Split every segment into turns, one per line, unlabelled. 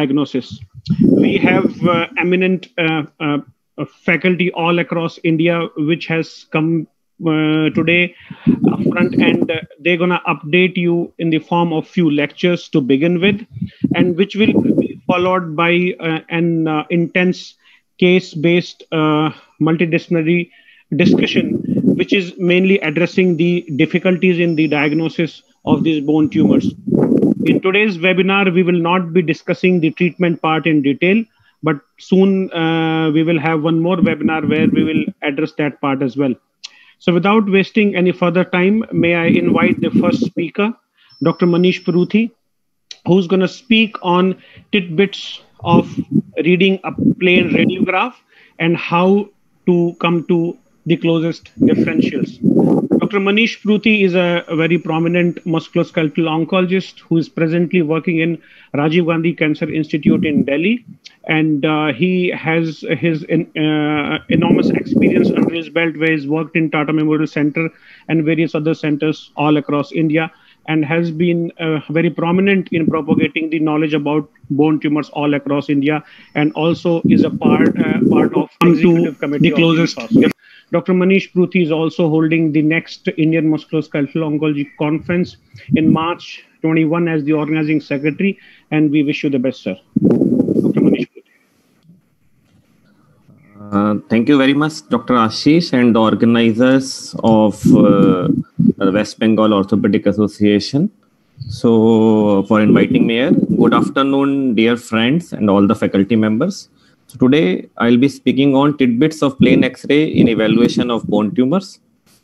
diagnosis. We have eminent faculty all across India, which has come today upfront, and they're going to update you in the form of few lectures to begin with, and which will be followed by an intense case-based multidisciplinary discussion, which is mainly addressing the difficulties in the diagnosis of these bone tumors. In today's webinar, we will not be discussing the treatment part in detail, but soon we will have one more webinar where we will address that part as well. So without wasting any further time, may I invite the first speaker, Dr. Manish Pruthi, who's going to speak on tidbits of reading a plain radiograph and how to come to the closest differentials. Dr. Manish Pruthi is a very prominent musculoskeletal oncologist who is presently working in Rajiv Gandhi Cancer Institute in Delhi. And he has his enormous experience under his belt, where he's worked in Tata Memorial Center and various other centers all across India, and has been very prominent in propagating the knowledge about bone tumors all across India, and also is a part of the executive committee the closest. Dr. Manish Pruthi is also holding the next Indian Musculoskeletal Oncology Conference in March 21 as the organizing secretary, and we wish you the best, sir. Dr. Manish Pruthi.
Thank you very much, Dr. Ashish, and the organizers of the West Bengal Orthopedic Association, for inviting me here. Good afternoon, dear friends and all the faculty members. So today I'll be speaking on tidbits of plain X-ray in evaluation of bone tumors.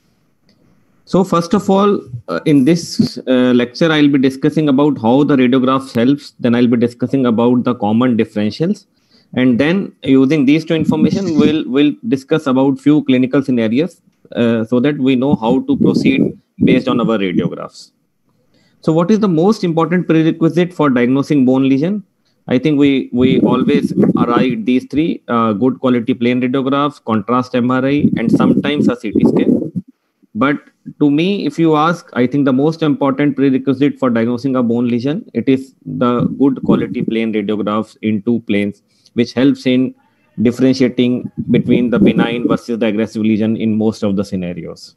So first of all, in this lecture, I'll be discussing about how the radiograph helps. Then I'll be discussing about the common differentials. And then using these two information, we'll discuss about few clinical scenarios so that we know how to proceed based on our radiographs. So what is the most important prerequisite for diagnosing bone lesion? I think we always arrive these three: good quality plain radiographs, contrast MRI, and sometimes a CT scan. But to me, if you ask, I think the most important prerequisite for diagnosing a bone lesion, it is the good quality plain radiographs in two planes, which helps in differentiating between the benign versus the aggressive lesion in most of the scenarios.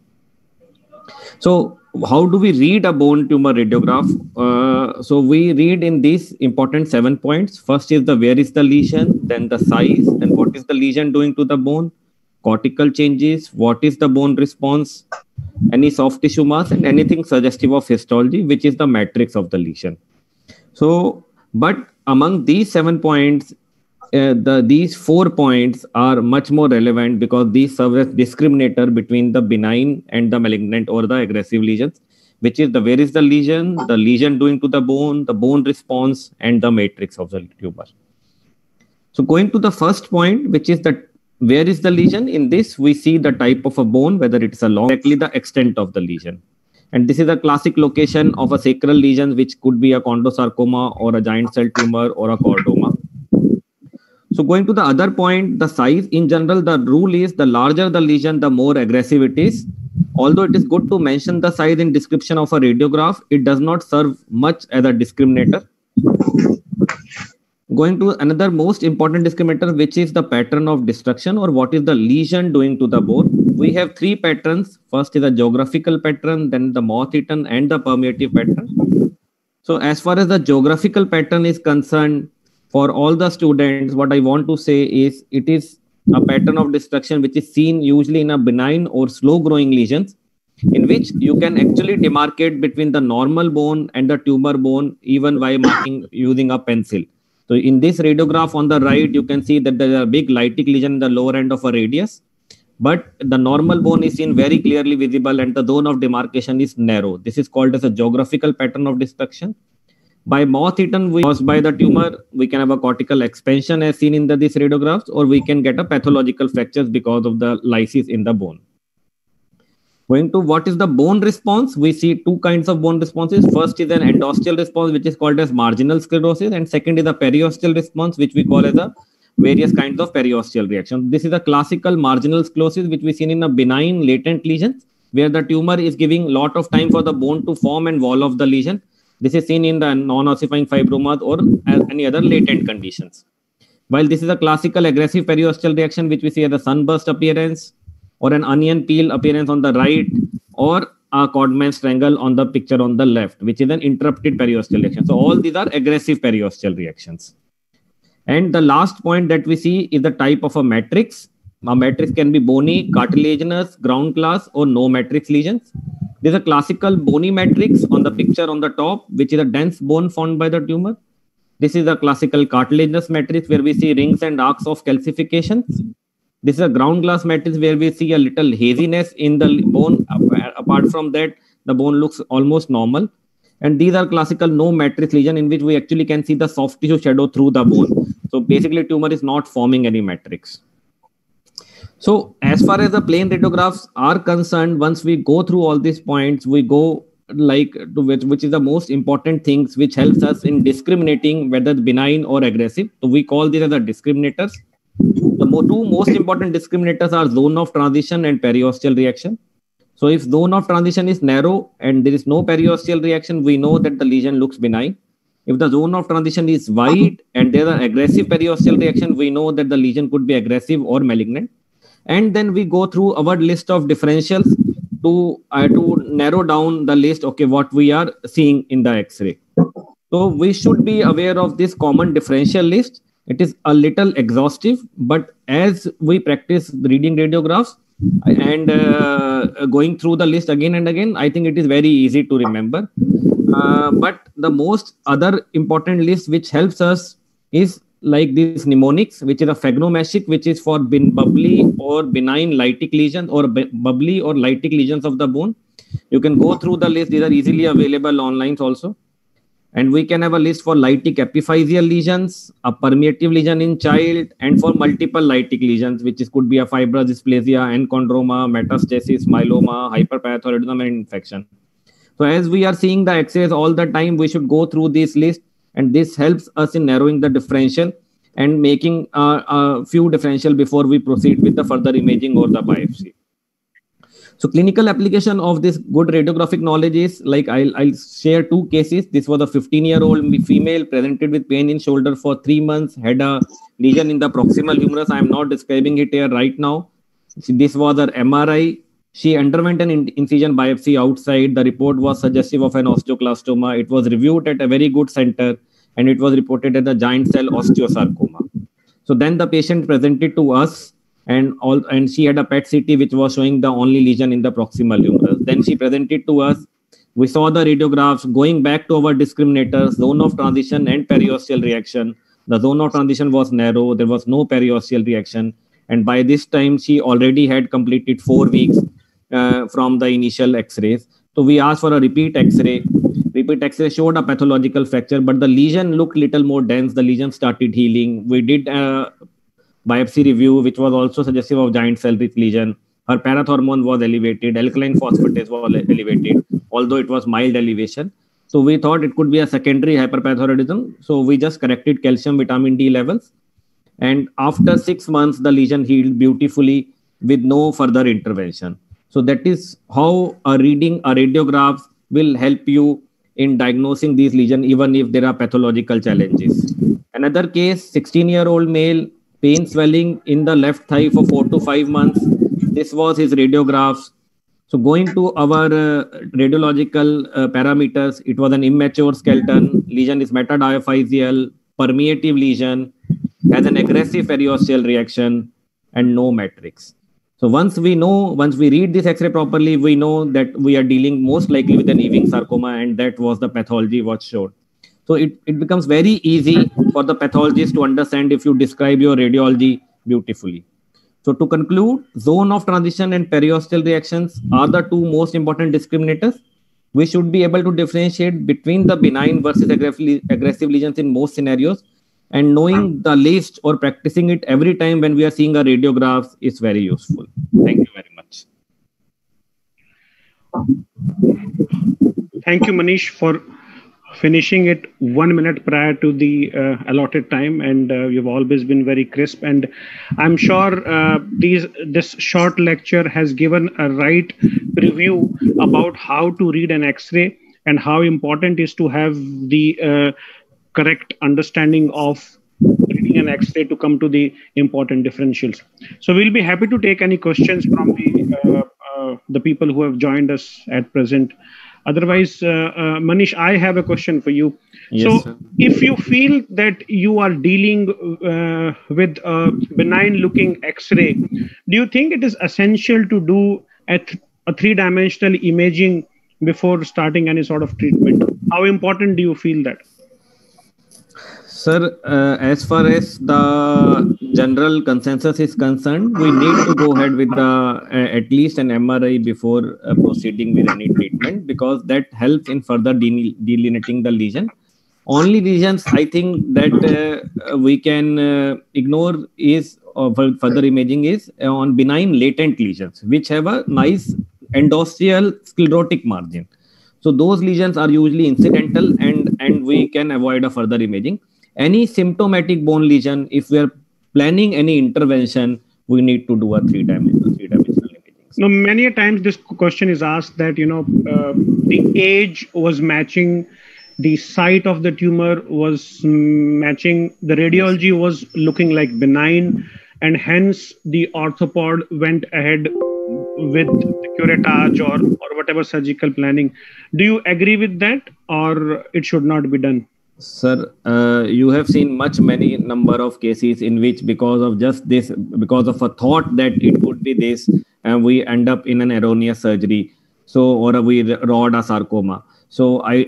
So how do we read a bone tumor radiograph? So we read in these important 7 points. First is where is the lesion, then the size, then what is the lesion doing to the bone, cortical changes, what is the bone response, any soft tissue mass, and anything suggestive of histology, which is the matrix of the lesion. So, but among these 7 points, these 4 points are much more relevant because these serve as discriminator between the benign and the malignant or the aggressive lesions, which is where is the lesion doing to the bone response, and the matrix of the tumor. So going to the first point, which is where is the lesion? In this, we see the type of a bone, whether it is a long, exactly the extent of the lesion. And this is a classic location of a sacral lesion, which could be a chondrosarcoma or a giant cell tumor or a chordoma. So going to the other point, the size. In general, the rule is the larger the lesion, the more aggressive it is. Although it is good to mention the size in description of a radiograph, it does not serve much as a discriminator. Going to another most important discriminator, which is the pattern of destruction, or what is the lesion doing to the bone. We have 3 patterns. First is a geographical pattern, then the moth-eaten, and the permeative pattern. So as far as the geographical pattern is concerned, for all the students, what I want to say is it is a pattern of destruction which is seen usually in a benign or slow growing lesions, in which you can actually demarcate between the normal bone and the tumor bone even by marking using a pencil. So in this radiograph on the right, you can see that there is a big lytic lesion in the lower end of a radius, but the normal bone is seen very clearly visible and the zone of demarcation is narrow. This is called as a geographical pattern of destruction. By moth-eaten, caused by the tumor, we can have a cortical expansion as seen in these radiographs, or we can get a pathological fractures because of the lysis in the bone. Going to what is the bone response, we see 2 kinds of bone responses. First is an endosteal response, which is called as marginal sclerosis, and second is a periosteal response, which we call as a various kinds of periosteal reaction. This is a classical marginal sclerosis, which we see in a benign latent lesion, where the tumor is giving lot of time for the bone to form and wall off the lesion. This is seen in the non-ossifying fibromas or any other latent conditions. While this is a classical aggressive periosteal reaction, which we see as a sunburst appearance or an onion peel appearance on the right, or a Codman's triangle on the picture on the left, which is an interrupted periosteal reaction. So all these are aggressive periosteal reactions. And the last point that we see is the type of a matrix. A matrix can be bony, cartilaginous, ground glass, or no matrix lesions. There's a classical bony matrix on the picture on the top, which is a dense bone formed by the tumor. This is a classical cartilaginous matrix where we see rings and arcs of calcifications. This is a ground glass matrix where we see a little haziness in the bone. Apart from that, the bone looks almost normal. And these are classical no matrix lesion in which we actually can see the soft tissue shadow through the bone. So basically, tumor is not forming any matrix. So as far as the plain radiographs are concerned, once we go through all these points, we go like to which is the most important things which helps us in discriminating whether benign or aggressive. So we call these as the discriminators. The two most important discriminators are zone of transition and periosteal reaction. So if zone of transition is narrow and there is no periosteal reaction, we know that the lesion looks benign. If the zone of transition is wide and there is an aggressive periosteal reaction, we know that the lesion could be aggressive or malignant. And then we go through our list of differentials to narrow down the list, okay, what we are seeing in the X-ray. So we should be aware of this common differential list. It is a little exhaustive, but as we practice reading radiographs and going through the list again and again, I think it is very easy to remember. But the most other important list which helps us is like this mnemonics, which is a phagonomachic, which is for bubbly or benign lytic lesions or bubbly or lytic lesions of the bone. You can go through the list. These are easily available online also. And we can have a list for lytic epiphyseal lesions, a permeative lesion in child, and for multiple lytic lesions, which could be a fibrous dysplasia, enchondroma, metastasis, myeloma, hyperparathyroidism, and infection. So as we are seeing the X-rays all the time, we should go through this list, and this helps us in narrowing the differential and making a few differential before we proceed with the further imaging or the biopsy. So clinical application of this good radiographic knowledge is like I'll share two cases. This was a 15-year-old female presented with pain in shoulder for 3 months, had a lesion in the proximal humerus. I am not describing it here right now. This was her MRI. She underwent an incision biopsy outside. The report was suggestive of an osteoclastoma. It was reviewed at a very good center and it was reported as a giant cell osteosarcoma. So then the patient presented to us and she had a PET CT which was showing the only lesion in the proximal humerus. Then she presented to us. We saw the radiographs. Going back to our discriminators, zone of transition and periosteal reaction. The zone of transition was narrow. There was no periosteal reaction. And by this time, she already had completed 4 weeks from the initial X-rays. So we asked for a repeat X-ray. Repeat X-ray showed a pathological fracture, but the lesion looked little more dense. The lesion started healing. We did a biopsy review, which was also suggestive of giant cell lesion. Her parathormone was elevated. Alkaline phosphatase was elevated, although it was mild elevation. So we thought it could be a secondary hyperparathyroidism. So we just corrected calcium, vitamin D levels. And after 6 months, the lesion healed beautifully with no further intervention. So that is how reading a radiograph will help you in diagnosing these lesions, even if there are pathological challenges. Another case, 16-year-old male, pain swelling in the left thigh for 4 to 5 months. This was his radiographs. So going to our radiological parameters, it was an immature skeleton. Lesion is metadiaphyseal, permeative lesion, has an aggressive periosteal reaction, and no matrix. So once we read this X-ray properly, we know that we are dealing most likely with an Ewing sarcoma, and that was the pathology what showed. So it becomes very easy for the pathologist to understand if you describe your radiology beautifully. So to conclude, zone of transition and periosteal reactions are the two most important discriminators. We should be able to differentiate between the benign versus aggressive lesions in most scenarios. And knowing the list or practicing it every time when we are seeing a radiograph is very useful. Thank you very much.
Thank you, Manish, for finishing it 1 minute prior to the allotted time, and you've always been very crisp. And I'm sure this short lecture has given a right preview about how to read an X-ray. and how important is to have the correct understanding of reading an X-ray to come to the important differentials. So we'll be happy to take any questions from the people who have joined us at present. Otherwise, Manish, I have a question for you.
Yes,
So
sir.
if you feel that you are dealing with a benign looking X-ray, do you think it is essential to do a three-dimensional imaging before starting any sort of treatment? How important do you feel that?
Sir, as far as the general consensus is concerned, we need to go ahead with the at least an MRI before proceeding with any treatment, because that helps in further delineating the lesion. Only lesions I think that we can ignore is for further imaging is on benign latent lesions, which have a nice endosteal sclerotic margin. So those lesions are usually incidental, and we can avoid a further imaging. Any symptomatic bone lesion, if we are planning any intervention, we need to do a three-dimensional imaging.
Now, many a times this question is asked that, the age was matching, the site of the tumor was matching, the radiology was looking like benign, and hence the orthopod went ahead with the curettage or whatever surgical planning. Do you agree with that, or it should not be done?
Sir, you have seen many number of cases in which because of just this, because of a thought that it could be this, and we end up in an erroneous surgery. So, or we rod a sarcoma. So I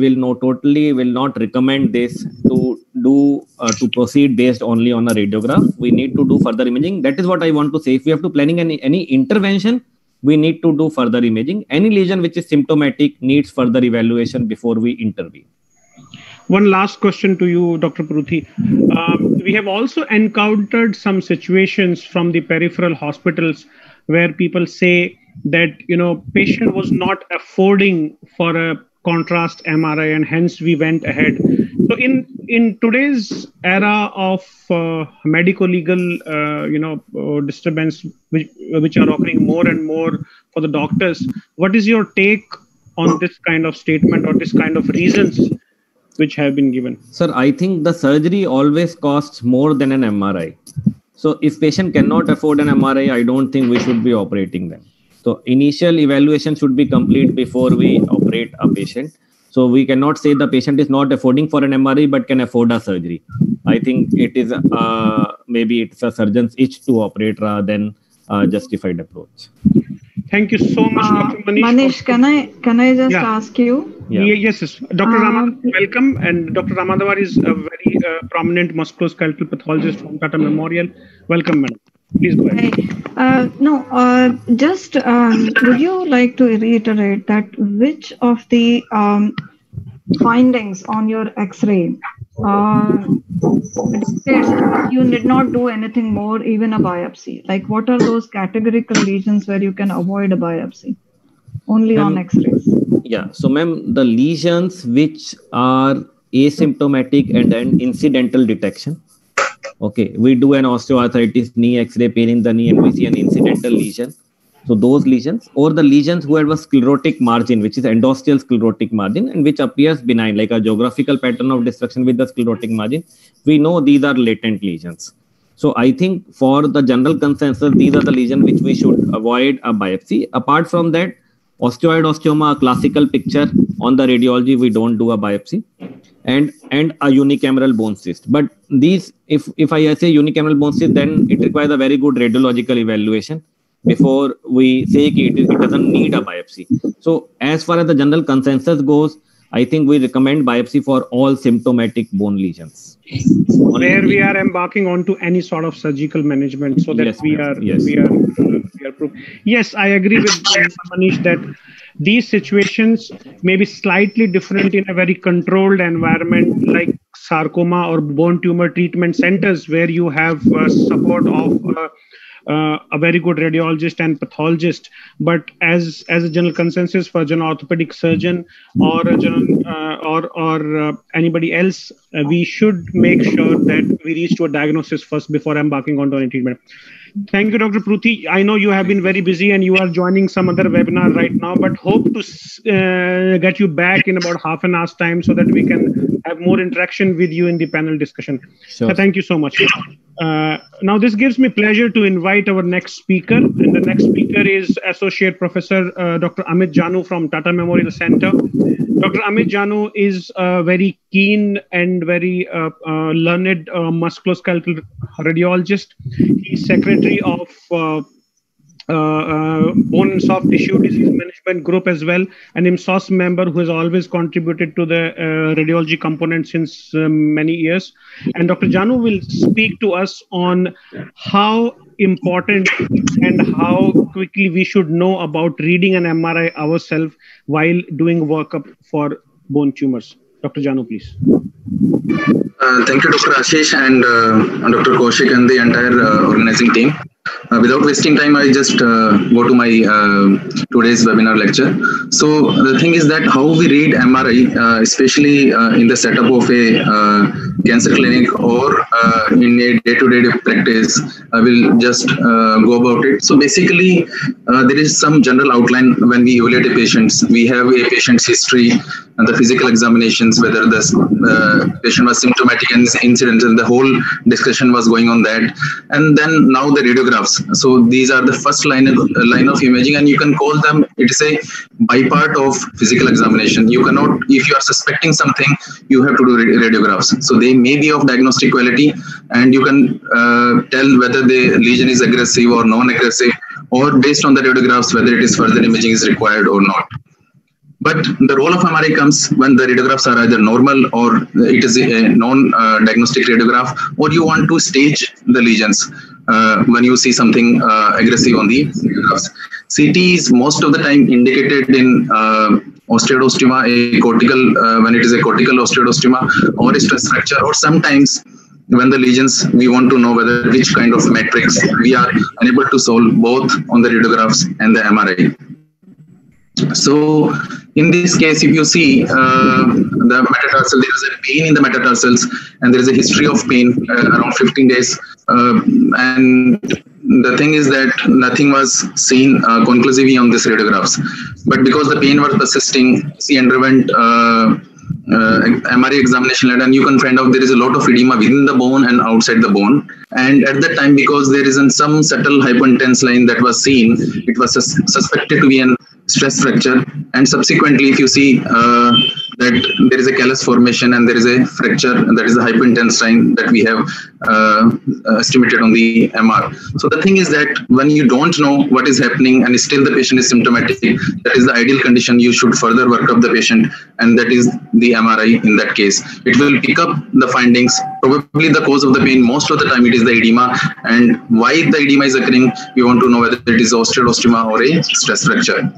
will not recommend this to do to proceed based only on a radiograph. We need to do further imaging. That is what I want to say. If we have to planning any intervention, we need to do further imaging. Any lesion which is symptomatic needs further evaluation before we intervene.
One last question to you, Dr. Pruthi. We have also encountered some situations from the peripheral hospitals where people say that, patient was not affording for a contrast MRI, and hence we went ahead. So in today's era of medico-legal, disturbance, which are occurring more and more for the doctors, what is your take on this kind of statement or this kind of reasons which have been given?
Sir, I think the surgery always costs more than an MRI. So if patient cannot afford an MRI, I don't think we should be operating them. So initial evaluation should be complete before we operate a patient. So we cannot say the patient is not affording for an MRI but can afford a surgery. I think it is maybe it's a surgeon's itch to operate rather than a justified approach.
Thank you so much, Dr. Manish.
Manish, can I just ask you?
Yeah.
Yes. Dr. Ramadhavar, welcome. And Dr. Ramadhavar is a very prominent musculoskeletal pathologist from Tata Memorial. Welcome, madam. Please go ahead.
Would you like to reiterate that which of the findings on your X-ray you did not do anything more, even a biopsy? Like, what are those categorical lesions where you can avoid a biopsy? Only on X-rays.
Yeah. So, ma'am, the lesions which are asymptomatic and an incidental detection. Okay, we do an osteoarthritis knee X-ray, pain in the knee, and we see an incidental lesion. So those lesions, or the lesions who have a sclerotic margin, which is endosteal sclerotic margin, and which appears benign, like a geographical pattern of destruction with the sclerotic margin, we know these are latent lesions. So I think for the general consensus, these are the lesions which we should avoid a biopsy. Apart from that, osteoid osteoma, a classical picture on the radiology, we don't do a biopsy. And a unicameral bone cyst. But these, if I say unicameral bone cyst, then it requires a very good radiological evaluation before we say it doesn't need a biopsy. So as far as the general consensus goes, I think we recommend biopsy for all symptomatic bone lesions.
Where we are embarking onto any sort of surgical management, so that
yes,
we are proof. Yes, I agree with Manish that these situations may be slightly different in a very controlled environment like sarcoma or bone tumor treatment centers, where you have support of a very good radiologist and pathologist. But as a general consensus for a general orthopedic surgeon or a general or anybody else, we should make sure that we reach to a diagnosis first before embarking onto any treatment. Thank you, Dr. Pruthi. I know you have been very busy and you are joining some other webinar right now, but hope to get you back in about half an hour's time so that we can have more interaction with you in the panel discussion.
Sure.
Thank you so much. Now, this gives me pleasure to invite our next speaker. And the next speaker is Associate Professor Dr. Amit Janu from Tata Memorial Center. Dr. Amit Janu is a very keen and very learned musculoskeletal radiologist. He's secretary of Bone and Soft Tissue Disease Management Group as well, an IMSOS member who has always contributed to the radiology component since many years. And Dr. Janu will speak to us on how important and how quickly we should know about reading an MRI ourselves while doing workup for bone tumors. Dr. Janu, please.
Thank you, Dr. Ashish and Dr. Kaushik and the entire organizing team. Without wasting time, I just go to my today's webinar lecture. So the thing is that how we read MRI, especially in the setup of a cancer clinic or in a day-to-day practice, I will just go about it. So basically, there is some general outline when we evaluate a patient. We have a patient's history and the physical examinations, whether the patient was symptomatic and incidental, the whole discussion was going on that. And then now the radiographs. So these are the first line of imaging, and you can call them, it is a bypart of physical examination. You cannot, if you are suspecting something, you have to do radiographs. So they may be of diagnostic quality, and you can tell whether the lesion is aggressive or non-aggressive, or based on the radiographs, whether it is further imaging is required or not. But the role of MRI comes when the radiographs are either normal or it is a non-diagnostic radiograph, or you want to stage the lesions when you see something aggressive on the radiographs. CT is most of the time indicated in osteodyma, a cortical, when it is a cortical osteodyma or a stress fracture, or sometimes when the lesions, we want to know whether which kind of matrix. We are unable to solve both on the radiographs and the MRI. So in this case, if you see the metatarsal, there is a pain in the metatarsals, and there is a history of pain around 15 days. And the thing is that nothing was seen conclusively on these radiographs. But because the pain was persisting, she underwent MRI examination, and you can find out there is a lot of edema within the bone and outside the bone. And at that time, because there isn't some subtle hypointense line that was seen, it was suspected to be an stress fracture. And subsequently, if you see that there is a callus formation and there is a fracture, and that is the hypointense line that we have estimated on the MR. So the thing is that when you don't know what is happening and still the patient is symptomatic, that is the ideal condition. You should further work up the patient, and that is the MRI in that case. It will pick up the findings, probably the cause of the pain. Most of the time it is the edema, and why the edema is occurring, we want to know whether it is osteodyma or a stress fracture.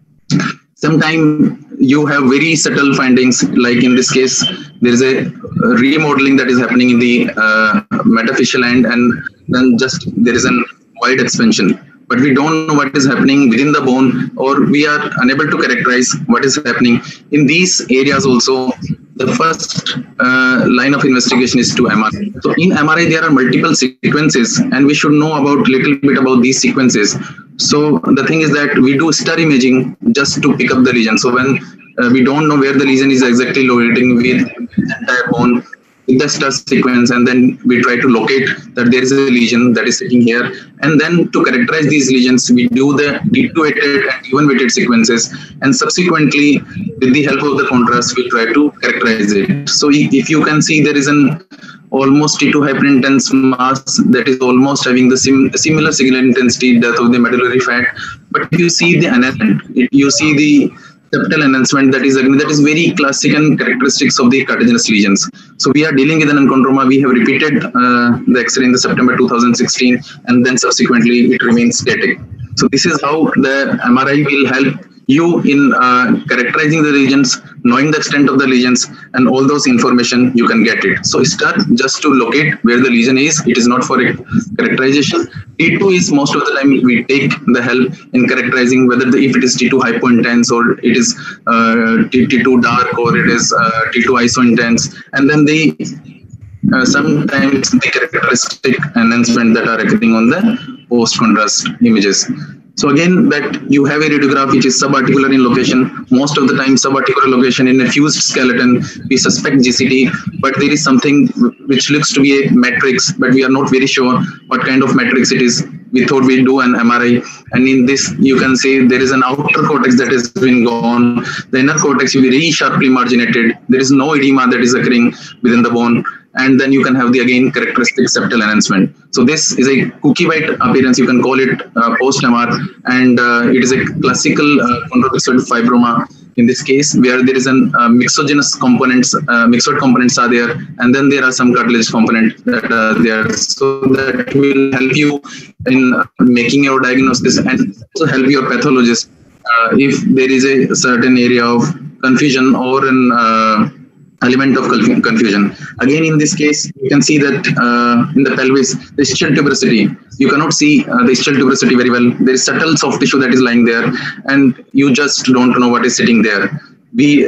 Sometimes you have very subtle findings, like in this case, there is a remodeling that is happening in the metaphyseal end, and then just there is a wide expansion. But we don't know what is happening within the bone, or we are unable to characterize what is happening in these areas also. The first line of investigation is to MRI. So in MRI, there are multiple sequences, and we should know about little bit about these sequences. So the thing is that we do stir imaging just to pick up the lesion. So when we don't know where the lesion is exactly locating with the entire bone, with the stir sequence, and then we try to locate that there is a lesion that is sitting here. And then to characterize these lesions, we do the T2-weighted and T1-weighted sequences, and subsequently, with the help of the contrast, we try to characterize it. So if you can see, there is an almost T2 hyperintense mass that is almost having the similar signal intensity that of the medullary fat. But if you see the enhancement, you see the septal enhancement that is very classic and characteristics of the cartilaginous lesions. So we are dealing with an enchondroma. We have repeated the X-ray in the September 2016, and then subsequently it remains static. So this is how the MRI will help you in characterizing the lesions, knowing the extent of the lesions, and all those information you can get it. So start just to locate where the lesion is. It is not for a characterization. T2 is most of the time we take the help in characterizing whether if it is T2 hypointense or it is T2 dark or it is T2 isointense, and then sometimes the characteristic enhancement that are occurring on the post-contrast images. So again, that you have a radiograph which is subarticular in location. Most of the time, subarticular location in a fused skeleton, we suspect GCT, but there is something which looks to be a matrix, but we are not very sure what kind of matrix it is. We thought we'd do an MRI, and in this, you can say there is an outer cortex that has been gone. The inner cortex will be very sharply marginated. There is no edema that is occurring within the bone. And then you can have the again characteristic septal enhancement. So this is a cookie white appearance. You can call it post-MR, and it is a classical chondrocalcinoid fibroma in this case, where there is an myxogenous components, myxoid components are there, and then there are some cartilage components that are there. So that will help you in making your diagnosis and also help your pathologist if there is a certain area of confusion or an element of confusion. Again, in this case, you can see that in the pelvis, the ischial tuberosity, you cannot see the ischial tuberosity very well. There is subtle soft tissue that is lying there, and you just don't know what is sitting there. We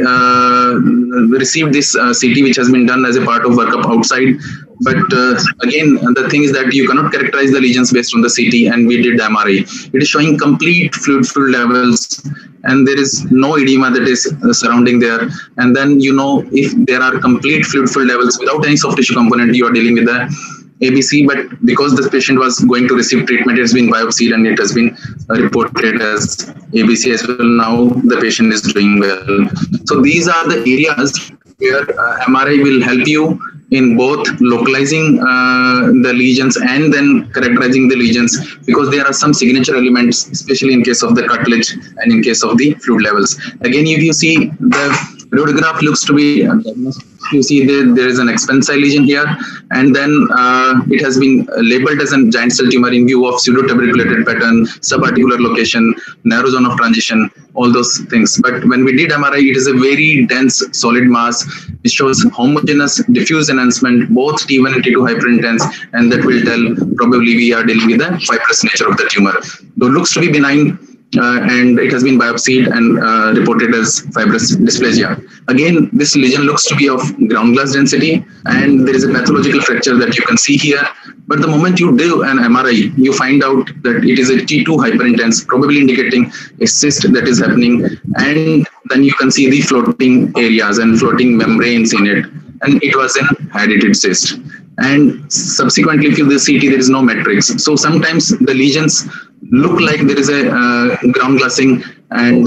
received this CT, which has been done as a part of workup outside. But again, the thing is that you cannot characterize the lesions based on the CT, and we did the MRI. It is showing complete fluid levels, and there is no edema that is surrounding there. And then, you know, if there are complete fluid levels without any soft tissue component, you are dealing with the ABC. But because the patient was going to receive treatment, it has been biopsied and it has been reported as ABC as well. Now the patient is doing well. So these are the areas where MRI will help you in both localizing the lesions and then characterizing the lesions, because there are some signature elements, especially in case of the cartilage and in case of the fluid levels. Again, if you see the radiograph looks to be, you see there is an expansile lesion here, and then it has been labeled as a giant cell tumor in view of pseudotuberculated pattern, subarticular location, narrow zone of transition, all those things. But when we did MRI, it is a very dense solid mass. It shows homogeneous diffuse enhancement, both T1 and T2 hyperintense, and that will tell probably we are dealing with the fibrous nature of the tumor. Though it looks to be benign, and it has been biopsied and reported as fibrous dysplasia. Again, this lesion looks to be of ground glass density, and there is a pathological fracture that you can see here. But the moment you do an MRI, you find out that it is a T2 hyperintense, probably indicating a cyst that is happening. And then you can see the floating areas and floating membranes in it. And it was an hydatid cyst. And subsequently, if you do the CT, there is no matrix. So sometimes the lesions look like there is a ground glassing, and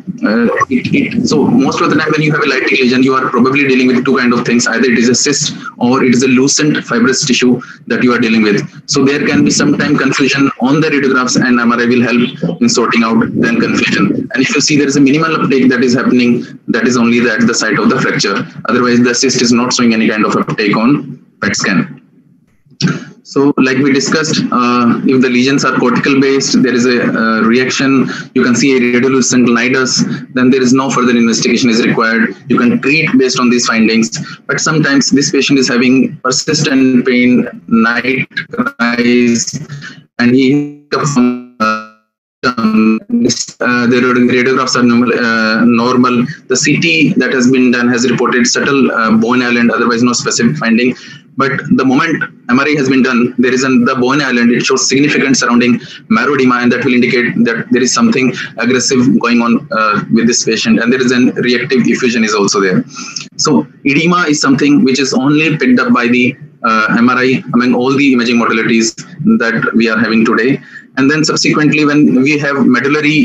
so most of the time when you have a lytic lesion, you are probably dealing with two kind of things. Either it is a cyst or it is a lucent fibrous tissue that you are dealing with. So there can be sometime confusion on the radiographs, and MRI will help in sorting out then confusion. And if you see there is a minimal uptake that is happening, that is only at the site of the fracture. Otherwise, the cyst is not showing any kind of uptake on PET scan. So like we discussed, if the lesions are cortical based, there is a reaction, you can see a radiolucent nidus, then there is no further investigation is required. You can treat based on these findings. But sometimes this patient is having persistent pain, night cries, and he the radiographs are normal. The CT that has been done has reported subtle bone island, otherwise no specific finding. But the moment MRI has been done, there is the bone island, it shows significant surrounding marrow edema, and that will indicate that there is something aggressive going on with this patient, and there is a reactive effusion is also there. So edema is something which is only picked up by the MRI among all the imaging modalities that we are having today. And then subsequently, when we have medullary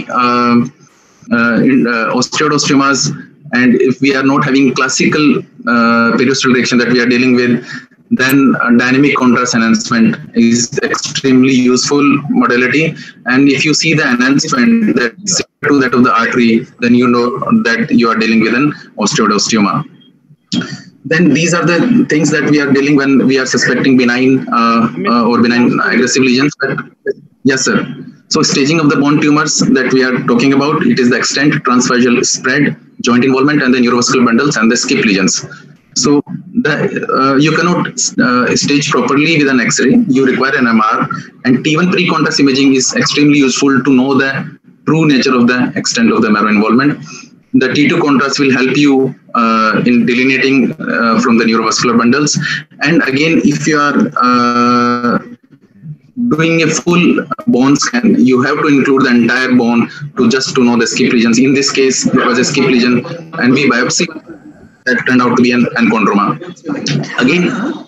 osteodostomas, and if we are not having classical periosteal reaction that we are dealing with, then dynamic contrast enhancement is extremely useful modality. And if you see the enhancement that's to that of the artery, then you know that you are dealing with an osteodosteoma. Then these are the things that we are dealing when we are suspecting benign or benign aggressive lesions. But, yes, sir. So staging of the bone tumors that we are talking about, it is the extent, transfacial spread, joint involvement, and the neurovascular bundles and the skip lesions. So you cannot stage properly with an X-ray. You require an MR, and T1 pre-contrast imaging is extremely useful to know the true nature of the extent of the marrow involvement. The T2 contrast will help you in delineating from the neurovascular bundles. And again, if you are doing a full bone scan, you have to include the entire bone to know the skip lesions. In this case, there was a skip lesion, and we biopsy that turned out to be an chondroma. Again,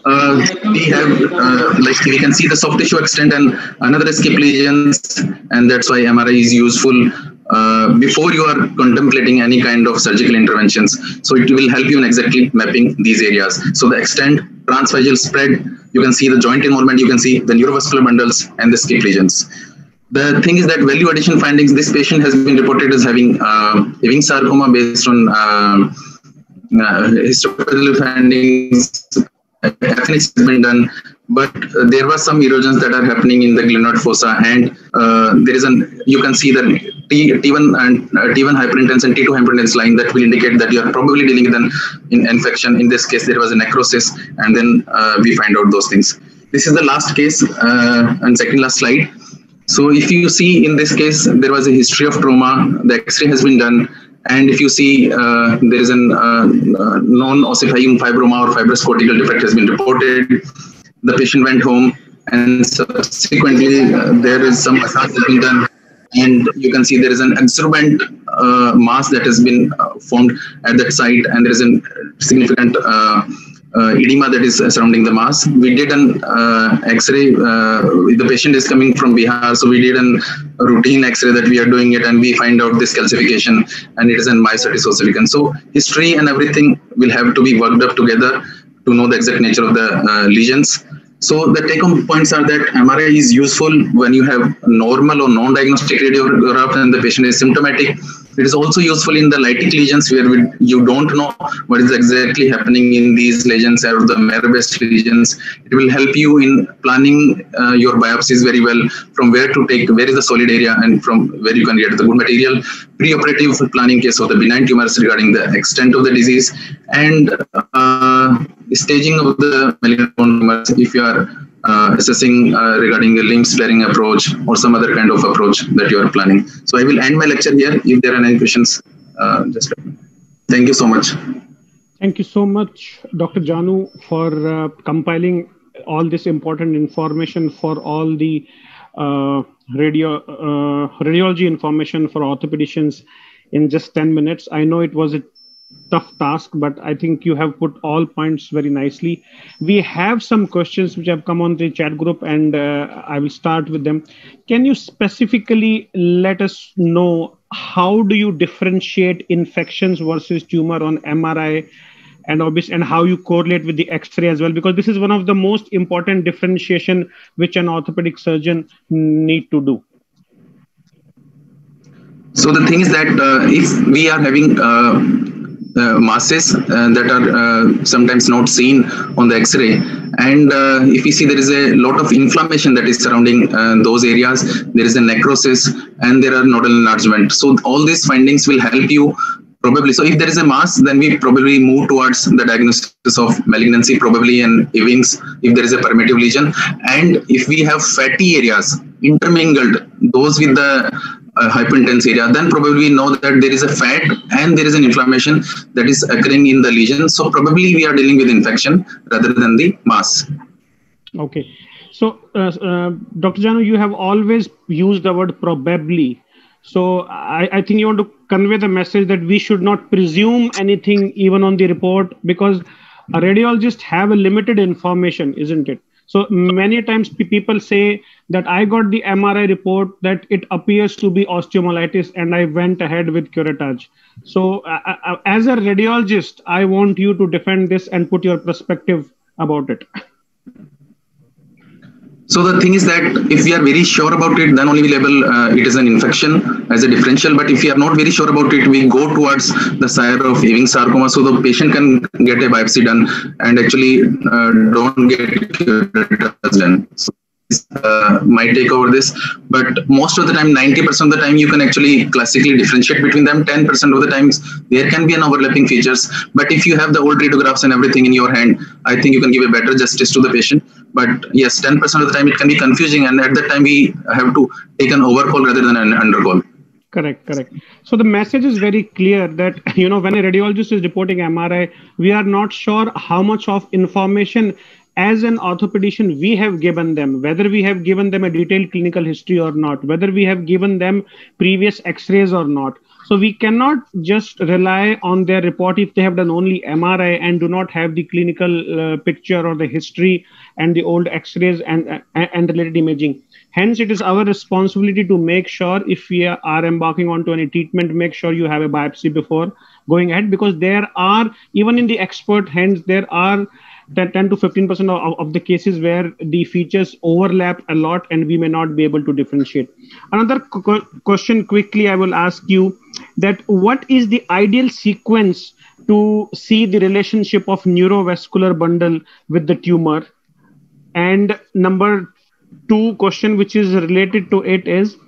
we have, like we can see the soft tissue extent and another skip lesions, and that's why MRI is useful before you are contemplating any kind of surgical interventions. So it will help you in exactly mapping these areas. So the extent, transphageal spread, you can see the joint involvement, you can see the neurovascular bundles and the skip lesions. The thing is that value addition findings, this patient has been reported as having Ewing sarcoma based on histopathology findings. Ethics has been done, but there were some erosions that are happening in the glenoid fossa, and there is you can see the T1 and T1 hyperintense and T2 hyperintense line that will indicate that you are probably dealing with an infection. In this case, there was a necrosis, and then we find out those things. This is the last case and second last slide. So if you see in this case, there was a history of trauma, the X-ray has been done, and if you see there is a non-ossifying fibroma or fibrous cortical defect has been reported, the patient went home, and subsequently there is some massage that has been done, and you can see there is an exuberant mass that has been formed at that site, and there is a significant edema that is surrounding the mass. We did an X-ray. The patient is coming from Bihar, so we did a routine X-ray that we are doing it, and we find out this calcification, and it is in myositis ossificans. So history and everything will have to be worked up together to know the exact nature of the lesions. So the take-home points are that MRI is useful when you have normal or non-diagnostic radiograph and the patient is symptomatic. It is also useful in the lytic lesions where you don't know what is exactly happening in these lesions or the marrow-based lesions. It will help you in planning your biopsies very well, from where to take, where is the solid area, and from where you can get the good material. Pre-operative planning case of the benign tumors regarding the extent of the disease, and staging of the malignant tumors if you are assessing regarding a limb sparing approach or some other kind of approach that you are planning. So I will end my lecture here. If there are any questions, just let me. Thank you so much.
Thank you so much, Dr. Janu, for compiling all this important information for all the radiology information for orthopedicians in just 10 minutes. I know it was a tough task, but I think you have put all points very nicely. We have some questions which have come on the chat group, and I will start with them. Can you specifically let us know how do you differentiate infections versus tumor on MRI, and how you correlate with the X-ray as well? Because this is one of the most important differentiation which an orthopedic surgeon need to do.
So the thing is that if we are having masses that are sometimes not seen on the X-ray, and if you see there is a lot of inflammation that is surrounding those areas, there is a necrosis and there are nodal enlargement. So all these findings will help you probably. So if there is a mass, then we probably move towards the diagnosis of malignancy, probably an Ewing's if there is a permeative lesion. And if we have fatty areas intermingled, those with the hyperintense area, then probably we know that there is a fat and there is an inflammation that is occurring in the lesion. So probably we are dealing with infection rather than the mass.
Okay. So Dr. Janu, you have always used the word probably. So I think you want to convey the message that we should not presume anything even on the report, because a radiologist have a limited information, isn't it? So many times people say that I got the MRI report that it appears to be osteomyelitis and I went ahead with curettage. So as a radiologist, I want you to defend this and put your perspective about it.
So the thing is that if we are very sure about it, then only we label it as an infection as a differential. But if we are not very sure about it, we go towards the side of Ewing sarcoma. So the patient can get a biopsy done and actually don't get curettage done. So my take over this, but most of the time, 90% of the time, you can actually classically differentiate between them. 10% of the times, there can be an overlapping features. But if you have the old radiographs and everything in your hand, I think you can give a better justice to the patient. But yes, 10% of the time, it can be confusing. And at that time, we have to take an overcall rather than an undercall.
Correct. So the message is very clear that, when a radiologist is reporting MRI, we are not sure how much of information as an orthopedician, we have given them, whether we have given them a detailed clinical history or not, whether we have given them previous x-rays or not. So we cannot just rely on their report if they have done only MRI and do not have the clinical picture or the history and the old x-rays and related imaging. Hence, it is our responsibility to make sure if we are embarking onto any treatment, make sure you have a biopsy before going ahead, because there are, even in the expert hands, there are 10 to 15% of the cases where the features overlap a lot and we may not be able to differentiate. Another question quickly I will ask you, that what is the ideal sequence to see the relationship of neurovascular bundle with the tumor? And number two question which is related to it is,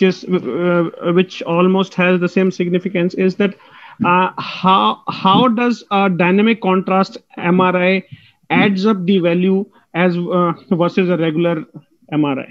which almost has the same significance, is that how does a dynamic contrast MRI adds up the value as versus a regular MRI?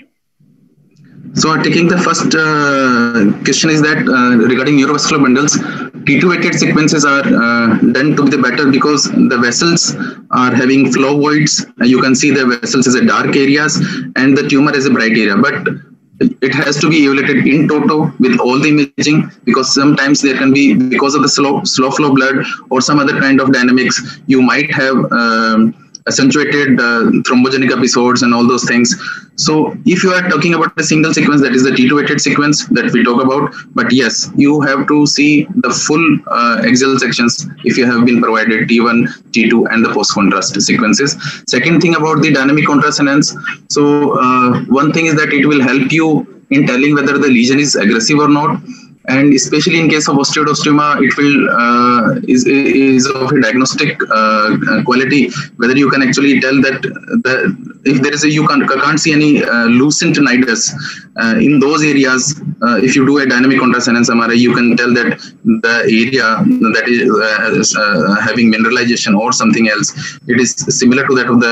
So taking the first question is that regarding neurovascular bundles, T288 sequences are done to be the better because the vessels are having flow voids. You can see the vessels as a dark areas and the tumor as a bright area. But it has to be evaluated in toto with all the imaging, because sometimes there can be, because of the slow flow blood or some other kind of dynamics, you might have accentuated thrombogenic episodes and all those things. So if you are talking about a single sequence, that is the T288 sequence that we talk about. But yes, you have to see the full axial sections if you have been provided T1, T2 and the post-contrast sequences. Second thing about the dynamic contrast enhance. So one thing is that it will help you in telling whether the lesion is aggressive or not. And especially in case of osteodystroma, it will is of a diagnostic quality, whether you can actually tell that if there is you can't see any lucent nidus in those areas. If you do a dynamic contrast enhanced MRI, you can tell that the area that is having mineralization or something else, it is similar to that of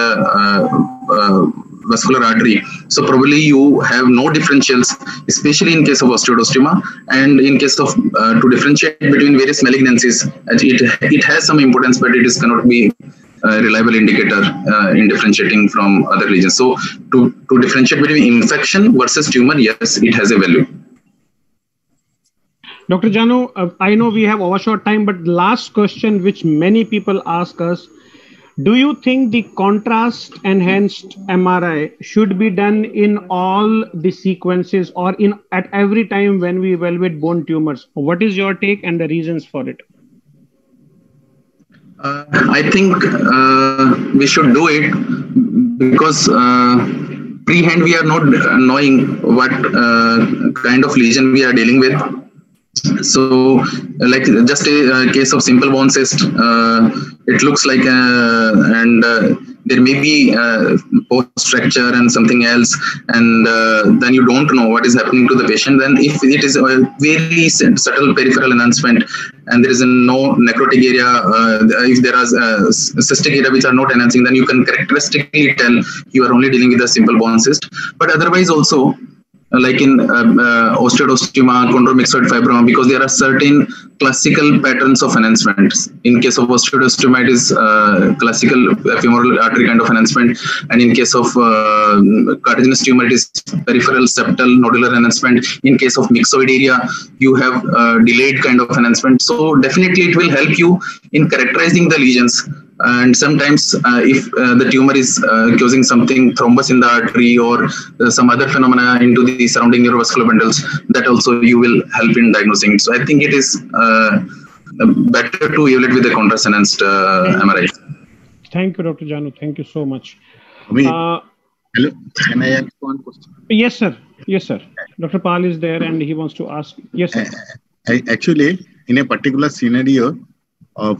the vascular artery. So probably you have no differentials, especially in case of osteodystroma, and in case of to differentiate between various malignancies, it has some importance, but it cannot be a reliable indicator in differentiating from other lesions. So to differentiate between infection versus tumor, yes, it has a value.
Dr. Janu, I know we have overshot time, but last question which many people ask us, do you think the contrast enhanced MRI should be done in all the sequences or at every time when we evaluate bone tumors? What is your take and the reasons for it?
I think we should do it because pre-hand we are not knowing what kind of lesion we are dealing with. So, like just a case of simple bone cyst, it looks like, and there may be post-fracture and something else, and then you don't know what is happening to the patient. Then if it is a very subtle peripheral enhancement and there is no necrotic area, if there are cystic area which are not enhancing, then you can characteristically tell you are only dealing with a simple bone cyst. But otherwise also, like in osteodystroma, chondromyxoid fibroma, because there are certain classical patterns of enhancement. In case of osteodystroma, it is classical femoral artery kind of enhancement, and in case of cartilaginous tumor, it is peripheral septal nodular enhancement. In case of myxoid area, you have delayed kind of enhancement. So definitely it will help you in characterizing the lesions. And sometimes if the tumor is causing something, thrombus in the artery or some other phenomena into the surrounding neurovascular bundles, that also you will help in diagnosing. So I think it is better to evaluate with a contrast enhanced MRI.
Thank you, Dr. Janu. Thank you so much.
Hello, can I ask one question?
Yes, sir. Yes, sir. Dr. Pal is there and he wants to ask. Yes, sir.
Actually, in a particular scenario of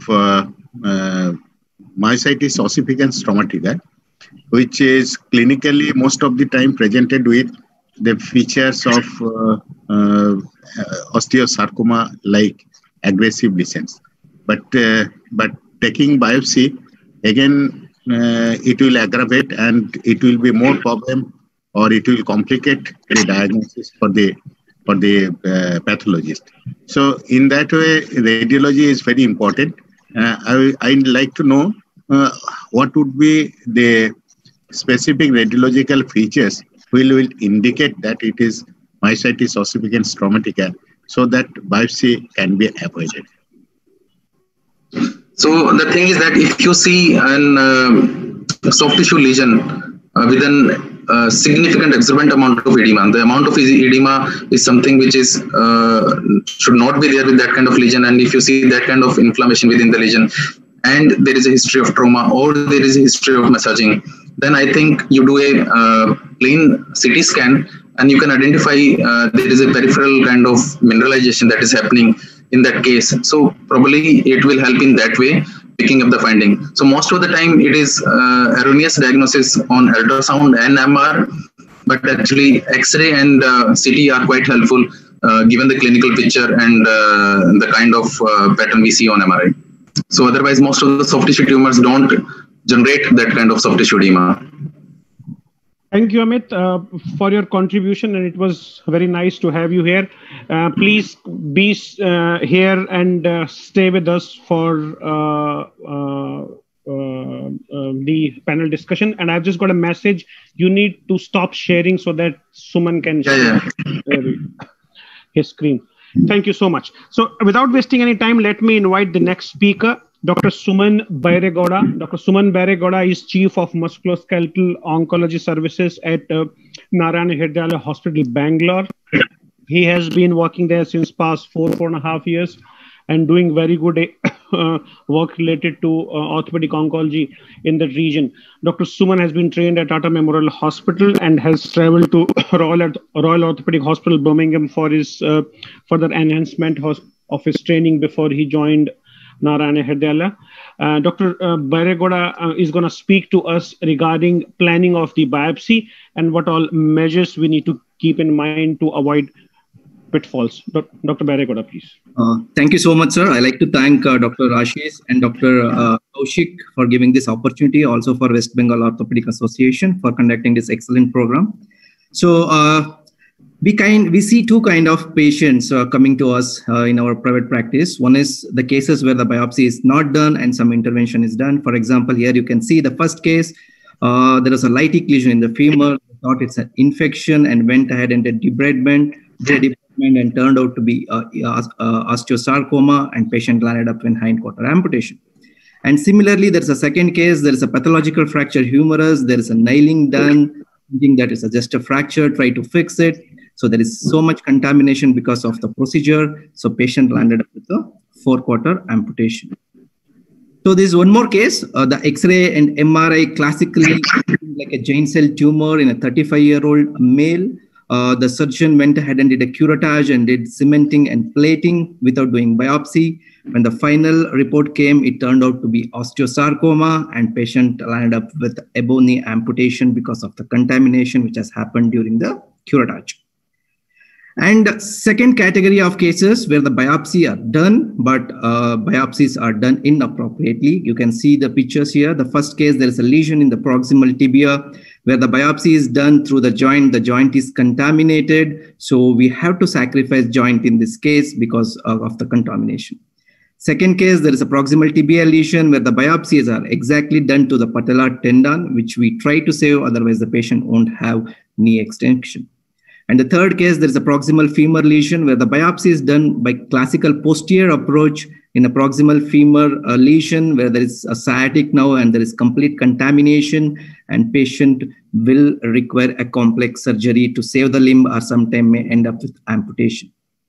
myositis ossificans traumatica, which is clinically most of the time presented with the features of osteosarcoma like aggressive lesions. But taking biopsy, again, it will aggravate and it will be more problem, or it will complicate the diagnosis for the pathologist. So in that way, radiology is very important. I'd like to know what would be the specific radiological features will indicate that it is myositis ossificans traumatica, so that biopsy can be avoided.
So the thing is that if you see an soft tissue lesion with a significant exorbitant amount of edema, the amount of edema is something which is should not be there with that kind of lesion. And if you see that kind of inflammation within the lesion, and there is a history of trauma or there is a history of massaging, then I think you do a plain CT scan and you can identify there is a peripheral kind of mineralization that is happening in that case. So probably it will help in that way, picking up the finding. So most of the time it is erroneous diagnosis on ultrasound and MR, but actually X-ray and CT are quite helpful given the clinical picture and the kind of pattern we see on MRI. So otherwise most of the soft tissue tumors don't generate that kind of soft tissue edema.
Thank you, Amit, for your contribution, and it was very nice to have you here. Please be here and stay with us for the panel discussion. And I've just got a message. You need to stop sharing so that Suman can share his screen. Thank you so much. So without wasting any time, let me invite the next speaker, Dr. Suman Bairegoda. Dr. Suman Bairegoda is Chief of Musculoskeletal Oncology Services at Narayana Hrudayalaya Hospital, Bangalore. He has been working there since past 4.5 years and doing very good work related to orthopedic oncology in the region. Dr. Suman has been trained at Tata Memorial Hospital and has traveled to Royal Orthopedic Hospital, Birmingham for his further enhancement of his training before he joined Narayana Hrudayalaya. Dr. Bairegoda is going to speak to us regarding planning of the biopsy and what all measures we need to keep in mind to avoid pitfalls. Dr. Bairegoda, please.
Thank you so much, sir. I'd like to thank Dr. Ashish and Dr. Kaushik for giving this opportunity, also for West Bengal Orthopedic Association for conducting this excellent program. So we see two kind of patients coming to us in our private practice. One is the cases where the biopsy is not done and some intervention is done. For example, here you can see the first case. There is a lytic lesion in the femur. Thought it's an infection and went ahead and did debridement and turned out to be osteosarcoma, and patient landed up in hindquarter amputation. And similarly, there's a second case. There is a pathological fracture humerus. There is a nailing done, thinking that is just a fracture, try to fix it. So there is so much contamination because of the procedure. So patient landed up with a forequarter amputation. So there's one more case, the X-ray and MRI classically like a giant cell tumor in a 35-year-old male. The surgeon went ahead and did a curettage and did cementing and plating without doing biopsy. When the final report came, it turned out to be osteosarcoma, and patient landed up with ebony amputation because of the contamination which has happened during the curettage. And second category of cases where the biopsy are done, but biopsies are done inappropriately. You can see the pictures here. The first case, there is a lesion in the proximal tibia where the biopsy is done through the joint is contaminated. So we have to sacrifice joint in this case because of the contamination. Second case, there is a proximal tibial lesion where the biopsies are exactly done to the patellar tendon, which we try to save, otherwise the patient won't have knee extension. And the third case, there is a proximal femur lesion where the biopsy is done by classical posterior approach in a proximal femur lesion where there is a sciatic nerve and there is complete contamination, and patient will require a complex surgery to save the limb or sometime may end up with amputation.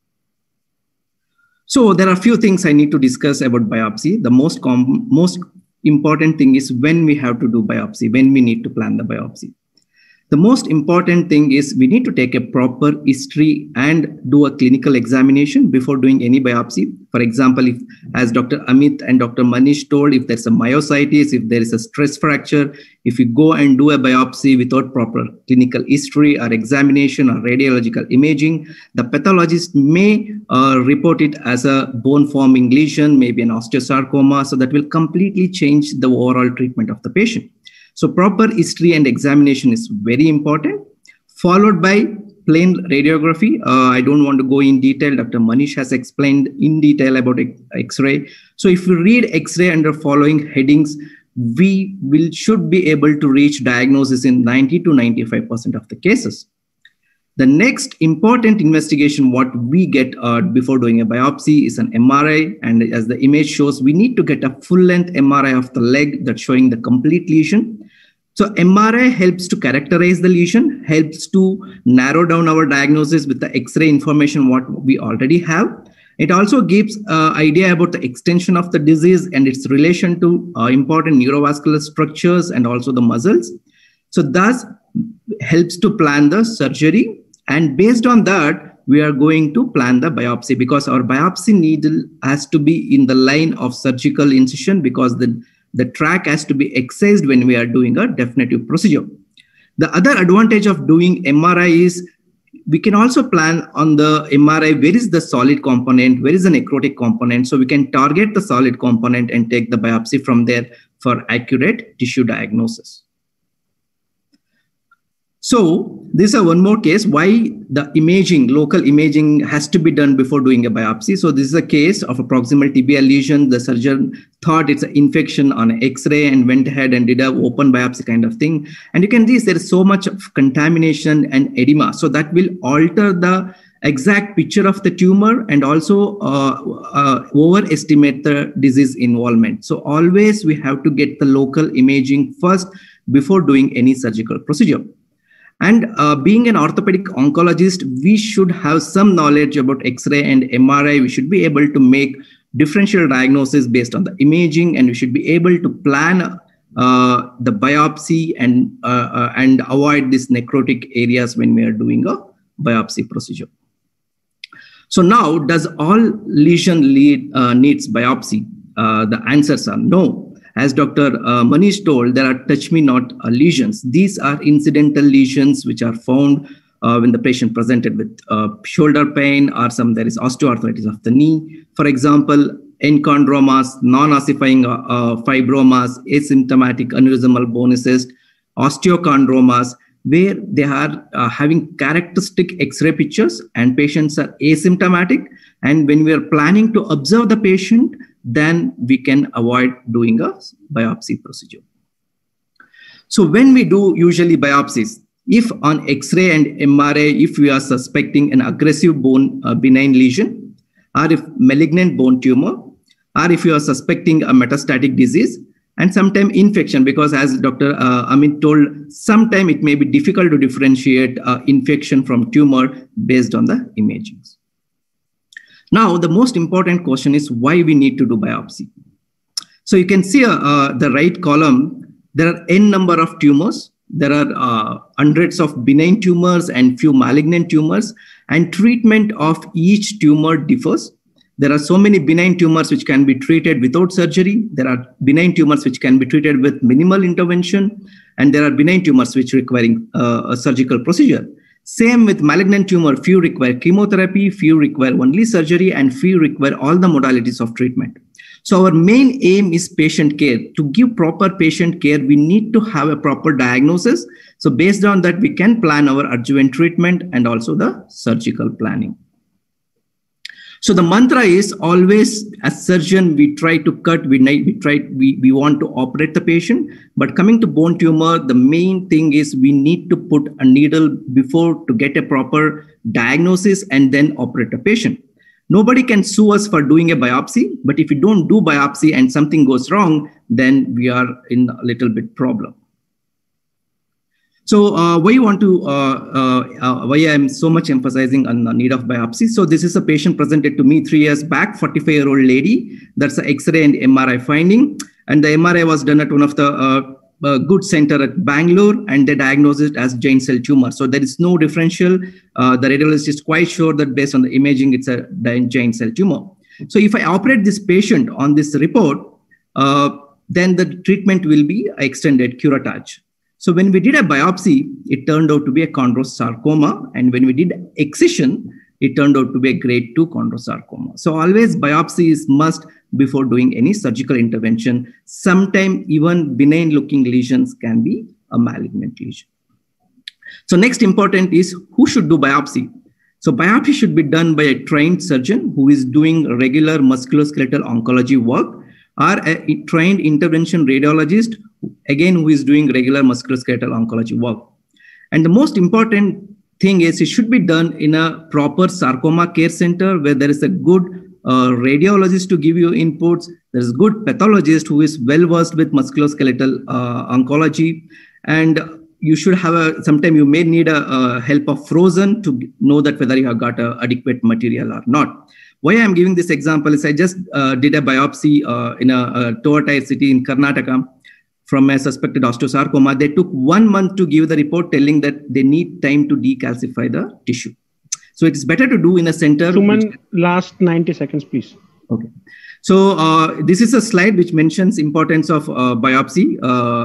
So there are a few things I need to discuss about biopsy. The most important thing is when we have to do biopsy, when we need to plan the biopsy. The most important thing is we need to take a proper history and do a clinical examination before doing any biopsy. For example, if, as Dr. Amit and Dr. Manish told, if there's a myositis, if there is a stress fracture, if you go and do a biopsy without proper clinical history or examination or radiological imaging, the pathologist may report it as a bone-forming lesion, maybe an osteosarcoma. So that will completely change the overall treatment of the patient. So proper history and examination is very important, followed by plain radiography. I don't want to go in detail. Dr. Manish has explained in detail about X-ray. So if you read X-ray under following headings, we should be able to reach diagnosis in 90 to 95% of the cases. The next important investigation, what we get before doing a biopsy, is an MRI. And as the image shows, we need to get a full-length MRI of the leg that's showing the complete lesion. So MRI helps to characterize the lesion, helps to narrow down our diagnosis with the X-ray information what we already have. It also gives an idea about the extension of the disease and its relation to important neurovascular structures and also the muscles. So thus helps to plan the surgery. And based on that, we are going to plan the biopsy, because our biopsy needle has to be in the line of surgical incision, because the track has to be excised when we are doing a definitive procedure. The other advantage of doing MRI is we can also plan on the MRI where is the solid component, where is the necrotic component. So we can target the solid component and take the biopsy from there for accurate tissue diagnosis. So this is one more case why the imaging, local imaging has to be done before doing a biopsy. So this is a case of a proximal tibial lesion. The surgeon thought it's an infection on X-ray and went ahead and did an open biopsy kind of thing. And you can see there is so much of contamination and edema. So that will alter the exact picture of the tumor and also overestimate the disease involvement. So always we have to get the local imaging first before doing any surgical procedure. And being an orthopedic oncologist, we should have some knowledge about X-ray and MRI. We should be able to make differential diagnosis based on the imaging, and we should be able to plan the biopsy and avoid these necrotic areas when we are doing a biopsy procedure. So now, does all lesion needs biopsy? The answers are no. As Dr. Manish told, there are touch-me-not lesions. These are incidental lesions which are found when the patient presented with shoulder pain, or there is osteoarthritis of the knee. For example, enchondromas, non-ossifying fibromas, asymptomatic aneurysmal bone cyst, osteochondromas, where they are having characteristic X-ray pictures and patients are asymptomatic. And when we are planning to observe the patient, then we can avoid doing a biopsy procedure. So when we do usually biopsies, if on X-ray and MRI, if we are suspecting an aggressive bone benign lesion, or if malignant bone tumor, or if you are suspecting a metastatic disease, and sometimes infection, because as Dr. Amit told, sometimes it may be difficult to differentiate infection from tumor based on the imagings. Now, the most important question is why we need to do biopsy. So you can see the right column, there are n number of tumors. There are hundreds of benign tumors and few malignant tumors, and treatment of each tumor differs. There are so many benign tumors which can be treated without surgery. There are benign tumors which can be treated with minimal intervention, and there are benign tumors which requiring a surgical procedure. Same with malignant tumor, few require chemotherapy, few require only surgery, and few require all the modalities of treatment. So our main aim is patient care. To give proper patient care, we need to have a proper diagnosis. So based on that, we can plan our adjuvant treatment and also the surgical planning. So the mantra is always, as surgeon, we try to cut, we want to operate the patient. But coming to bone tumor, the main thing is we need to put a needle before to get a proper diagnosis and then operate a patient. Nobody can sue us for doing a biopsy, but if you don't do biopsy and something goes wrong, then we are in a little bit problem. So why I'm so much emphasizing on the need of biopsy. So this is a patient presented to me 3 years back, 45-year-old lady. That's an X-ray and MRI finding. And the MRI was done at one of the good center at Bangalore, and they diagnosed it as giant cell tumor. So there is no differential. The radiologist is quite sure that based on the imaging, it's a giant cell tumor. So if I operate this patient on this report, then the treatment will be extended curettage. So when we did a biopsy, it turned out to be a chondrosarcoma. And when we did excision, it turned out to be a grade 2 chondrosarcoma. So always biopsy is must before doing any surgical intervention. Sometimes even benign looking lesions can be a malignant lesion. So next important is who should do biopsy. So biopsy should be done by a trained surgeon who is doing regular musculoskeletal oncology work. or a trained intervention radiologist, again, who is doing regular musculoskeletal oncology work. And the most important thing is it should be done in a proper sarcoma care center where there is a good radiologist to give you inputs. There is a good pathologist who is well versed with musculoskeletal oncology. And you should have sometime you may need a help of frozen to know that whether you have got adequate material or not. Why I'm giving this example is I just did a biopsy in a Toa-tier city in Karnataka from a suspected osteosarcoma. They took 1 month to give the report telling that they need time to decalcify the tissue. So it's better to do in a center.
Suman, last 90 seconds, please.
Okay. So this is a slide which mentions importance of biopsy.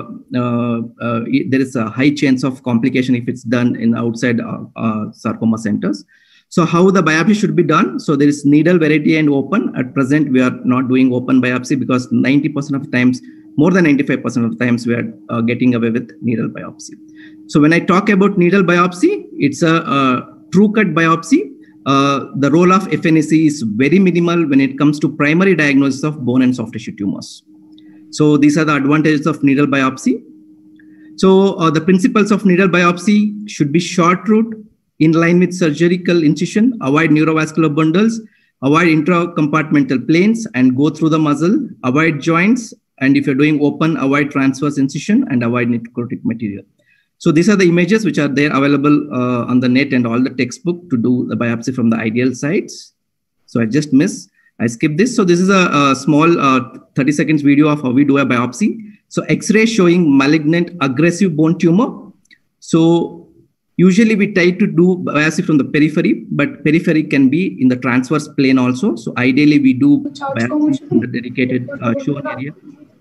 There is a high chance of complication if it's done in outside sarcoma centers. So how the biopsy should be done? So there is needle, variety, and open. At present, we are not doing open biopsy because 90% of times, more than 95% of the times, we are getting away with needle biopsy. So when I talk about needle biopsy, it's a true cut biopsy. The role of FNAC is very minimal when it comes to primary diagnosis of bone and soft tissue tumors. So these are the advantages of needle biopsy. So the principles of needle biopsy should be short route, in line with surgical incision, avoid neurovascular bundles, avoid intracompartmental planes and go through the muscle, avoid joints, and if you're doing open, avoid transverse incision and avoid necrotic material. So these are the images which are there available on the net and all the textbook to do the biopsy from the ideal sites. So I skipped this. So this is a small 30 seconds video of how we do a biopsy. So X-ray showing malignant aggressive bone tumor. So usually we try to do biopsy from the periphery, but periphery can be in the transverse plane also. So ideally we do biopsy from the dedicated shown area.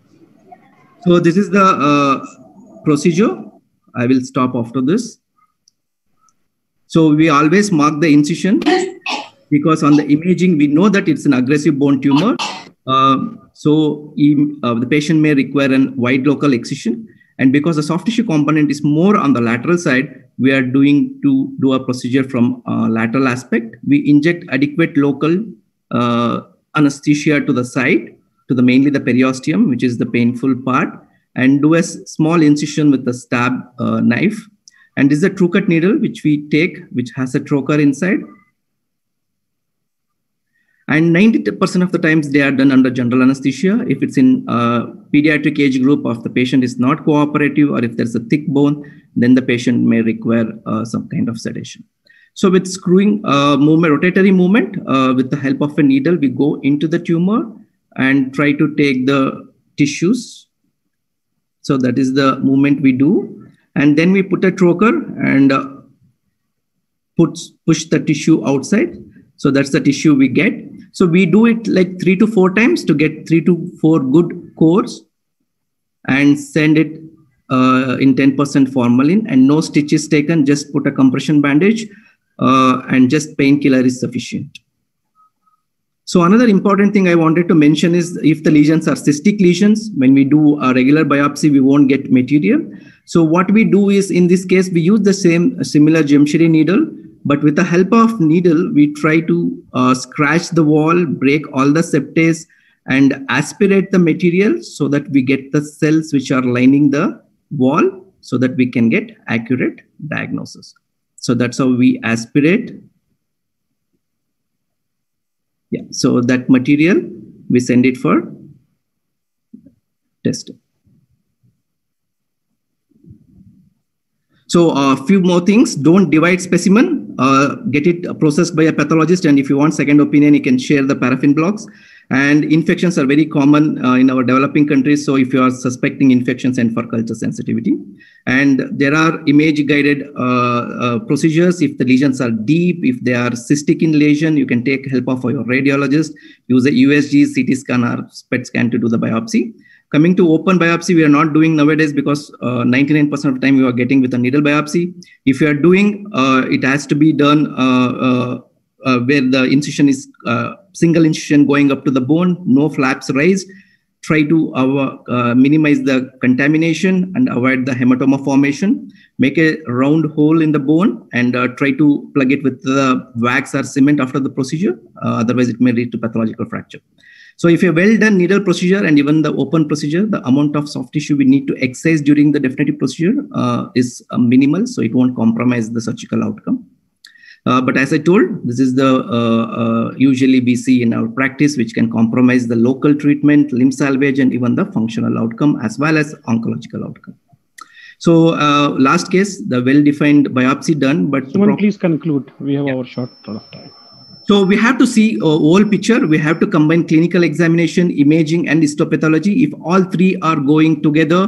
So this is the procedure. I will stop after this. So we always mark the incision because on the imaging, we know that it's an aggressive bone tumor. So the patient may require a wide local excision. And because the soft tissue component is more on the lateral side, we are doing to do a procedure from lateral aspect. We inject adequate local anesthesia to the site, to the mainly the periosteum, which is the painful part, and do a small incision with the stab knife. And this is a true cut needle, which we take, which has a trocar inside. And 90% of the times they are done under general anesthesia. If it's in pediatric age group, or if the patient is not cooperative, or if there's a thick bone, then the patient may require some kind of sedation. So with screwing rotatory movement, with the help of a needle, we go into the tumor and try to take the tissues. So that is the movement we do. And then we put a trocar and push the tissue outside. So that's the tissue we get. So we do it like 3 to 4 times to get 3 to 4 good cores and send it in 10% formalin, and no stitches taken, just put a compression bandage and just painkiller is sufficient. So another important thing I wanted to mention is if the lesions are cystic lesions, when we do a regular biopsy, we won't get material. So what we do is, in this case, we use the similar Jemshiri needle, but with the help of needle, we try to scratch the wall, break all the septae and aspirate the material so that we get the cells which are lining the wall so that we can get accurate diagnosis. So that's how we aspirate. Yeah, so that material, we send it for testing. So a few more things: don't divide specimen, get it processed by a pathologist. And if you want second opinion, you can share the paraffin blocks. And infections are very common in our developing countries. So if you are suspecting infections, send for culture sensitivity. And there are image guided procedures. If the lesions are deep, if they are cystic in lesion, you can take help of your radiologist, use a USG, CT scan or PET scan to do the biopsy. Coming to open biopsy, we are not doing nowadays because 99% of the time you are getting with a needle biopsy. If you are doing, it has to be done where the incision is single incision going up to the bone, no flaps raised. Try to minimize the contamination and avoid the hematoma formation. Make a round hole in the bone and try to plug it with the wax or cement after the procedure. Otherwise, it may lead to pathological fracture. So if a well-done needle procedure and even the open procedure, the amount of soft tissue we need to excise during the definitive procedure is minimal, so it won't compromise the surgical outcome. But as I told, this is the usually we see in our practice, which can compromise the local treatment, limb salvage, and even the functional outcome as well as oncological outcome. So last case, the well-defined biopsy done, but
Someone please conclude. We have our short of time.
So we have to see a whole picture. We have to combine clinical examination, imaging, and histopathology. If all three are going together,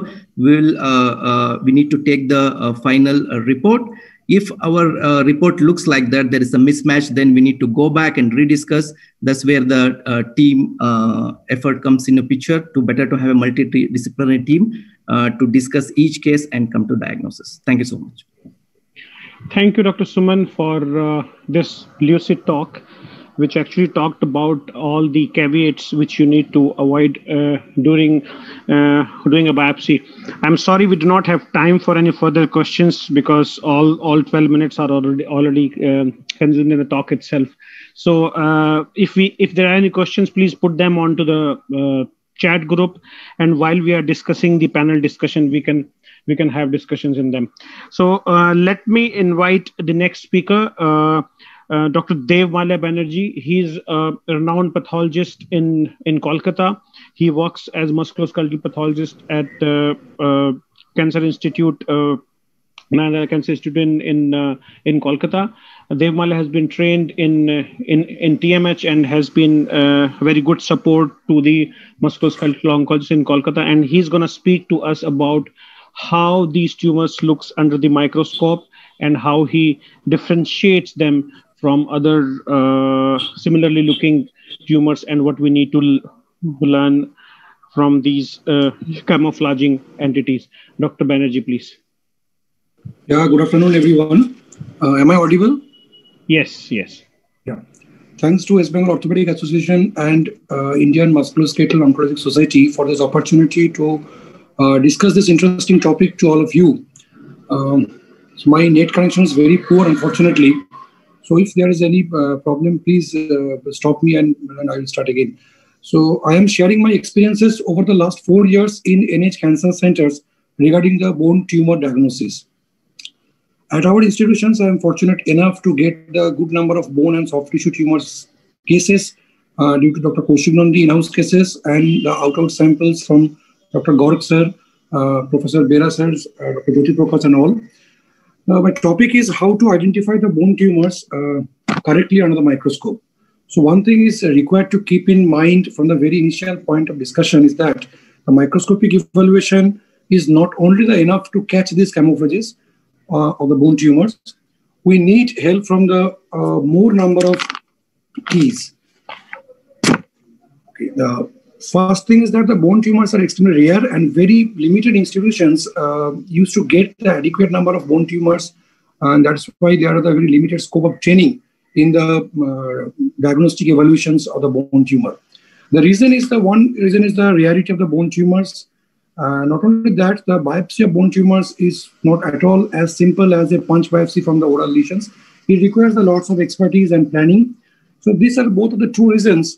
we need to take the final report. If our report looks like that, there is a mismatch, then we need to go back and rediscuss. That's where the team effort comes in a picture to better to have a multidisciplinary team to discuss each case and come to diagnosis. Thank you so much.
Thank you, Dr. Suman, for this lucid talk, which actually talked about all the caveats which you need to avoid during doing a biopsy. I'm sorry we do not have time for any further questions because all 12 minutes are already consumed in the talk itself. So if there are any questions, please put them onto the chat group, and while we are discussing the panel discussion, we can have discussions in them. So let me invite the next speaker, Dr. Devmala Banerjee. He's a renowned pathologist in Kolkata. He works as musculoskeletal pathologist at Cancer Institute, Cancer Institute in Kolkata. Devmala has been trained in TMH and has been very good support to the musculoskeletal oncologists in Kolkata. And he's going to speak to us about how these tumors looks under the microscope and how he differentiates them from other similarly looking tumors and what we need to learn from these camouflaging entities. Dr. Banerjee, please.
Yeah, good afternoon, everyone. Am I audible?
Yes.
Yeah. Thanks to West Bengal Orthopedic Association and Indian Musculoskeletal Oncologic Society for this opportunity to discuss this interesting topic to all of you. So my net connection is very poor, unfortunately. So if there is any problem, please stop me and I will start again. So I am sharing my experiences over the last 4 years in NH cancer centers regarding the bone tumor diagnosis. At our institutions, I am fortunate enough to get the good number of bone and soft tissue tumors cases due to Dr. Kaushik Nandi in-house cases and the out samples from Dr. Gork sir, Professor Bera sir, Dr. Jyoti Prakash and all. My topic is how to identify the bone tumors correctly under the microscope. So one thing is required to keep in mind from the very initial point of discussion is that the microscopic evaluation is not only enough to catch these camouflages of the bone tumors. We need help from the more number of keys. Okay, the first thing is that the bone tumors are extremely rare and very limited institutions used to get the adequate number of bone tumors, and that's why there are the very limited scope of training in the diagnostic evaluations of the bone tumor. The reason is the rarity of the bone tumors. Not only that, the biopsy of bone tumors is not at all as simple as a punch biopsy from the oral lesions. It requires a lots of expertise and planning. So these are both of the two reasons,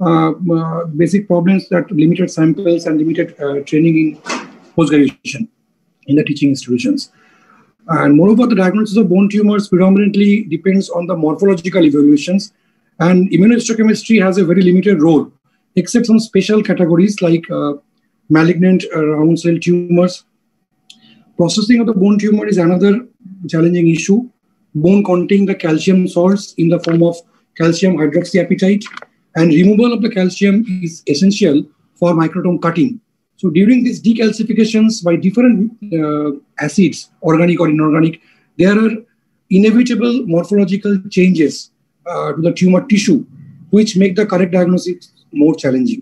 basic problems that limited samples and limited training in post-graduation in the teaching institutions. And moreover, the diagnosis of bone tumors predominantly depends on the morphological evaluations, and immunohistochemistry has a very limited role, except some special categories like malignant round cell tumors. Processing of the bone tumor is another challenging issue. Bone containing the calcium salts in the form of calcium hydroxyapatite, and removal of the calcium is essential for microtome cutting. So during these decalcifications by different acids, organic or inorganic, there are inevitable morphological changes to the tumor tissue, which make the correct diagnosis more challenging.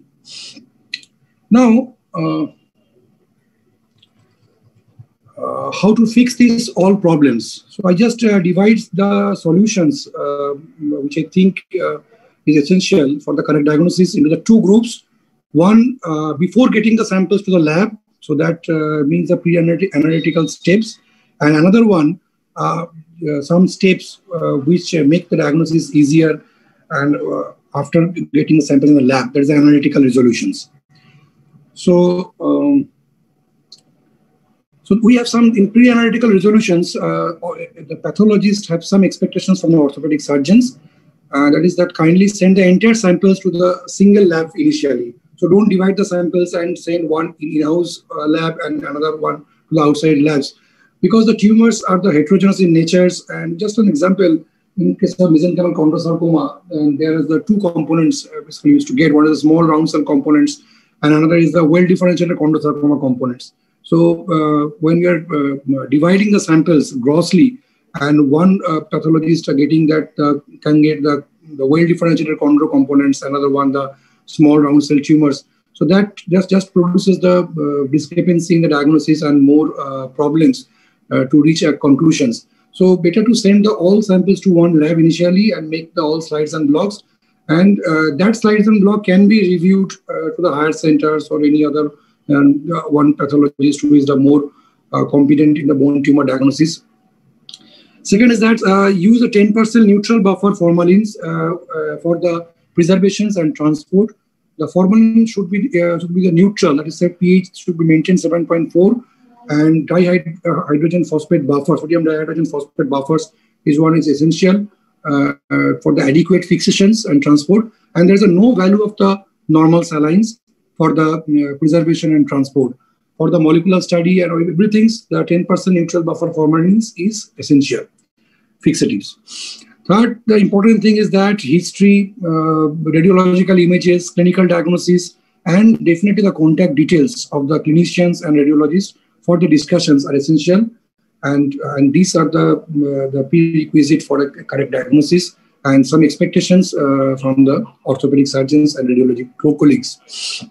Now, how to fix these all problems? So I just divide the solutions, which I think is essential for the correct diagnosis, into the two groups. One, before getting the samples to the lab, so that means the pre-analytical steps, and another one, some steps which make the diagnosis easier and after getting the samples in the lab. There's analytical resolutions. So, so we have some in pre-analytical resolutions. The pathologists have some expectations from the orthopedic surgeons. That is that kindly send the entire samples to the single lab initially. So don't divide the samples and send one in-house lab and another one to the outside labs, because the tumors are the heterogeneous in natures. And just an example, in case of mesenchymal chondrosarcoma, there are the two components basically used to get. One is the small round cell components, and another is the well-differentiated chondrosarcoma components. So when we are dividing the samples grossly, and one pathologist are getting that can get the well-differentiated chondro components, another one the small round cell tumors. So that just produces the discrepancy in the diagnosis and more problems to reach conclusions. So better to send all samples to one lab initially and make the all slides and blogs. And that slides and blog can be reviewed to the higher centers or any other one pathologist who is the more competent in the bone tumor diagnosis. Second is that use a 10% neutral buffer formalins for the preservations and transport. The formalin should be the neutral, that is, the pH should be maintained 7.4, and dihydrogen phosphate buffer, sodium dihydrogen phosphate buffers is essential for the adequate fixations and transport. And there's no value of the normal salines for the preservation and transport. For the molecular study and everything, the 10% neutral buffer formalins is essential fixatives. Third, the important thing is that history, radiological images, clinical diagnosis, and definitely the contact details of the clinicians and radiologists for the discussions are essential. And these are the prerequisite for a correct diagnosis and some expectations from the orthopedic surgeons and radiology colleagues.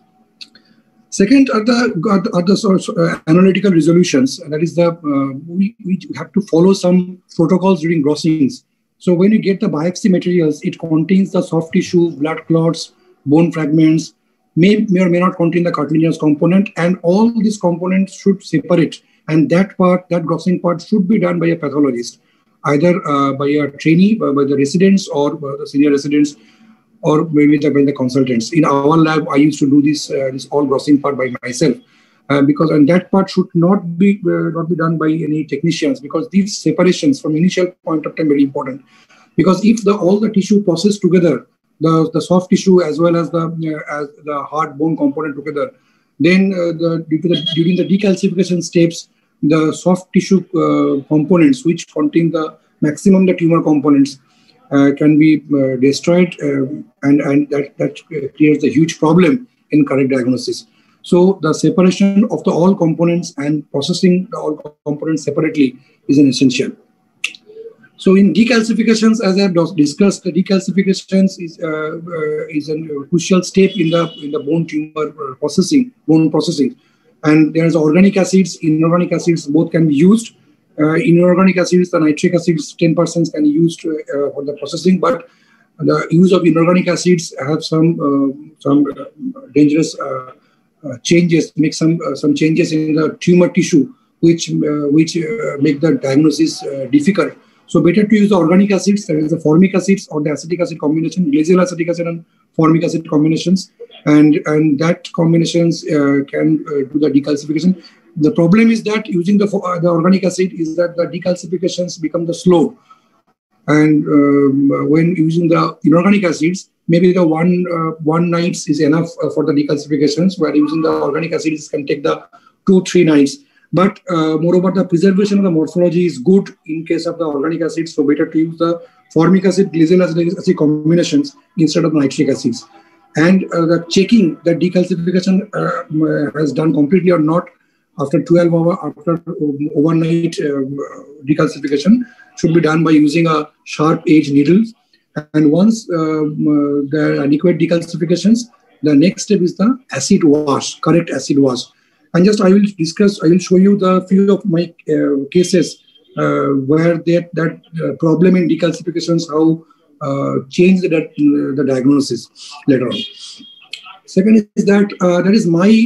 Second are the sort of analytical resolutions. That is we have to follow some protocols during grossings. So when you get the biopsy materials, it contains the soft tissue, blood clots, bone fragments, may or may not contain the cartilaginous component, and all these components should separate. And that grossing part should be done by a pathologist, either by a trainee, by the residents or the senior residents, or maybe by the consultants. In our lab, I used to do this all grossing part by myself, and that part should not be done by any technicians, because these separations from initial point of time are very important. Because if all the tissue processed together, the soft tissue as well as the hard bone component together, then during the decalcification steps, the soft tissue components, which contain the maximum the tumor components, can be destroyed, and that creates a huge problem in correct diagnosis. So the separation of the all components and processing the all components separately is an essential. So in decalcifications, as I have discussed, the decalcifications is a crucial step in the bone tumor bone processing. And there's organic acids, inorganic acids, both can be used. Inorganic acids, the nitric acids, 10% can be used for the processing, but the use of inorganic acids have some dangerous changes, make some changes in the tumor tissue, which make the diagnosis difficult. So better to use the organic acids, that is the formic acids or the acetic acid combination, glacial acetic acid and formic acid combinations, and that combinations can do the decalcification. The problem is that using the organic acid is that the decalcifications become slow, and when using the inorganic acids, maybe the one night is enough for the decalcifications, where using the organic acids can take the 2-3 nights. But moreover, the preservation of the morphology is good in case of the organic acids, so better to use the formic acid, glacial acid combinations instead of nitric acids. And the checking that decalcification has done completely or not after 12 hours, after overnight decalcification, should be done by using a sharp edge needles. And once there are adequate decalcifications, the next step is the acid wash, correct acid wash. And I will show you the few of my cases where that problem in decalcifications, how change the diagnosis later on. Second is that is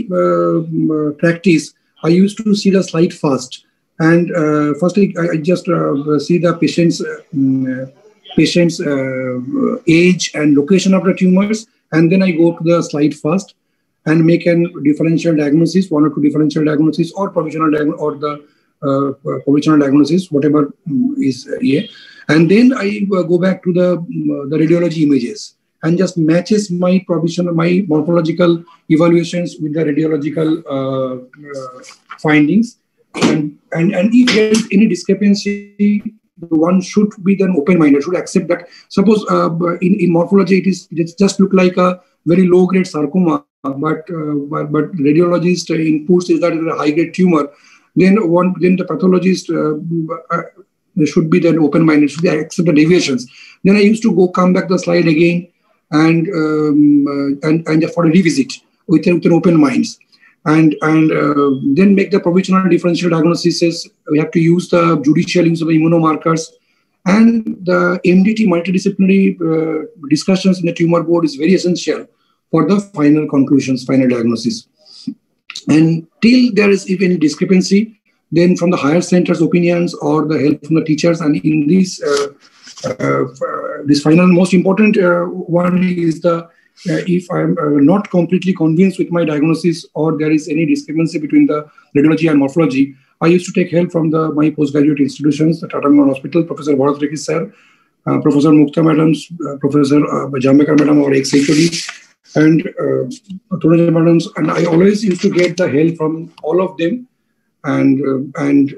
my practice. I used to see the slide fast. And firstly, I just see the patient's patient's age and location of the tumors, and then I go to the slide first and make a differential diagnosis, 1 or 2 differential diagnosis, or provisional diagnosis, or the provisional diagnosis, whatever is here. And then I go back to the radiology images and just matches my my morphological evaluations with the radiological findings. And if there is any discrepancy, one should be then open-minded, should accept that. Suppose in morphology it just look like a very low-grade sarcoma, but radiologist inputs is that it's a high-grade tumor. Then the pathologist should be then open-minded, should accept the deviations. Then I used to come back the slide again and just for a revisit with an open minds. And then make the provisional differential diagnosis. We have to use the judicial use of the immunomarkers, and the MDT multidisciplinary discussions in the tumor board is very essential for the final conclusions, final diagnosis. And till there is if any discrepancy, then from the higher centers' opinions or the help from the teachers, and in this this final most important one is the if I'm not completely convinced with my diagnosis or there is any discrepancy between the radiology and morphology, I used to take help from my postgraduate institutions, the Tata Memorial Hospital, Professor Bharat Rekhi sir, Professor Mukta madams, Professor Jambekar madam, our ex-HOD, and Tunaja madams, and I always used to get the help from all of them, and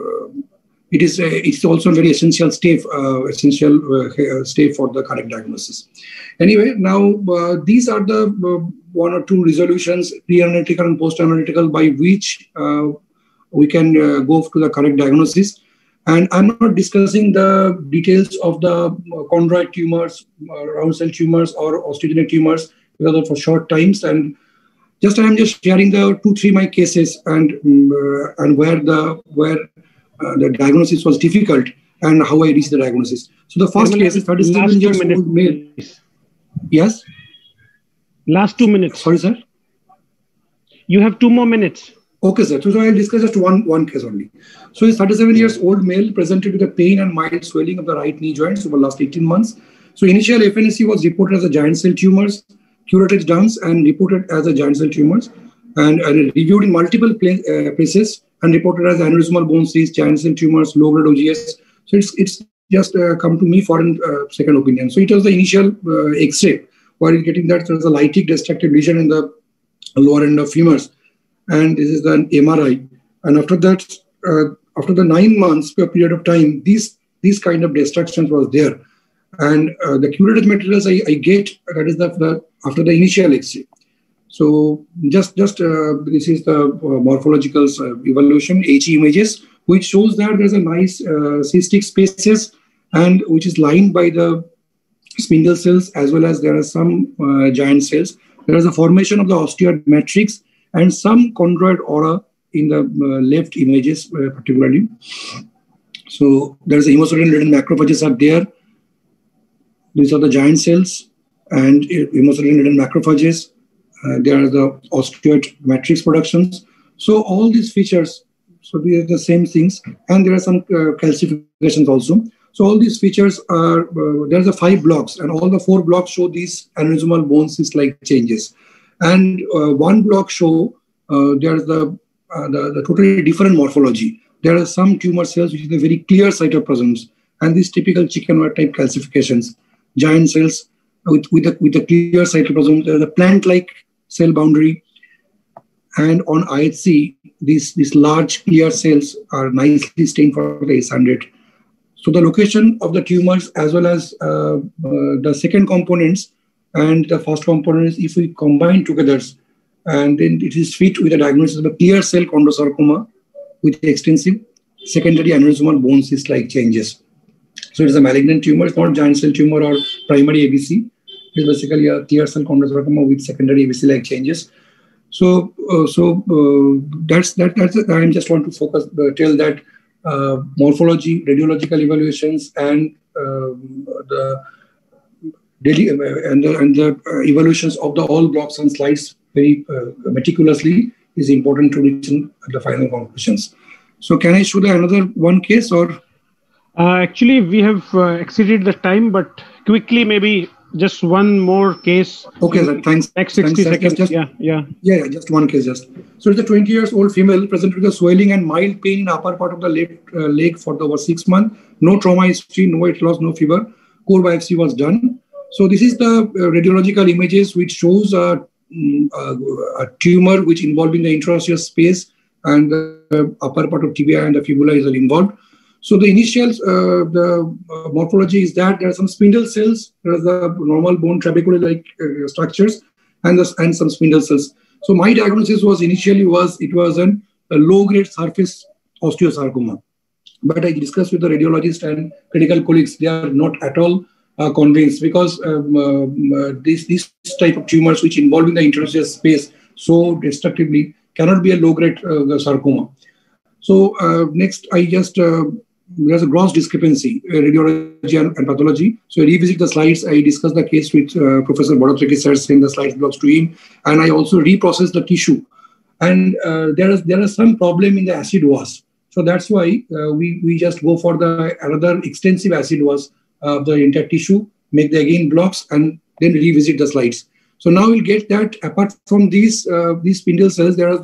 it's also a very essential step for the correct diagnosis. Anyway, now these are the 1 or 2 resolutions, pre-analytical and post-analytical, by which we can go to the correct diagnosis. And I'm not discussing the details of the chondroid tumors, round cell tumors, or osteogenic tumors because of for short times. And I'm just sharing the 2-3 my cases and where the diagnosis was difficult and how I reached the diagnosis. So the first case is 37 years old male. Yes?
Last 2 minutes.
Sorry, sir?
You have 2 more minutes.
Okay, sir. So I'll discuss just one case only. So he's 37 years old male, presented with a pain and mild swelling of the right knee joints over the last 18 months. So initial FNAC was reported as a giant cell tumors, curated done and reported as a giant cell tumors, and reviewed in multiple places and reported as aneurysmal bone cyst, giant cell tumors, low-grade OGS. So it's just come to me for a second opinion. So it was the initial X-ray where you're getting that there's a lytic destructive lesion in the lower end of femurs, and this is the MRI. And after that, after the 9 months period of time, these kind of destructions was there, and the curated materials I get, that is after the initial X-ray. So just this is the morphological evaluation, HE images, which shows that there's a nice cystic spaces and which is lined by the spindle cells, as well as there are some giant cells. There is a formation of the osteoid matrix and some chondroid aura in the left images particularly. So there's a hemocyanin-laden macrophages are there. These are the giant cells and hemocyanin-laden macrophages. There are the osteoid matrix productions. So all these features, so these are the same things, and there are some calcifications also. So all these features are, there's a 5 blocks, and all the 4 blocks show these aneurysmal bone cyst-like changes. And 1 block show there's the totally different morphology. There are some tumor cells which is a very clear cytoplasms, and these typical chicken wire type calcifications, giant cells with a clear cytoplasm. There's a plant-like cell boundary, and on IHC, these large clear cells are nicely stained for the S100. So the location of the tumors, as well as the second components and the first components, if we combine together, and then it is fit with a diagnosis of a clear cell chondrosarcoma with extensive secondary aneurysmal bone cyst-like changes. So it is a malignant tumor. It's not giant cell tumor or primary ABC. It's basically a clear cell chondrosarcoma with secondary ABC-like changes. So that's I just want to focus, tell that morphology, radiological evaluations, and the evaluations of the all blocks and slides very meticulously is important to reach the final conclusions. So can I show the another one case or?
Actually, we have exceeded the time, but quickly, maybe just one more case.
Okay, sir. Thanks.
Next 60
Thanks,
seconds.
Yeah, just one case. So it's a 20 years old female presented with a swelling and mild pain in upper part of the left leg for over 6 months. No trauma history, no weight loss, no fever. Core biopsy was done. So this is the radiological images which shows a tumor which involving the interosseous space, and the upper part of tibia and the fibula is involved. So the initial morphology is that there are some spindle cells, there are the normal bone trabeculae-like structures, and some spindle cells. So my diagnosis was initially it was a low-grade surface osteosarcoma. But I discussed with the radiologist and critical colleagues; they are not at all convinced, because this type of tumors which involving the interosseous space so destructively cannot be a low-grade sarcoma. So next, there's a gross discrepancy, radiology and pathology. So I revisit the slides. I discussed the case with Professor Bodatreki sir, send the slides blocks to him, and I also reprocessed the tissue. And there is some problem in the acid was. So that's why we just go for the another extensive acid was of the entire tissue, make the again blocks, and then revisit the slides. So now we'll get that apart from these spindle cells, there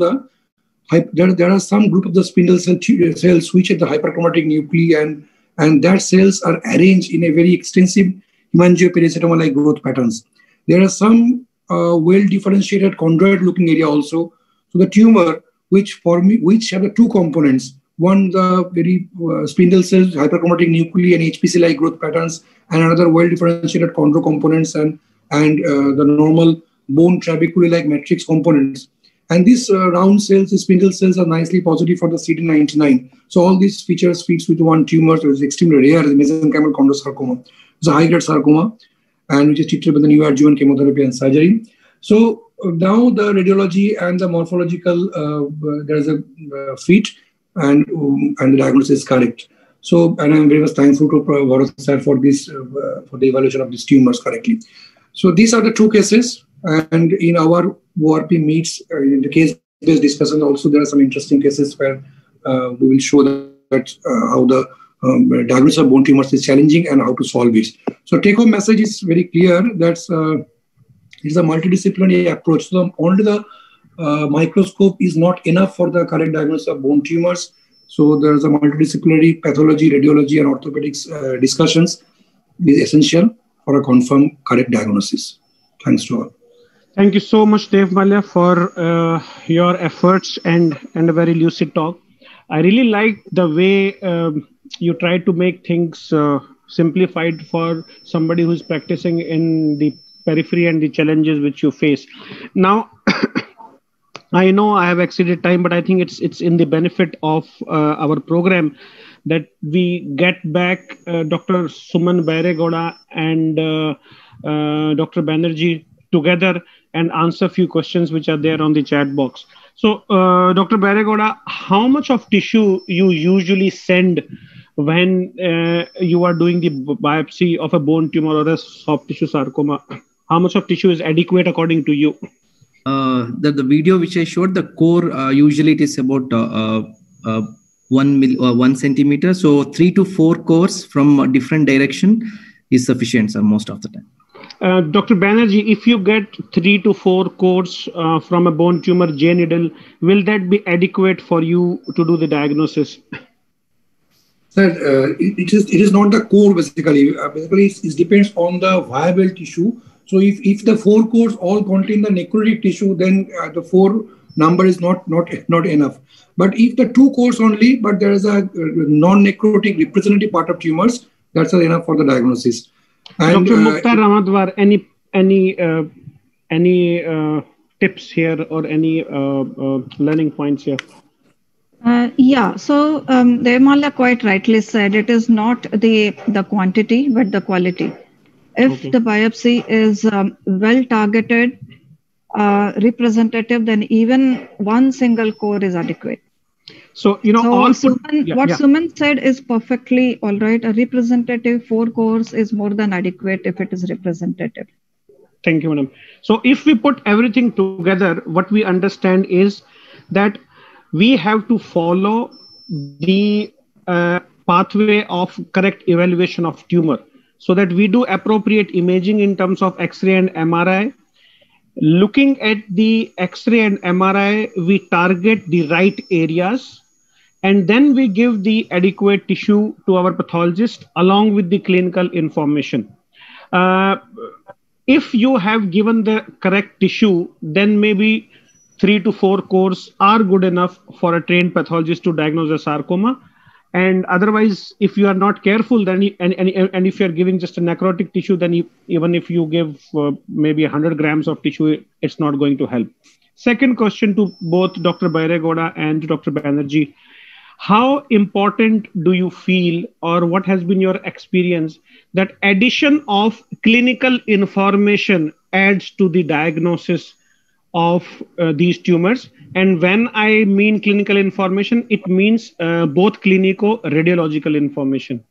are some group of the spindle cells which are the hyperchromatic nuclei, and that cells are arranged in a very extensive hemangiopericytoma-like growth patterns. There are some well-differentiated chondroid-looking area also. So the tumor, which have the two components. One, the very spindle cells, hyperchromatic nuclei and HPC-like growth patterns, and another well-differentiated chondro components and the normal bone trabeculae-like matrix components. And these round cells, the spindle cells, are nicely positive for the CD99. So all these features fits with one tumor, so it's extremely rare, the mesenchymal chondrosarcoma. It's a high-grade sarcoma, and which is treated with the neoadjuvant chemotherapy and surgery. So now the radiology and the morphological, there is a fit, and the diagnosis is correct. So, and I'm very much thankful to Bharat sir for this, for the evaluation of these tumors correctly. So these are the two cases, and in our ORP meets, in the case-based discussion also, there are some interesting cases where we will show that how the diagnosis of bone tumors is challenging and how to solve it. So take-home message is very clear that it's a multidisciplinary approach. So only the microscope is not enough for the correct diagnosis of bone tumors. So there's a multidisciplinary pathology, radiology, and orthopedics discussions is essential for a confirmed correct diagnosis. Thanks to all.
Thank you so much, Dev Mallya, for your efforts and a very lucid talk. I really like the way you try to make things simplified for somebody who's practicing in the periphery and the challenges which you face. Now, I know I have exceeded time, but I think it's in the benefit of our program that we get back Dr. Suman Bairegowda and Dr. Banerjee together and answer a few questions which are there on the chat box. So, Dr. Bairegowda, how much of tissue you usually send when you are doing the biopsy of a bone tumor or a soft tissue sarcoma? How much of tissue is adequate according to you?
The video which I showed, the core usually it is about 1 centimeter. So 3 to 4 cores from a different direction is sufficient, sir, most of the time.
Dr. Banerjee, if you get 3 to 4 cores from a bone tumor J needle, will that be adequate for you to do the diagnosis?
Sir, it is not the core basically. Basically, it depends on the viable tissue. So if the 4 cores all contain the necrotic tissue, then the 4 number is not enough. But if the 2 cores only, but there is a non-necrotic representative part of tumors, that's enough for the diagnosis. And,
Dr. Mukhtar Ramadwar, any tips here or any learning points here?
Yeah, so Dev Mallya quite rightly said, it is not the quantity, but the quality. If the biopsy is well targeted, representative, then even one single core is adequate.
So, you know,
Suman said is perfectly all right. A representative 4 cores is more than adequate if it is representative.
Thank you, madam. So if we put everything together, what we understand is that we have to follow the pathway of correct evaluation of tumor, so that we do appropriate imaging in terms of X-ray and MRI. Looking at the X-ray and MRI, we target the right areas, and then we give the adequate tissue to our pathologist along with the clinical information. If you have given the correct tissue, then maybe 3 to 4 cores are good enough for a trained pathologist to diagnose a sarcoma. And otherwise, if you are not careful, then and if you are giving just a necrotic tissue, then even if you give maybe 100 grams of tissue, it's not going to help. Second question to both Dr. Bairegowda and Dr. Banerjee. How important do you feel, or what has been your experience, that addition of clinical information adds to the diagnosis of these tumors? And when I mean clinical information, it means both clinico-radiological information.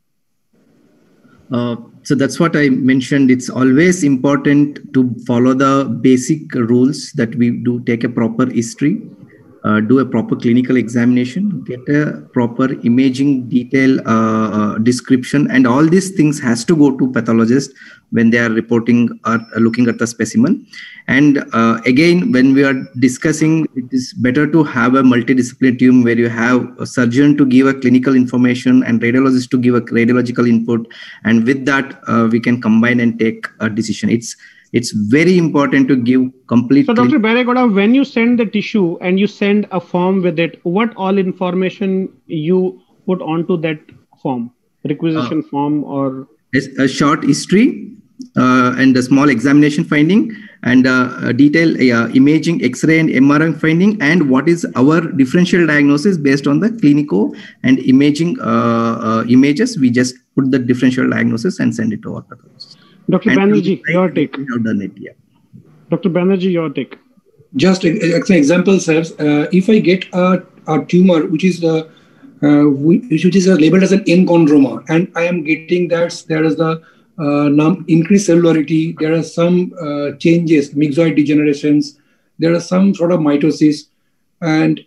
So that's what I mentioned. It's always important to follow the basic rules that we do. Take a proper history, do a proper clinical examination, get a proper imaging detail description, and all these things has to go to pathologist when they are reporting or looking at the specimen. And again, when we are discussing, it is better to have a multidisciplinary team where you have a surgeon to give a clinical information and radiologist to give a radiological input, and with that we can combine and take a decision. It's very important to give complete.
So, Dr. Bairegowda, when you send the tissue and you send a form with it, what all information you put onto that form, requisition form, or
a short history and a small examination finding, and a detailed imaging, X-ray and MRI finding, and what is our differential diagnosis based on the clinical and imaging images. We just put the differential diagnosis and send it to our pathologist.
Dr. Banerjee, your take.
We have done it, yeah.
Dr. Banerjee, your take.
Just an example, sir. If I get a tumor which is labeled as an enchondroma, and I am getting that there is the increased cellularity, there are some changes, myxoid degenerations, there are some sort of mitosis, and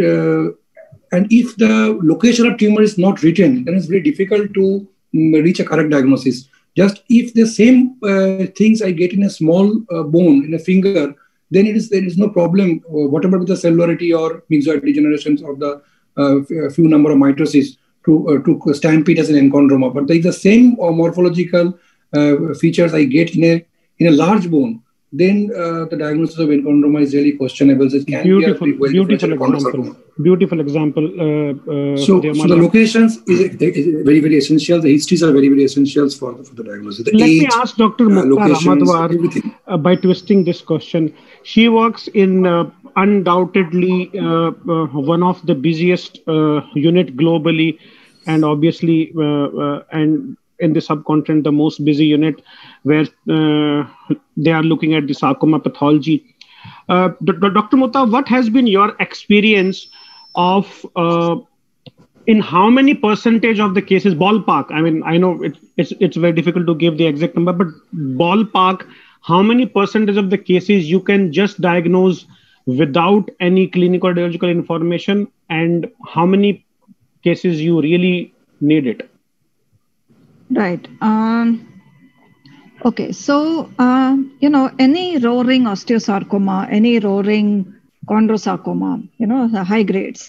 if the location of tumor is not written, then it's very difficult to reach a correct diagnosis. Just if the same things I get in a small bone in a finger, then there is no problem, whatever with the cellularity or myxoid degenerations or the few number of mitosis to stamp it as an enchondroma. But if the same morphological features I get in a large bone, then the diagnosis of enchondroma is really questionable. So it can
beautiful example.
So the locations is very, very essential. The histories are very, very essential for the diagnosis.
Let me ask Dr. Mukta Ramadwar by twisting this question. She works in undoubtedly one of the busiest unit globally, and obviously and in the subcontinent the most busy unit, where they are looking at the sarcoma pathology. Dr. Mukta, what has been your experience of in how many percentage of the cases, ballpark? I mean, I know it's very difficult to give the exact number, but ballpark, how many percentage of the cases you can just diagnose without any clinical radiological information, and how many cases you really need it?
Right. Okay. So, any roaring osteosarcoma, any roaring chondrosarcoma, the high grades,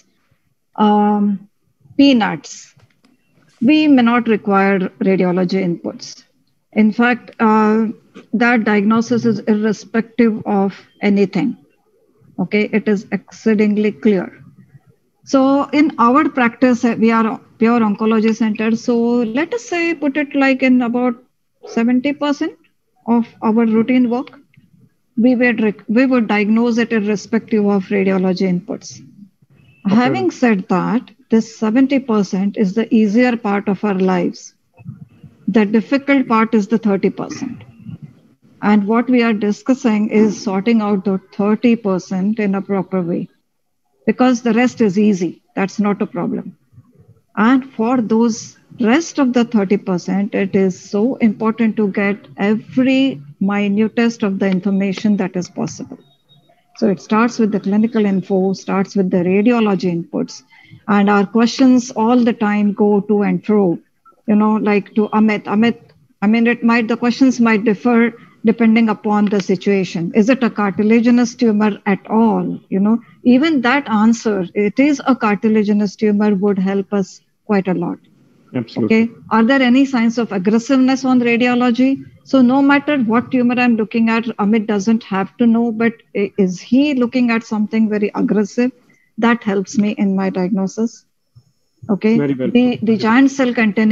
peanuts, we may not require radiology inputs. In fact, that diagnosis is irrespective of anything. Okay. It is exceedingly clear. So in our practice, we are pure oncology center. So let us say, put it like in about 70% of our routine work, we would diagnose it irrespective of radiology inputs. Okay. Having said that, this 70% is the easier part of our lives. The difficult part is the 30%. And what we are discussing is sorting out the 30% in a proper way, because the rest is easy. That's not a problem. And for those rest of the 30%, it is so important to get every minutest of the information that is possible. So it starts with the clinical info, starts with the radiology inputs. And our questions all the time go to and fro, like to Amit. Amit, I mean, the questions might differ depending upon the situation. Is it a cartilaginous tumor at all? Even that answer, it is a cartilaginous tumor, would help us quite a lot.
Absolutely.
Okay. Are there any signs of aggressiveness on radiology? So no matter what tumor I'm looking at, Amit doesn't have to know, but is he looking at something very aggressive? That helps me in my diagnosis. Okay.
Very well.
The giant cell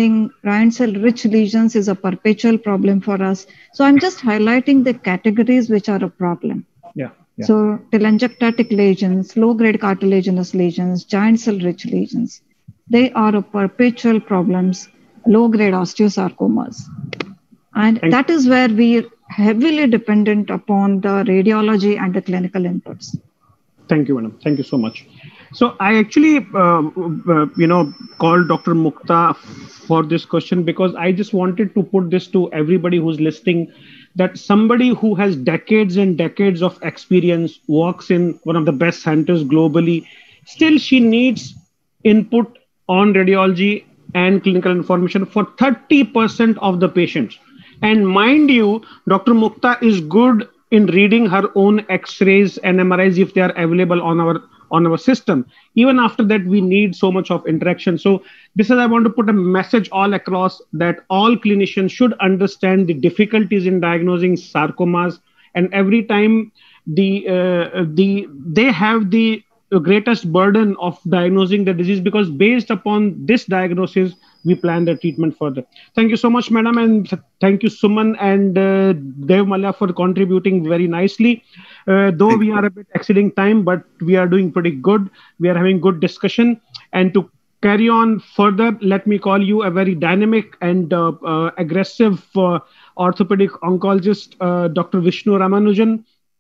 rich lesions is a perpetual problem for us. So I'm just highlighting the categories which are a problem.
Yeah.
So telangiectatic lesions, low-grade cartilaginous lesions, giant cell rich lesions, they are a perpetual problems, low-grade osteosarcomas. And that is where we are heavily dependent upon the radiology and the clinical inputs.
Thank you, madam. Thank you so much. So I actually, called Dr. Mukta for this question because I just wanted to put this to everybody who's listening, that somebody who has decades and decades of experience, works in one of the best centers globally, still she needs input on radiology and clinical information for 30% of the patients. And mind you, Dr. Mukta is good in reading her own X-rays and MRIs if they are available on our system. Even after that, we need so much of interaction. So this is, I want to put a message all across that all clinicians should understand the difficulties in diagnosing sarcomas, and every time they have the greatest burden of diagnosing the disease, because based upon this diagnosis, we plan the treatment further. Thank you so much, madam, and thank you, Suman and Dev Malla, for contributing very nicely. Though we are a bit exceeding time, but we are doing pretty good. We are having good discussion. And to carry on further, let me call you a very dynamic and aggressive orthopedic oncologist, Dr. Vishnu Ramanujan.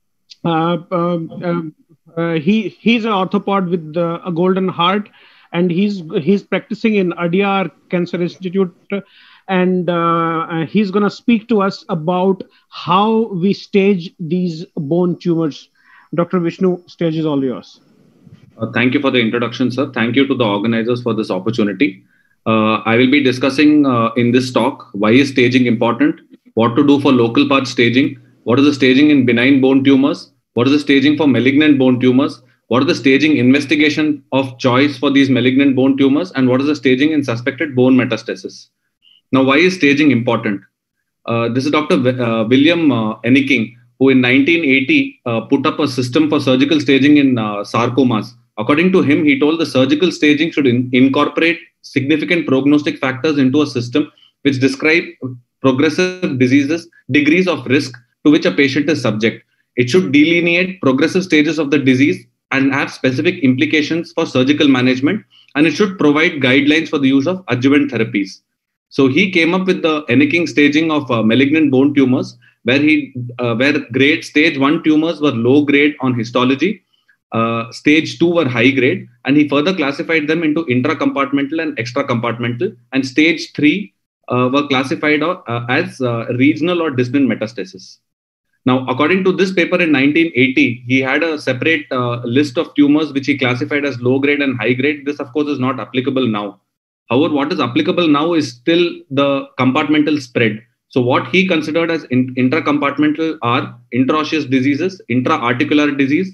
He's an orthopod with a golden heart, and he's practicing in Adyar Cancer Institute, and he's going to speak to us about how we stage these bone tumors. Dr. Vishnu, stage is all yours.
Thank you for the introduction, sir. Thank you to the organizers for this opportunity. I will be discussing in this talk why is staging important, what to do for local part staging, what is the staging in benign bone tumors, what is the staging for malignant bone tumors, what is the staging investigation of choice for these malignant bone tumors, and what is the staging in suspected bone metastasis. Now, why is staging important? This is Dr. William Enneking, who in 1980 put up a system for surgical staging in sarcomas. According to him, he told the surgical staging should incorporate significant prognostic factors into a system which describe progressive diseases, degrees of risk to which a patient is subject. It should delineate progressive stages of the disease and have specific implications for surgical management, and it should provide guidelines for the use of adjuvant therapies. So he came up with the Enneking staging of malignant bone tumors, where grade stage 1 tumors were low grade on histology, stage 2 were high grade, and he further classified them into intracompartmental and extracompartmental, and stage 3 were classified as regional or distant metastasis. Now, according to this paper in 1980, he had a separate list of tumors which he classified as low grade and high grade. This, of course, is not applicable now. However, what is applicable now is still the compartmental spread. So what he considered as intracompartmental are intraosseous diseases, intra-articular disease,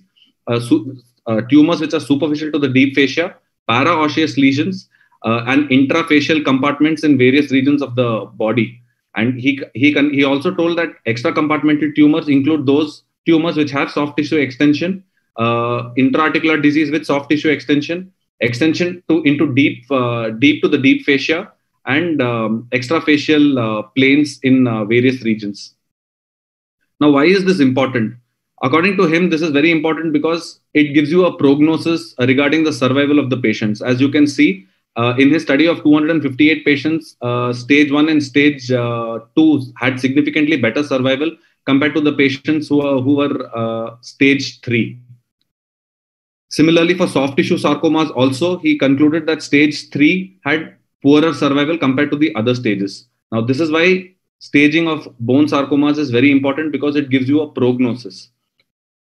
tumors which are superficial to the deep fascia, paraosseous lesions, and intrafacial compartments in various regions of the body. And he also told that extracompartmental tumors include those tumors which have soft tissue extension, intra-articular disease with soft tissue extension into deep to the deep fascia, and extrafacial planes in various regions. Now, why is this important? According to him, this is very important because it gives you a prognosis regarding the survival of the patients. As you can see, in his study of 258 patients, stage 1 and stage 2 had significantly better survival compared to the patients who were stage 3. Similarly, for soft tissue sarcomas also, he concluded that stage 3 had poorer survival compared to the other stages. Now, this is why staging of bone sarcomas is very important, because it gives you a prognosis.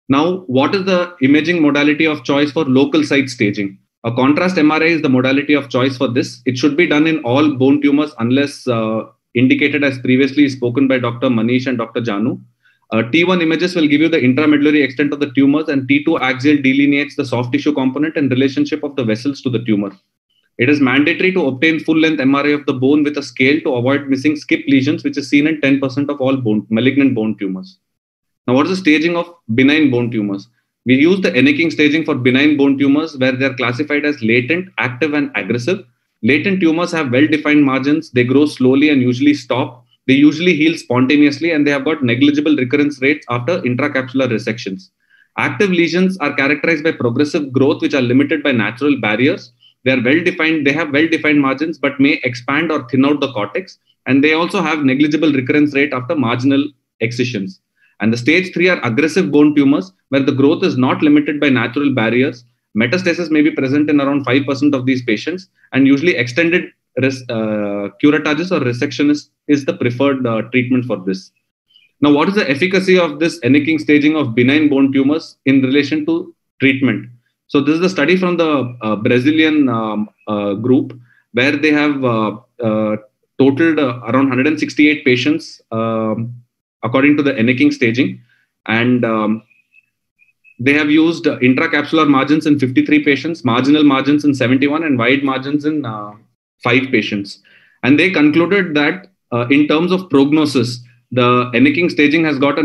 Now, what is the imaging modality of choice for local site staging? A contrast MRI is the modality of choice for this. It should be done in all bone tumors unless indicated as previously spoken by Dr. Manish and Dr. Janu. T1 images will give you the intramedullary extent of the tumors, and T2 axial delineates the soft tissue component and relationship of the vessels to the tumor. It is mandatory to obtain full-length MRI of the bone with a scale to avoid missing skip lesions, which is seen in 10% of all malignant bone tumors. Now, what is the staging of benign bone tumors? We use the Enneking staging for benign bone tumors, where they are classified as latent, active, and aggressive. Latent tumors have well-defined margins. They grow slowly and usually stop. They usually heal spontaneously, and they have got negligible recurrence rates after intracapsular resections. Active lesions are characterized by progressive growth, which are limited by natural barriers. They are well-defined. They have well-defined margins, but may expand or thin out the cortex. And they also have negligible recurrence rate after marginal excisions. And the stage 3 are aggressive bone tumors, where the growth is not limited by natural barriers. Metastasis may be present in around 5% of these patients, and usually extended curatages or resection is the preferred treatment for this. Now, what is the efficacy of this Enneking staging of benign bone tumors in relation to treatment? So this is a study from the Brazilian group, where they have totaled around 168 patients according to the Enneking staging, and they have used intracapsular margins in 53 patients, marginal margins in 71, and wide margins in 5 patients. And they concluded that in terms of prognosis, the Enneking staging has got a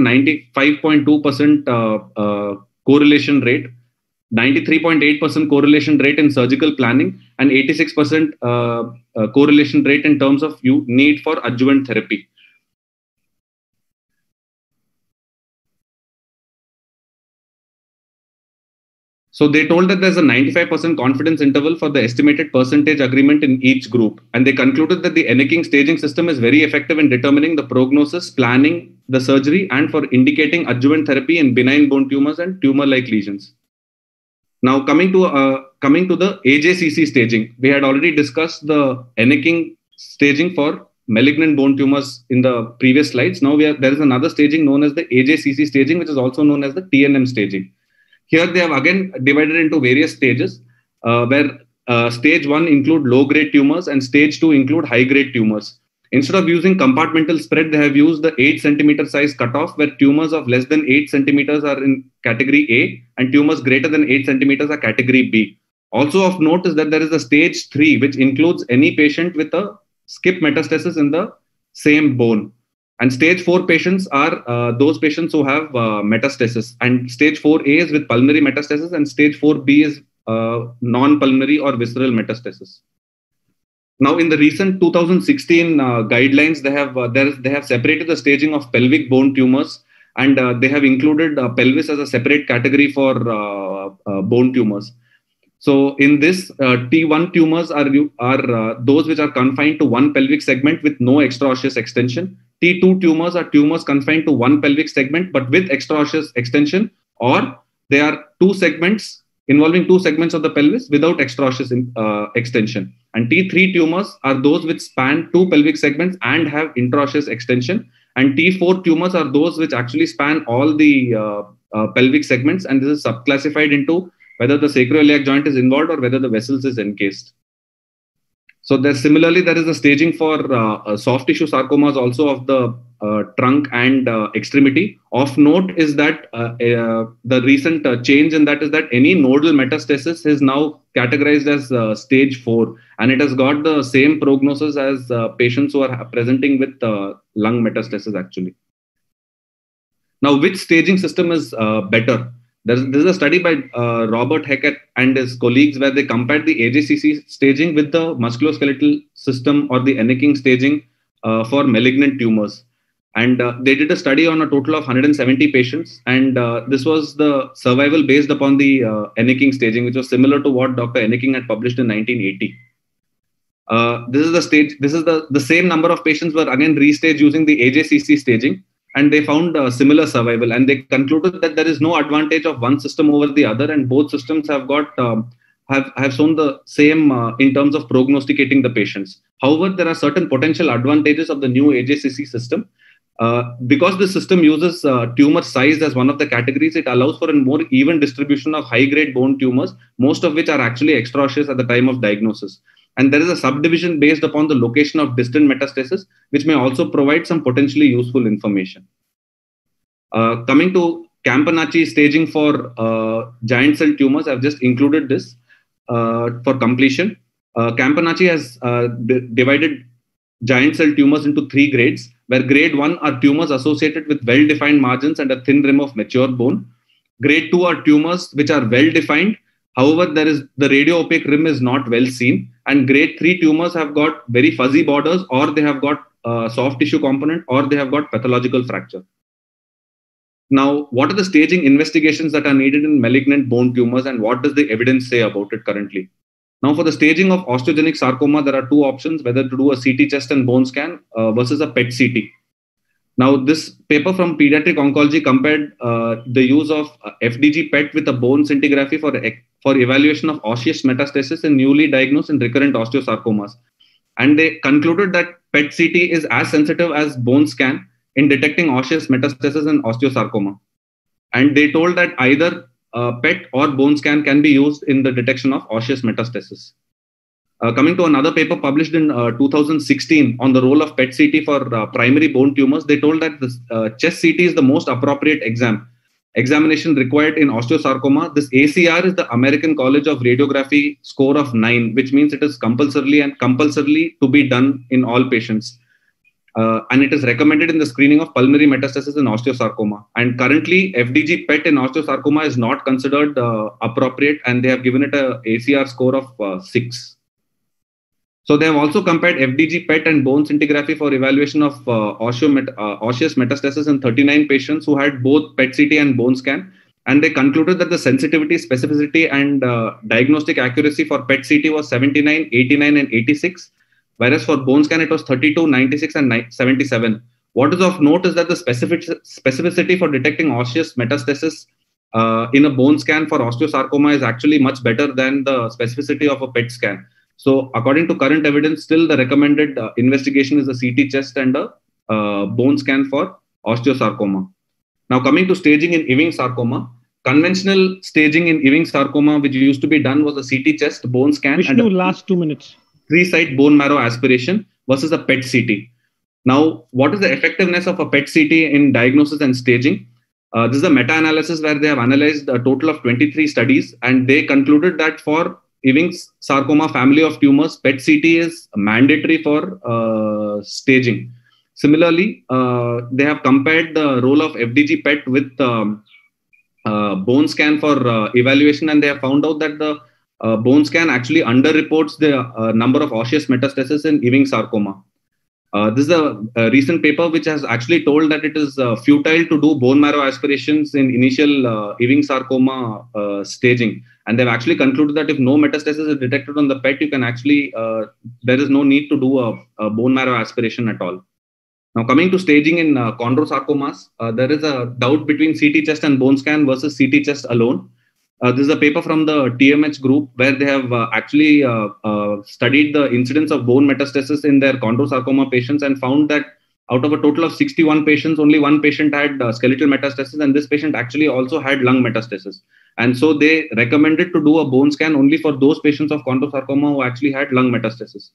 95.2% correlation rate, 93.8% correlation rate in surgical planning, and 86% correlation rate in terms of need for adjuvant therapy. So they told that there's a 95% confidence interval for the estimated percentage agreement in each group. And they concluded that the Enneking staging system is very effective in determining the prognosis, planning the surgery, and for indicating adjuvant therapy in benign bone tumors and tumor-like lesions. Now, coming to the AJCC staging, we had already discussed the Enneking staging for malignant bone tumors in the previous slides. Now there is another staging known as the AJCC staging, which is also known as the TNM staging. Here they have again divided into various stages, where stage 1 include low-grade tumors and stage 2 include high-grade tumors. Instead of using compartmental spread, they have used the 8 centimeter size cutoff, where tumors of less than 8 centimeters are in category A and tumors greater than 8 centimeters are category B. Also of note is that there is a stage 3, which includes any patient with a skip metastasis in the same bone. And stage 4 patients are those patients who have metastasis. And stage 4A is with pulmonary metastasis, and stage 4B is non-pulmonary or visceral metastasis. Now, in the recent 2016 guidelines, they have separated the staging of pelvic bone tumors, and they have included pelvis as a separate category for bone tumors. So in this, T1 tumors are those which are confined to one pelvic segment with no extraosseous extension. T2 tumors are tumors confined to one pelvic segment but with extraosseous extension, or they are two segments involving two segments of the pelvis without extraosseous extension. And T3 tumors are those which span two pelvic segments and have intraosseous extension. And T4 tumors are those which actually span all the pelvic segments, and this is subclassified into whether the sacroiliac joint is involved or whether the vessels is encased. So there is a staging for soft tissue sarcomas also of the trunk and extremity. Of note is that the recent change in that is that any nodal metastasis is now categorized as stage 4, and it has got the same prognosis as patients who are presenting with lung metastasis actually. Now, which staging system is better? This is a study by Robert Heckett and his colleagues where they compared the AJCC staging with the musculoskeletal system or the Enneking staging for malignant tumors. And they did a study on a total of 170 patients. And this was the survival based upon the Enneking staging, which was similar to what Dr. Enneking had published in 1980. This is the same number of patients were again restaged using the AJCC staging. And they found similar survival, and they concluded that there is no advantage of one system over the other, and both systems have got have shown the same in terms of prognosticating the patients. However, there are certain potential advantages of the new AJCC system. Because the system uses tumor size as one of the categories, it allows for a more even distribution of high-grade bone tumors, most of which are actually extraosseous at the time of diagnosis. And there is a subdivision based upon the location of distant metastasis, which may also provide some potentially useful information. Coming to Campanacci staging for giant cell tumors, I've just included this for completion. Campanacci has divided giant cell tumors into 3 grades, where grade 1 are tumors associated with well-defined margins and a thin rim of mature bone. Grade 2 are tumors which are well-defined. However, the radio-opaque rim is not well seen. And grade 3 tumors have got very fuzzy borders, or they have got soft tissue component, or they have got pathological fracture. Now, what are the staging investigations that are needed in malignant bone tumors, and what does the evidence say about it currently? Now, for the staging of osteogenic sarcoma, there are 2 options, whether to do a CT chest and bone scan versus a PET CT. Now, this paper from Pediatric Oncology compared the use of FDG PET with a bone scintigraphy for evaluation of osseous metastasis in newly diagnosed and recurrent osteosarcomas. And they concluded that PET CT is as sensitive as bone scan in detecting osseous metastasis and osteosarcoma. And they told that either PET or bone scan can be used in the detection of osseous metastasis. Coming to another paper published in 2016 on the role of PET CT for primary bone tumors, they told that the chest CT is the most appropriate examination required in osteosarcoma. This ACR is the American College of Radiography score of 9, which means it is compulsorily to be done in all patients. And it is recommended in the screening of pulmonary metastasis in osteosarcoma. And currently, FDG PET in osteosarcoma is not considered appropriate, and they have given it a ACR score of 6. So they have also compared FDG PET and bone scintigraphy for evaluation of osseous metastasis in 39 patients who had both PET CT and bone scan. And they concluded that the sensitivity, specificity, and diagnostic accuracy for PET CT was 79, 89, and 86. Whereas for bone scan, it was 32, 96, and 77. What is of note is that the specificity for detecting osseous metastasis in a bone scan for osteosarcoma is actually much better than the specificity of a PET scan. So according to current evidence, still the recommended investigation is a CT chest and a bone scan for osteosarcoma. Now coming to staging in Ewing sarcoma, conventional staging in Ewing sarcoma, which used to be done, was a CT chest, bone scan,
Vishnu, and last 2 minutes.
3-site bone marrow aspiration versus a PET CT. Now, what is the effectiveness of a PET CT in diagnosis and staging? This is a meta-analysis where they have analyzed a total of 23 studies, and they concluded that for Ewing sarcoma family of tumors, PET CT is mandatory for staging. Similarly, they have compared the role of FDG PET with bone scan for evaluation, and they have found out that the bone scan actually underreports the number of osseous metastasis in Ewing sarcoma. This is a recent paper which has actually told that it is futile to do bone marrow aspirations in initial Ewing sarcoma staging. And they've actually concluded that if no metastasis is detected on the PET, you can actually, there is no need to do a bone marrow aspiration at all. Now, coming to staging in chondrosarcomas, there is a doubt between CT chest and bone scan versus CT chest alone. This is a paper from the TMH group where they have actually studied the incidence of bone metastasis in their chondrosarcoma patients and found that out of a total of 61 patients, only 1 patient had skeletal metastasis, and this patient actually also had lung metastasis. And so they recommended to do a bone scan only for those patients of chondrosarcoma who actually had lung metastasis.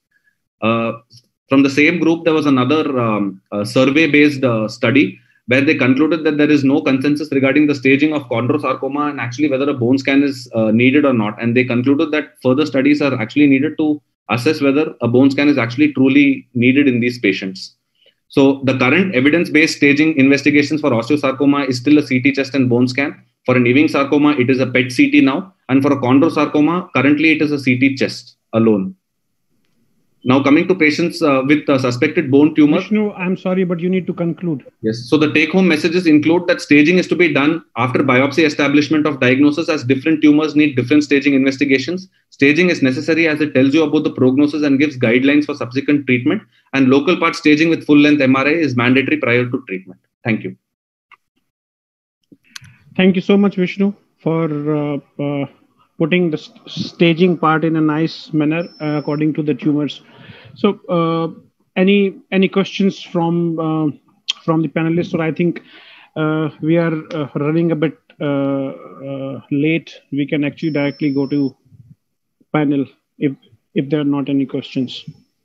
From the same group, there was another survey-based study where they concluded that there is no consensus regarding the staging of chondrosarcoma and actually whether a bone scan is needed or not. And they concluded that further studies are actually needed to assess whether a bone scan is actually truly needed in these patients. So the current evidence-based staging investigations for osteosarcoma is still a CT chest and bone scan. For an Ewing sarcoma, it is a PET CT now. And for a chondrosarcoma, currently it is a CT chest alone. Now coming to patients with suspected bone tumor.
Vishnu, I'm sorry, but you need to conclude.
Yes. So the take-home messages include that staging is to be done after biopsy establishment of diagnosis, as different tumors need different staging investigations. Staging is necessary as it tells you about the prognosis and gives guidelines for subsequent treatment. And local part staging with full-length MRI is mandatory prior to treatment. Thank you.
Thank you so much, Vishnu, for putting the staging part in a nice manner according to the tumors. So any questions from from the panelists, or I think we are running a bit late. We can actually directly go to panel if there are not any questions.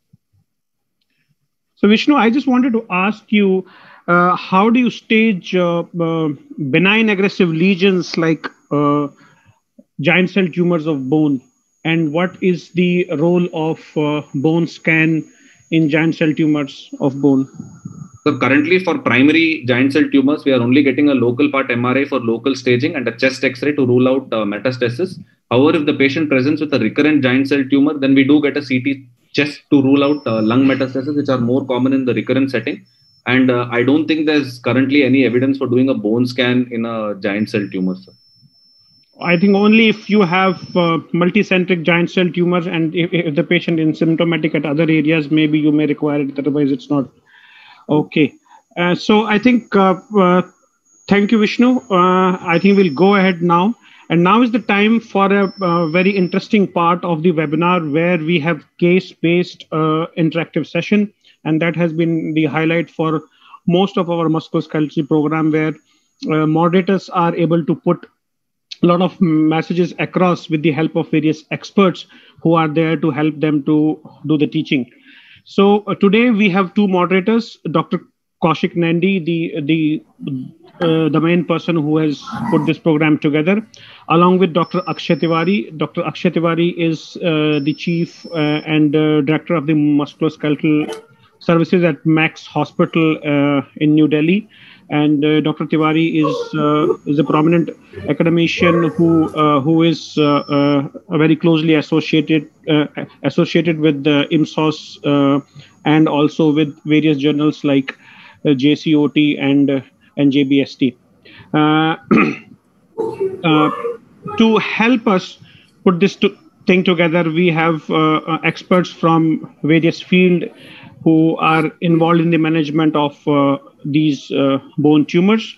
So Vishnu, I just wanted to ask you, how do you stage benign aggressive lesions like giant cell tumors of bone, and what is the role of bone scan in giant cell tumors of bone?
So currently for primary giant cell tumors, we are only getting a local part MRI for local staging and a chest X-ray to rule out metastasis. However, if the patient presents with a recurrent giant cell tumor, then we do get a CT chest to rule out lung metastasis, which are more common in the recurrent setting. And I don't think there's currently any evidence for doing a bone scan in a giant cell tumor, sir.
I think only if you have multicentric giant cell tumors, and if the patient is symptomatic at other areas, maybe you may require it. Otherwise, it's not. Okay. So I think, thank you, Vishnu. I think we'll go ahead now. And now is the time for a very interesting part of the webinar where we have case-based interactive session. And that has been the highlight for most of our musculoskeletal program, where moderators are able to put a lot of messages across with the help of various experts who are there to help them to do the teaching. So today we have two moderators, Dr. Kaushik Nandy, the main person who has put this program together, along with Dr. Akshay Tiwari. Dr. Akshay Tiwari is the chief and director of the musculoskeletal services at Max Hospital in New Delhi. And Dr. Tiwari is a prominent academician who is very closely associated with the IMSOS and also with various journals like JCOT and JBST. To help us put this thing together, we have experts from various fields who are involved in the management of these bone tumors.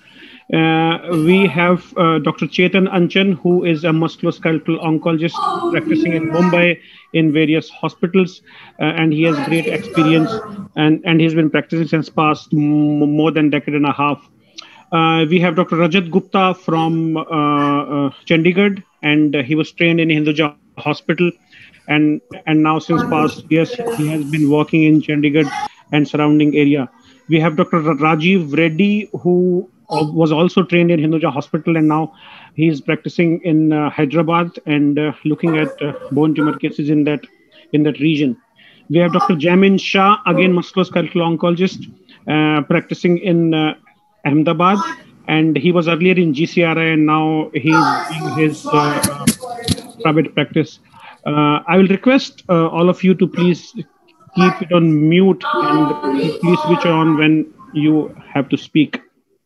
We have Dr. Chetan Anchan, who is a musculoskeletal oncologist practicing in Mumbai in various hospitals, and he has great experience, and he's been practicing since past more than a decade and a half. We have Dr. Rajat Gupta from Chandigarh, and he was trained in Hinduja Hospital, and now since past years he has been working in Chandigarh and surrounding area. We have Dr. Rajiv Reddy, who was also trained in Hinduja Hospital, and now he's practicing in Hyderabad and looking at bone tumor cases in that region. We have Dr. Jamin Shah, again musculoskeletal oncologist, practicing in Ahmedabad, and he was earlier in GCRI, and now he's doing his private practice. I will request all of you to please keep it on mute and please switch on when you have to speak.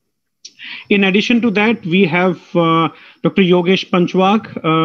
In addition to that, we have Dr. Yogesh Panchwag.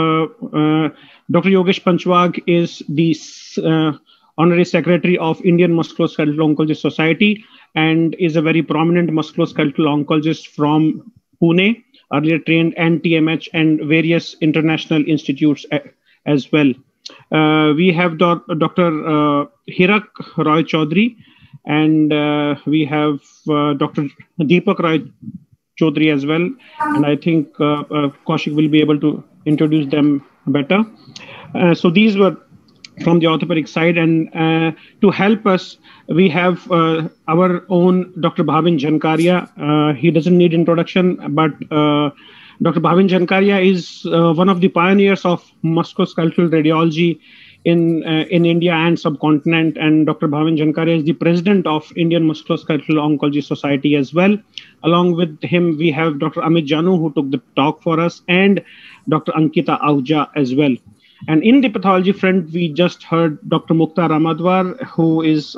Dr. Yogesh Panchwag is the Honorary Secretary of Indian Musculoskeletal Oncology Society and is a very prominent musculoskeletal oncologist from Pune, earlier trained NTMH and various international institutes as well. We have Dr. Hirak Roy Chaudhary, and we have Dr. Deepak Roy Chaudhary as well. And I think Kaushik will be able to introduce them better. So these were from the orthopedic side, and to help us, we have our own Dr. Bhavin Jankaria. He doesn't need introduction, but Dr. Bhavin Jankaria is one of the pioneers of musculoskeletal radiology in India and subcontinent, and Dr. Bhavin Jankaria is the president of Indian Musculoskeletal Oncology Society as well. Along with him, we have Dr. Amit Janu, who took the talk for us, and Dr. Ankita Ahuja as well. And in the pathology front, we just heard Dr. Mukhtar Ramadwar, who is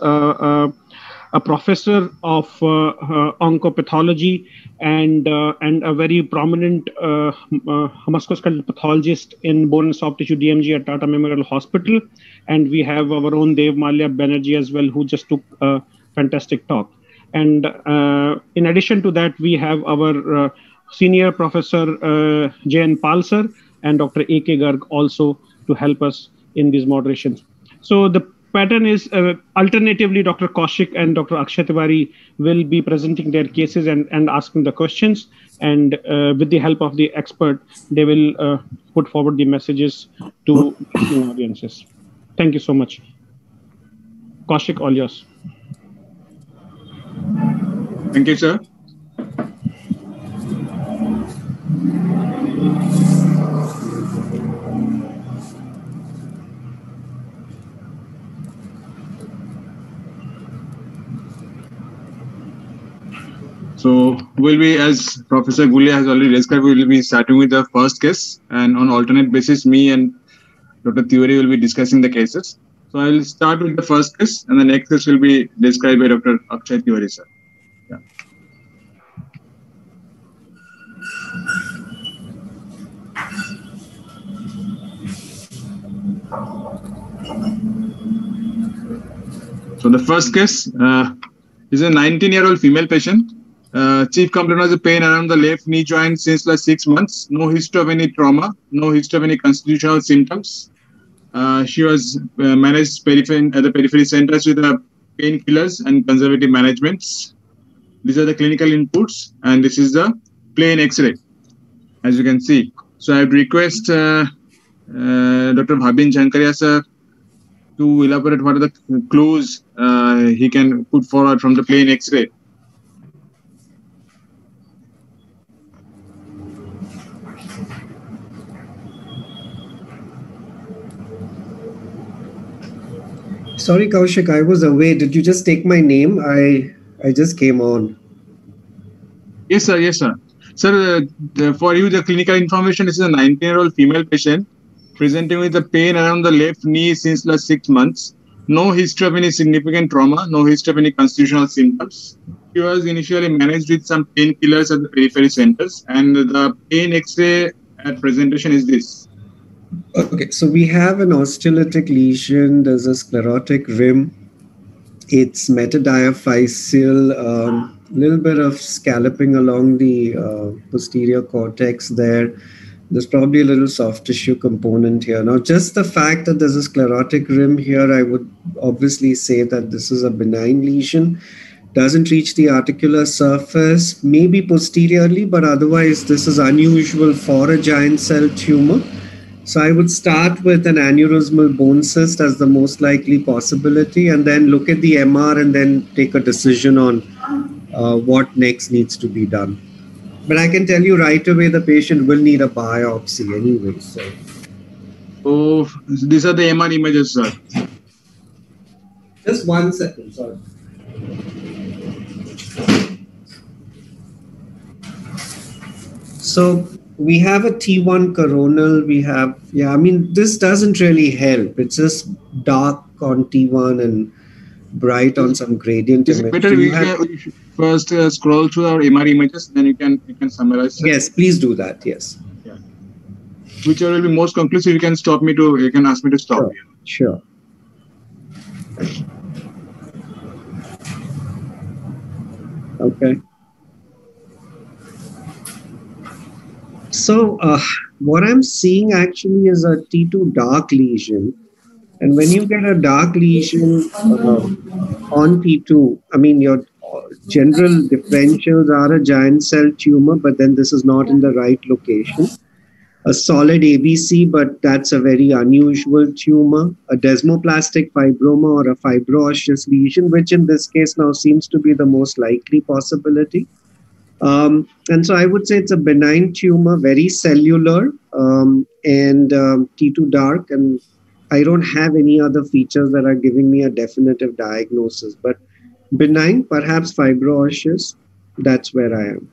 a professor of oncopathology and a very prominent musculoskeletal pathologist in bone and soft tissue DMG at Tata Memorial Hospital. And we have our own Dev Malya Banerjee as well, who just took a fantastic talk. And in addition to that, we have our senior professor J.N. Palsar and Dr. A.K. Garg also to help us in these moderations. So the pattern is alternatively Dr. Kaushik and Dr. Akshay Tiwari will be presenting their cases and asking the questions, and with the help of the expert, they will put forward the messages to the audiences. Thank you so much. Kaushik, all yours.
Thank you, sir. So we'll be, as Professor Gulia has already described, we will be starting with the first case, and on alternate basis, me and Dr. Tiwari will be discussing the cases. So I will start with the first case, and the next case will be described by Dr. Akshay Tiwari, sir. Yeah. So the first case is a 19-year-old female patient. Chief complaint was a pain around the left knee joint since last 6 months. No history of any trauma, no history of any constitutional symptoms. She was managed at the periphery centers with painkillers and conservative managements. These are the clinical inputs, and this is the plain X-ray, as you can see. So I would request Dr. Bhabin Jhankaria sir to elaborate what are the clues he can put forward from the plain X-ray.
Sorry, Kaushik, I was away. Did you just take my name? I just came on.
Yes, sir. Yes, sir. Sir, for you, the clinical information, this is a 19-year-old female patient presenting with a pain around the left knee since last 6 months. No history of any significant trauma, no history of any constitutional symptoms. She was initially managed with some painkillers at the periphery centers, and the pain X-ray at presentation is this.
Okay, so we have an osteolytic lesion. There's a sclerotic rim. It's metadiaphyseal, little bit of scalloping along the posterior cortex there. There's probably a little soft tissue component here. Now, just the fact that there's a sclerotic rim here, I would obviously say that this is a benign lesion. Doesn't reach the articular surface, maybe posteriorly, but otherwise this is unusual for a giant cell tumor. So I would start with an aneurysmal bone cyst as the most likely possibility, and then look at the MR and then take a decision on what next needs to be done. But I can tell you right away, the patient will need a biopsy anyway. So
these are the MR images, sir.
Just 1 second, sorry. So we have a T1 coronal. We have, I mean, this doesn't really help. It's just dark on T1 and bright on some gradient image.
Better we should first scroll through our MR images, then you can summarize.
Yes, please do that. Yes.
Yeah. Whichever will be most conclusive, you can ask me to stop.
Sure. Okay. So what I'm seeing actually is a T2 dark lesion. And when you get a dark lesion on T2, I mean, your general differentials are a giant cell tumor, but then this is not in the right location. A solid ABC, but that's a very unusual tumor. A desmoplastic fibroma or a fibroosseous lesion, which in this case now seems to be the most likely possibility. And so I would say it's a benign tumor, very cellular, and T2 dark, and I don't have any other features that are giving me a definitive diagnosis, but benign, perhaps fibroosseous, that's where I am.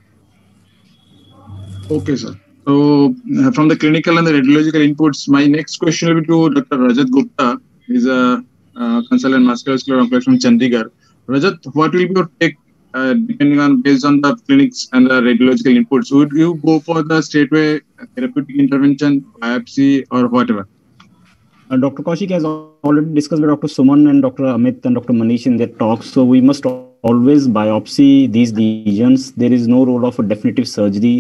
Okay, sir. So from the clinical and the radiological inputs, my next question will be to Dr. Rajat Gupta. He's a consultant musculoskeletal oncologist from Chandigarh. Rajat, what will be your take depending on based on the clinics and the radiological inputs? Would you go for the straightway therapeutic intervention, biopsy, or whatever?
Dr. Kaushik has already discussed with Dr. Suman and Dr. Amit and Dr. Manish in their talks. So we must always biopsy these lesions. There is no role of a definitive surgery.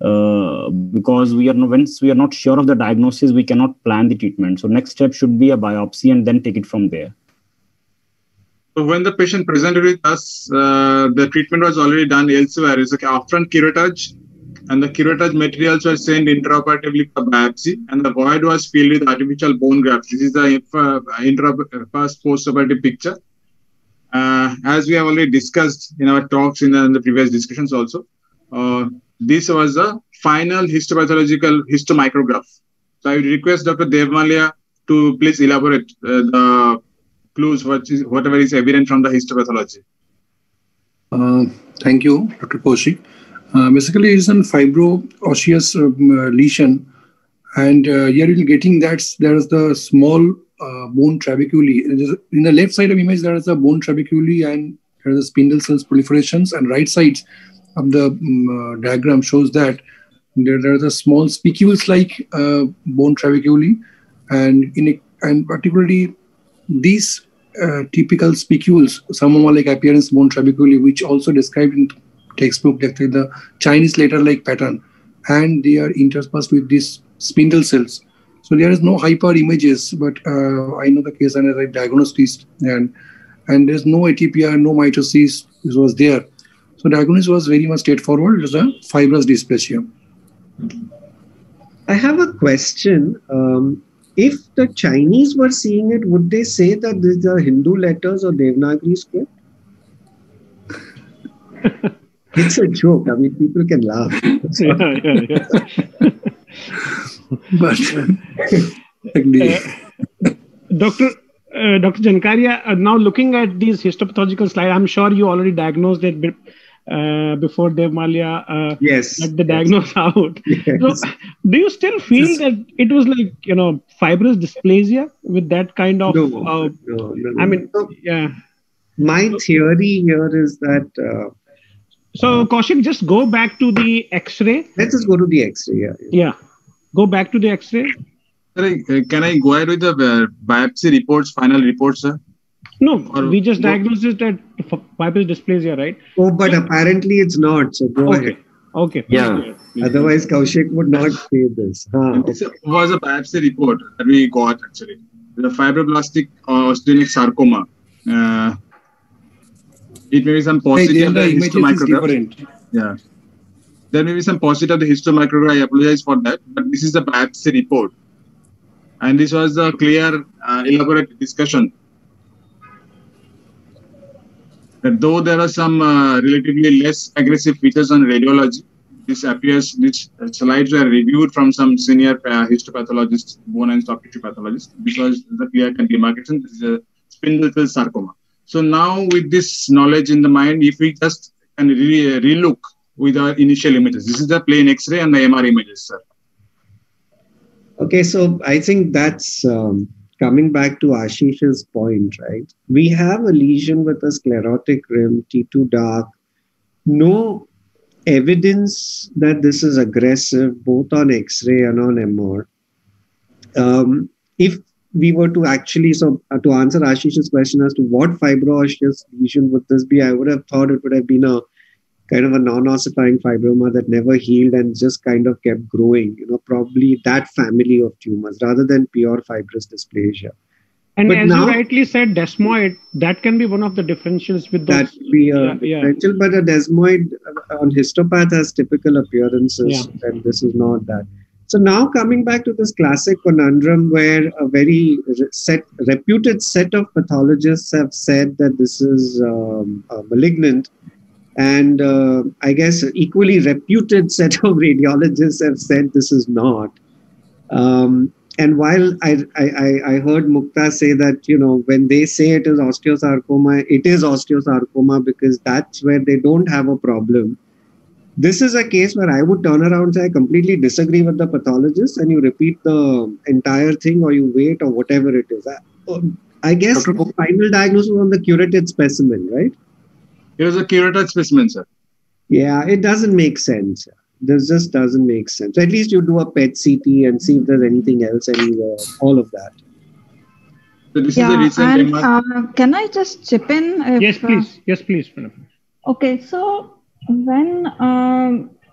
because once we are not sure of the diagnosis, we cannot plan the treatment. So next step should be a biopsy and then take it from there.
So when the patient presented with us, the treatment was already done elsewhere. It's like upfront curettage, and the curettage materials were sent intraoperatively for biopsy, and the void was filled with artificial bone grafts. This is the first post-operative picture. As we have already discussed in our talks in the previous discussions also, this was the final histopathological histomicrograph. So I would request Dr. Devmalia to please elaborate the clues, whatever is evident from the histopathology.
Thank you, Dr. Kaushik. Basically, it's a fibro-osseous lesion, and here you're getting that there is the small bone trabeculae. In the left side of image, there is a bone trabeculae and there is a spindle cells proliferations, and right side of the diagram shows that there are the small spicules-like bone trabeculae, and particularly these typical spicules, some-like appearance bone trabeculae, which also described in textbook, like the Chinese letter-like pattern, and they are interspersed with these spindle cells. So there is no hyper images, but I know the case and I diagnosed this, and there's no atypia, no mitosis. This was there. So diagnosis was very much straightforward. It was a fibrous dysplasia.
I have a question. If the Chinese were seeing it, would they say that these are Hindu letters or Devanagari script? It's a joke. I mean, people can laugh.
But
Dr. Jankaria, now looking at these histopathological slides, I'm sure you already diagnosed it before Devmalia let the diagnose out. Yes. So, do you still feel that it was like, fibrous dysplasia with that kind of... No. I mean,
my theory here is that...
so, Kaushik, just go back to the X-ray.
Let's just go to the X-ray,
Yeah. Go back to the X-ray.
Can I go ahead with the biopsy reports, final reports, sir?
No, we just diagnosed it at fibrous dysplasia, right?
Oh, but apparently it's not. So go ahead.
Okay.
Yeah. Otherwise, Kaushik would not say this.
It was a biopsy report that we got actually. The fibroblastic osteogenic sarcoma. It may be some positive of the histomicrograph. Yeah. There may be some positive of the histomicrograph. I apologize for that. But this is the biopsy report. And this was a clear, elaborate discussion. That though there are some relatively less aggressive features on radiology, this slides were reviewed from some senior histopathologists, bone and soft tissue pathologists. This was the clear-cut demarcation. This is a spindle cell sarcoma. So now with this knowledge in the mind, if we just can relook with our initial images, this is the plain X-ray and the MR images, sir.
Okay, so I think that's coming back to Ashish's point, right? We have a lesion with a sclerotic rim, T2 dark, no evidence that this is aggressive, both on X-ray and on MR. If we were to actually, to answer Ashish's question as to what fibro-osseous lesion would this be, I would have thought it would have been a kind of a non-ossifying fibroma that never healed and just kind of kept growing, probably that family of tumors rather than pure fibrous dysplasia.
And but as now, you rightly said, desmoid, that can be one of the differentials with those.
That be a differential, but a desmoid on histopath has typical appearances, and this is not that. So now coming back to this classic conundrum where a very reputed set of pathologists have said that this is malignant, and I guess equally reputed set of radiologists have said this is not. And while I heard Mukta say that, when they say it is osteosarcoma, it is osteosarcoma because that's where they don't have a problem. This is a case where I would turn around and say, I completely disagree with the pathologist, and you repeat the entire thing or you wait or whatever it is. I guess the final diagnosis on the curated specimen, right?
It was a curated specimen, sir.
Yeah, it doesn't make sense. This just doesn't make sense. At least you do a PET CT and see if there's anything else anywhere, all of that.
So this is the recent
can I just chip in?
Yes, please. Yes, please.
Okay, so when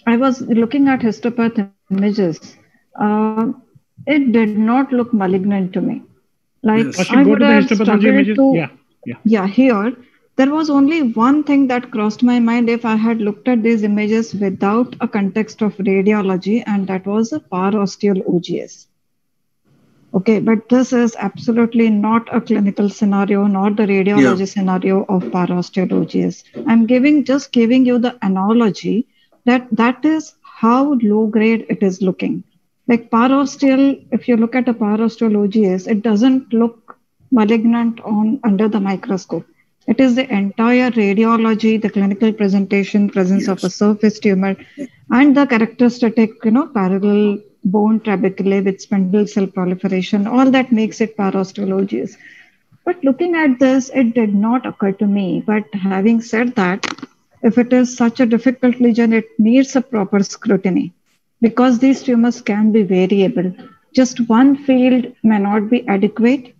I was looking at histopath images. It did not look malignant to me. Like
Yes.
I would have
histopathology images.
yeah, here there was only one thing that crossed my mind if I had looked at these images without a context of radiology, and that was a parosteal OGS. Okay, but this is absolutely not a clinical scenario, nor the radiology scenario of parosteal OGS. I'm just giving you the analogy that is how low grade it is looking. Like parosteal, if you look at a parosteal OGS, it doesn't look malignant under the microscope. It is the entire radiology, the clinical presentation, presence of a surface tumor, and the characteristic, parallel bone trabeculae with spindle cell proliferation. All that makes it parosteal OGS. But looking at this, it did not occur to me. But having said that, if it is such a difficult lesion, it needs a proper scrutiny because these tumors can be variable. Just one field may not be adequate.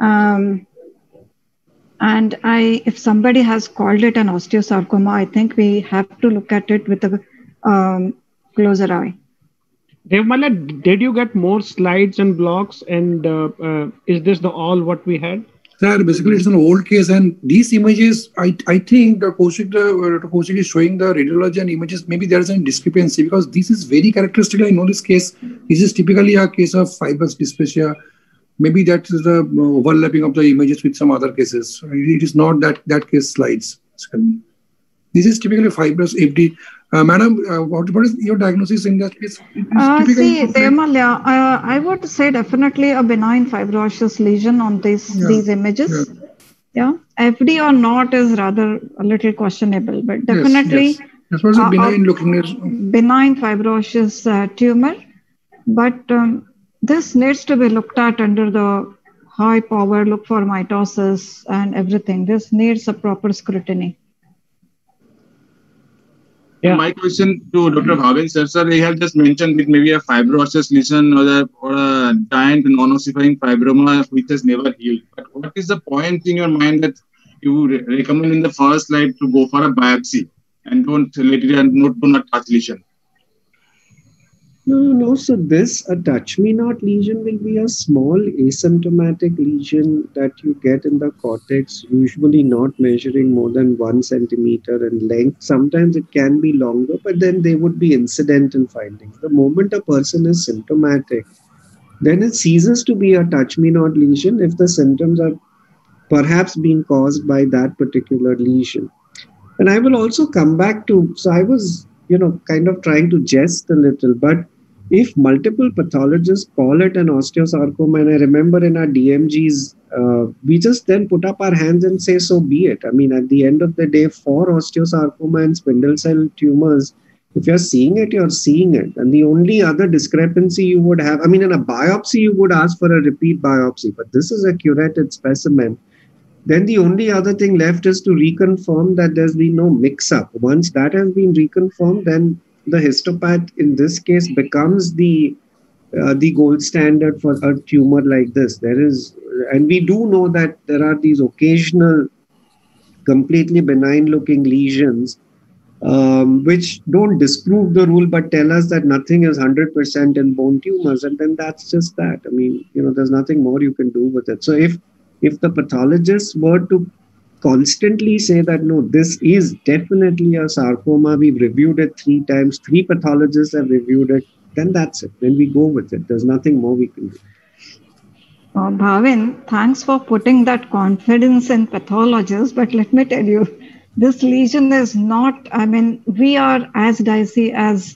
And if somebody has called it an osteosarcoma, I think we have to look at it with a closer eye.
Devmala, did you get more slides and blocks? And is this all what we had?
Sir, basically it's an old case, and these images, I think Dr. Kaushik is showing the radiology and images. Maybe there is a discrepancy because this is very characteristic. I know this case. This is typically a case of fibrous dysplasia. Maybe that is the overlapping of the images with some other cases. It is not that case slides. This is typically fibrous FD. Madam, what is your diagnosis in that case?
See, Demalya, I would say definitely a benign fibroosseous lesion on these images. Yeah. FD or not is rather a little questionable, but definitely
yes. This was a benign looking.
Benign fibroosseous tumor, but this needs to be looked at under the high power, look for mitosis and everything. This needs a proper scrutiny.
Yeah. My question to Dr. Bhavin sir, he has just mentioned it maybe a fibroosseous lesion or a giant non-ossifying fibroma which has never healed. But what is the point in your mind that you recommend in the first slide to go for a biopsy and don't let it and not touch lesion?
No. So a touch me not lesion will be a small asymptomatic lesion that you get in the cortex, usually not measuring more than 1 centimeter in length. Sometimes it can be longer, but then they would be incidental findings. The moment a person is symptomatic, then it ceases to be a touch me not lesion if the symptoms are perhaps being caused by that particular lesion. And I will also come back to, so I was kind of trying to jest a little, but if multiple pathologists call it an osteosarcoma, and I remember in our DMGs, we just then put up our hands and say, so be it. I mean, at the end of the day, for osteosarcoma and spindle cell tumors, if you're seeing it, you're seeing it. And the only other discrepancy you would have, in a biopsy, you would ask for a repeat biopsy, but this is a curated specimen. Then the only other thing left is to reconfirm that there's been no mix-up. Once that has been reconfirmed, then the histopath in this case becomes the gold standard for a tumor like this. And we do know that there are these occasional completely benign-looking lesions which don't disprove the rule but tell us that nothing is 100% in bone tumors, and then that's just that. There's nothing more you can do with it. So if the pathologists were to constantly say that, no, this is definitely a sarcoma, we've reviewed it 3 times, 3 pathologists have reviewed it, then that's it. Then we go with it. There's nothing more we can do.
Bhavin, thanks for putting that confidence in pathologists, but let me tell you, this lesion is not, we are as dicey as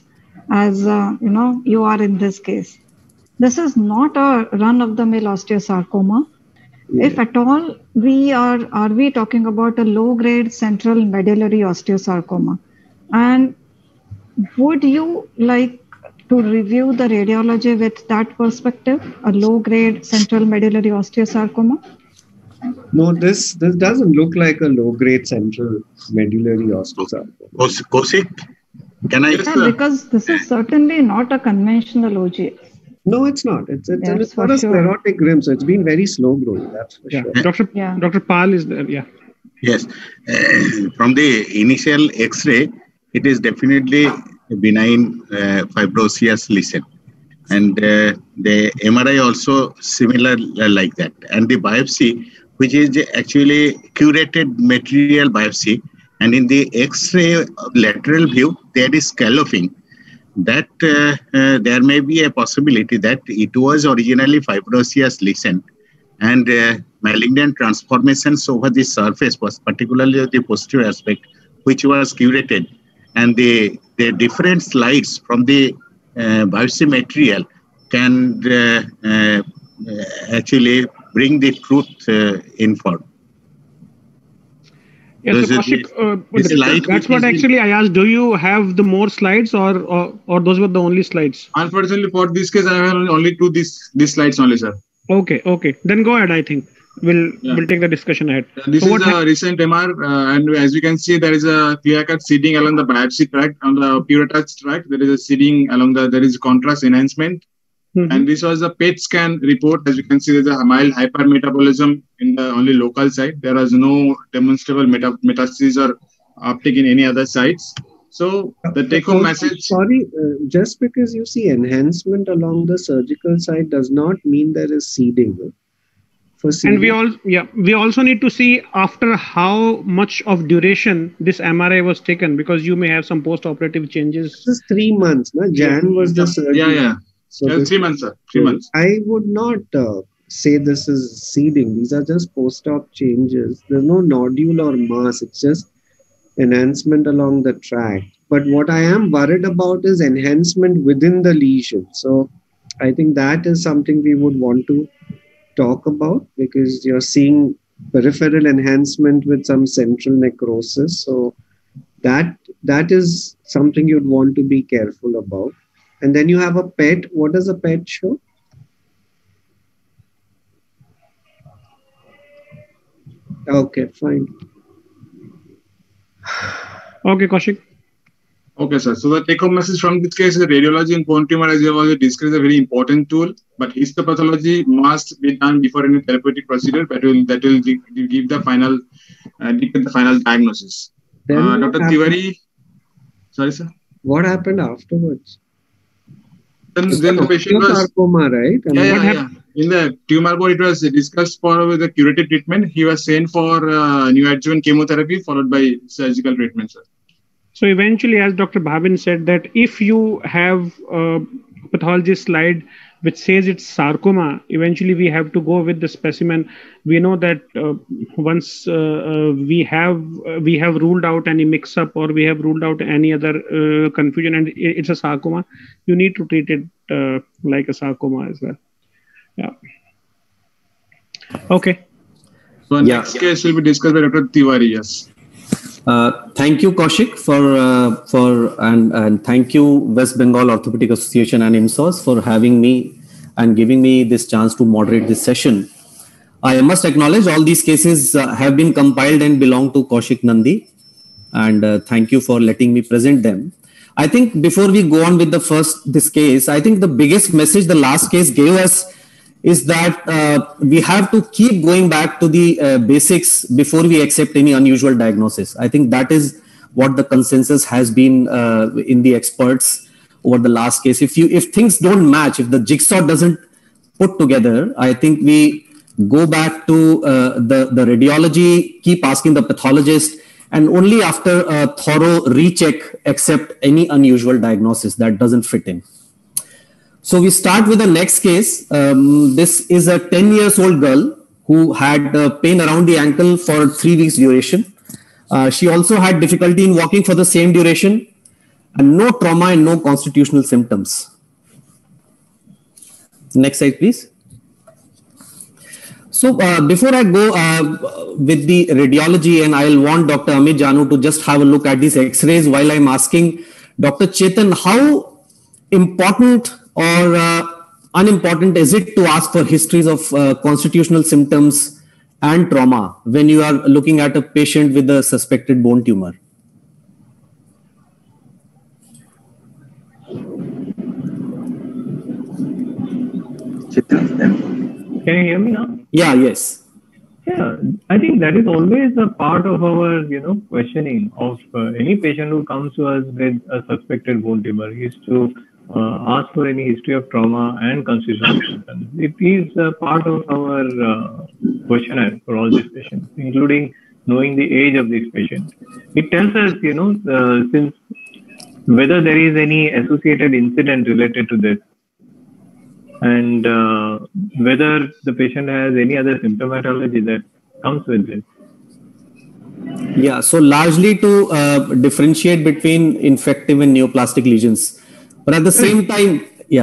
you are in this case. This is not a run-of-the-mill osteosarcoma. Yeah. If at all, are we talking about a low-grade central medullary osteosarcoma? And would you like to review the radiology with that perspective, a low-grade central medullary osteosarcoma?
No, this doesn't look like a low-grade central medullary osteosarcoma.
Kaushik, can I?
Yeah, because this is certainly not a conventional OGS.
No, it's not. It's not a sclerotic rim, so it's been very slow growing. That's for sure.
Dr. Pal is there. Yeah.
Yes. From the initial X-ray, it is definitely benign fibrosous lesion. And the MRI also similar like that. And the biopsy, which is actually curated material biopsy, and in the X-ray lateral view, there is scalloping. That there may be a possibility that it was originally fibrosous lesion, and malignant transformations over the surface was particularly the posterior aspect, which was curated, and the different slides from the biopsy material can actually bring the truth in form.
Yes, so Kaushik, that's what actually I asked. Do you have the more slides, or those were the only slides?
Unfortunately, for this case, I have only these slides only, sir.
Okay. Then go ahead. I think we'll take the discussion ahead.
This is a recent MR, and as you can see, there is a clear-cut seeding along the biopsy tract. On the Puretas tract, there is a seeding along there is contrast enhancement. Mm-hmm. And this was a PET scan report. As you can see, there's a mild hypermetabolism in the only local site. There is no demonstrable metastasis or uptake in any other sites. So the take-home message.
Sorry, just because you see enhancement along the surgical site does not mean there is seeding.
And we also need to see after how much of duration this MRI was taken, because you may have some post-operative changes.
This is 3 months. No? Jan was the surgery.
Yeah. So 3 months, sir. 3 months.
I would not say this is seeding. These are just post-op changes. There's no nodule or mass. It's just enhancement along the tract. But what I am worried about is enhancement within the lesion. So I think that is something we would want to talk about, because you're seeing peripheral enhancement with some central necrosis. So that is something you'd want to be careful about. And then you have a PET. What does a PET show? Okay, fine.
Okay, Kaushik.
Okay, sir. So the take-home message from this case is radiology in bone tumor, as you have already discussed, is a very important tool. But histopathology must be done before any therapeutic procedure. That will give the final diagnosis. Dr. Tiwari. Sorry, sir.
What happened afterwards?
Then the patient was
sarcoma, right?
Yeah. In the tumor board, it was discussed for the curative treatment. He was sent for neoadjuvant chemotherapy followed by surgical treatment, sir.
So eventually, as Dr. Bhavin said, that if you have a pathology slide which says it's sarcoma, eventually we have to go with the specimen. We know that once we have ruled out any mix-up, or we have ruled out any other confusion, and it's a sarcoma, you need to treat it like a sarcoma as well. Yeah. Okay.
So next case will be discussed by Dr. Tiwari. Yes.
Thank you, Kaushik, and thank you, West Bengal Orthopedic Association and IMSOS for having me and giving me this chance to moderate this session. I must acknowledge all these cases have been compiled and belong to Kaushik Nandi, and thank you for letting me present them. I think before we go on with this case, I think the biggest message the last case gave us is that we have to keep going back to the basics before we accept any unusual diagnosis. I think that is what the consensus has been in the experts over the last case. If things don't match, if the jigsaw doesn't put together, I think we go back to the radiology, keep asking the pathologist, and only after a thorough recheck accept any unusual diagnosis that doesn't fit in. So we start with the next case. This is a 10-year-old girl who had pain around the ankle for 3 weeks duration. She also had difficulty in walking for the same duration, and no trauma and no constitutional symptoms. Next slide, please. So before I go with the radiology, and I'll want Dr. Amit Janu to just have a look at these X-rays while I'm asking Dr. Chetan, how important or unimportant is it to ask for histories of constitutional symptoms and trauma when you are looking at a patient with a suspected bone tumor?
Can you hear me now?
Yeah, yes.
Yeah, I think that is always a part of our, questioning of any patient who comes to us with a suspected bone tumor is to ask for any history of trauma and constitutional symptoms. It is a part of our questionnaire for all these patients, including knowing the age of this patient. It tells us, since whether there is any associated incident related to this, and whether the patient has any other symptomatology that comes with this.
Yeah, so largely to differentiate between infective and neoplastic lesions. But at the same time,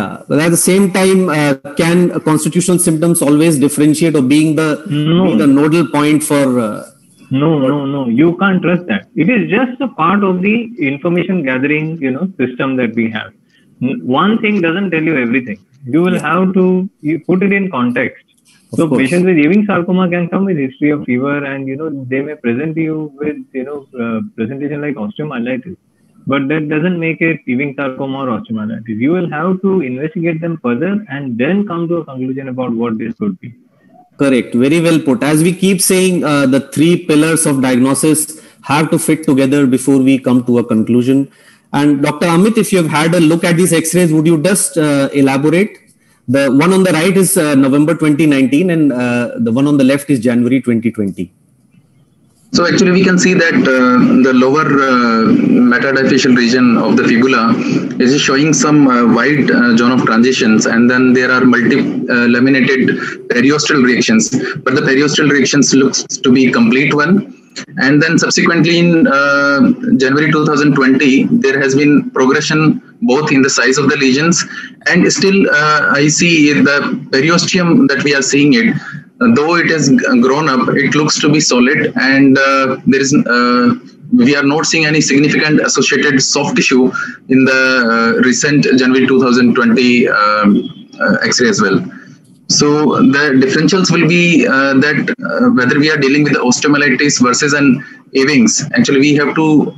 can constitutional symptoms always differentiate or being the nodal point for...
No, you can't trust that. It is just a part of the information gathering, system that we have. One thing doesn't tell you everything. You will have to put it in context. So patients with Ewing sarcoma can come with history of fever, and they may present to you with presentation like osteomyelitis, but that doesn't make it Ewing sarcoma or osteomyelitis. You will have to investigate them further and then come to a conclusion about what this could be.
Correct. Very well put. As we keep saying, the three pillars of diagnosis have to fit together before we come to a conclusion. And Dr. Amit, if you have had a look at these X-rays, would you just elaborate? The one on the right is November 2019 and the one on the left is January 2020.
So actually we can see that the lower metadiaphyseal region of the fibula is showing some wide zone of transitions, and then there are laminated periosteal reactions, but the periosteal reactions looks to be complete one. And then subsequently in January 2020, there has been progression both in the size of the lesions, and still I see the periosteum that we are seeing it, though it has grown up, it looks to be solid, and there is we are not seeing any significant associated soft tissue in the recent January 2020 X-ray as well. So the differentials will be that whether we are dealing with the osteomyelitis versus an Ewing's. Actually, we have to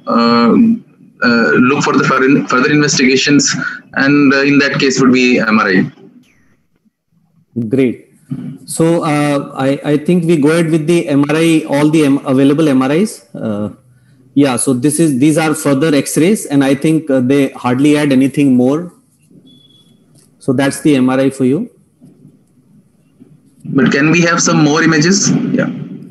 look for the further investigations, and in that case would be MRI.
Great. So I think we go ahead with the MRI, all the available MRIs. So these are further X-rays, and I think they hardly add anything more. So that's the MRI for you.
But can we have some more images? Yeah.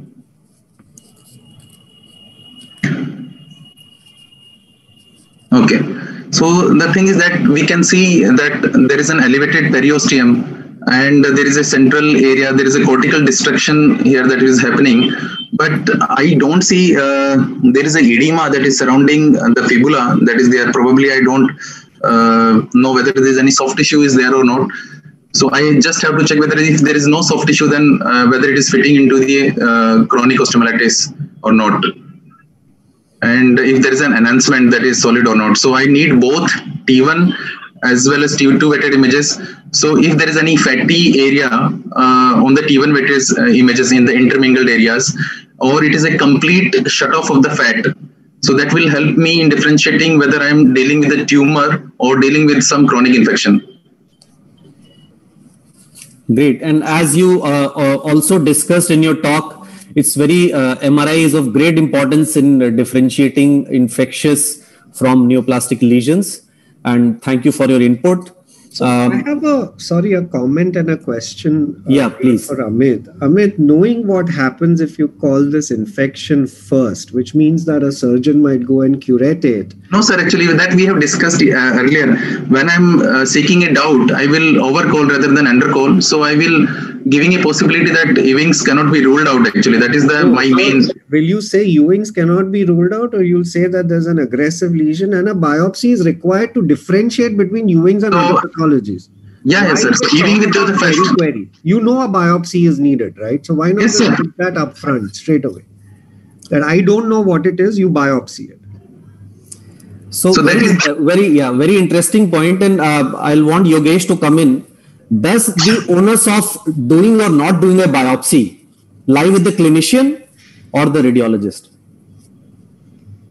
Okay. So the thing is that we can see that there is an elevated periosteum, and there is a central area, there is a cortical destruction here that is happening. But I don't see there is a edema that is surrounding the fibula that is there. Probably I don't know whether there is any soft tissue is there or not. So I just have to check whether if there is no soft tissue, then whether it is fitting into the chronic osteomyelitis or not. And if there is an enhancement that is solid or not. So I need both T1 as well as T2 wetted images. So if there is any fatty area on the T1 wetted images in the intermingled areas, or it is a complete shut off of the fat, so that will help me in differentiating whether I am dealing with a tumor or dealing with some chronic infection.
Great. And as you also discussed in your talk, it's very MRI is of great importance in differentiating infectious from neoplastic lesions. And thank you for your input.
So I have a comment and a question.
Please.
For Amit. Amit, knowing what happens if you call this infection first, which means that a surgeon might go and curate it.
No, sir. Actually, that we have discussed earlier. When I'm seeking a doubt, I will overcall rather than undercall. So I will giving a possibility that Ewing's cannot be ruled out. Actually, that is my main.
Will you say Ewing's cannot be ruled out, or you'll say that there's an aggressive lesion and a biopsy is required to differentiate between Ewing's and other pathologies?
Yes, sir. So Ewing will do the first
query. You know a biopsy is needed, right? So why not just put that up front straight away? That I don't know what it is, you biopsy it.
So that is a very interesting point, and I'll want Yogesh to come in. Does the onus of doing or not doing a biopsy lie with the clinician or the radiologist?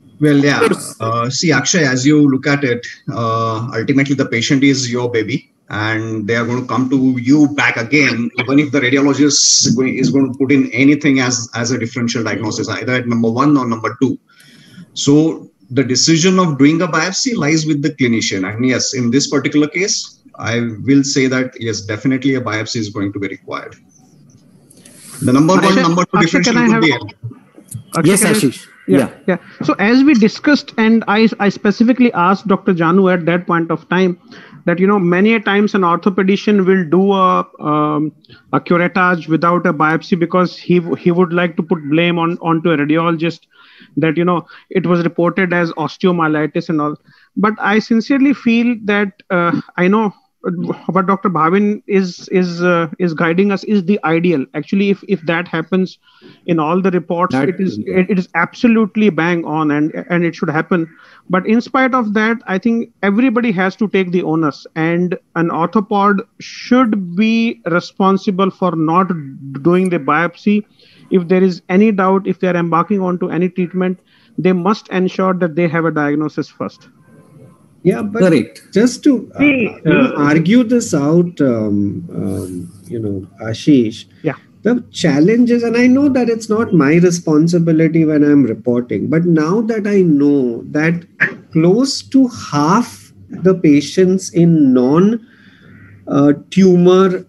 Well, see, Akshay, as you look at it, ultimately the patient is your baby, and they are going to come to you back again, even if the radiologist is going to put in anything as a differential diagnosis, either at number 1 or number 2. So the decision of doing a biopsy lies with the clinician. And yes, in this particular case, I will say that yes, definitely a biopsy is going to be required. The number 1, number 2 differential could be.
Yes, Ashish.
Yeah. So as we discussed, and I specifically asked Dr. Janu at that point of time that, many a times an orthopedician will do a curettage without a biopsy because he would like to put blame onto a radiologist that, it was reported as osteomyelitis and all. But I sincerely feel that I know what Dr. Bhavin is guiding us is the ideal. Actually, if that happens in all the reports, it is absolutely bang on and it should happen. But in spite of that, I think everybody has to take the onus, and an orthopod should be responsible for not doing the biopsy. If there is any doubt, if they are embarking onto any treatment, they must ensure that they have a diagnosis first.
Yeah, but correct. Just to argue this out, Ashish, the challenge is, and I know that it's not my responsibility when I'm reporting, but now that I know that close to half the patients in non-tumor,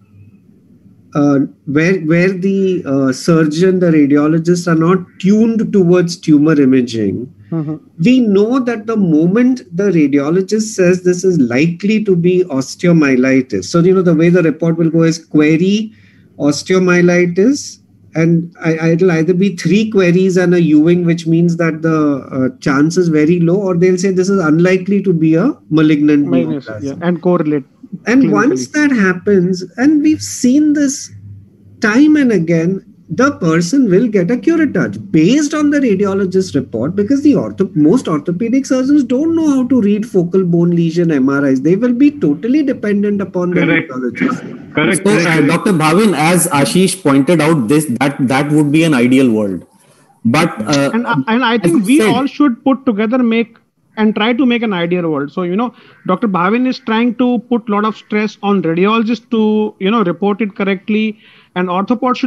where the surgeon, the radiologists are not tuned towards tumor imaging, we know that the moment the radiologist says this is likely to be osteomyelitis, so the way the report will go is query osteomyelitis, and it'll either be 3 queries and a Ewing, which means that the chance is very low, or they'll say this is unlikely to be a malignant neoplasm.
And correlate.
And
clinically.
Once that happens, and we've seen this time and again, the person will get a curettage based on the radiologist's report, because most orthopedic surgeons don't know how to read focal bone lesion MRIs. They will be totally dependent upon the radiologist.
Correct. So, Dr. Bhavin, as Ashish pointed out, that would be an ideal world. But
and I think we all should put together, and try to make an ideal world. So, Dr. Bhavin is trying to put a lot of stress on radiologists to, report it correctly. And orthopod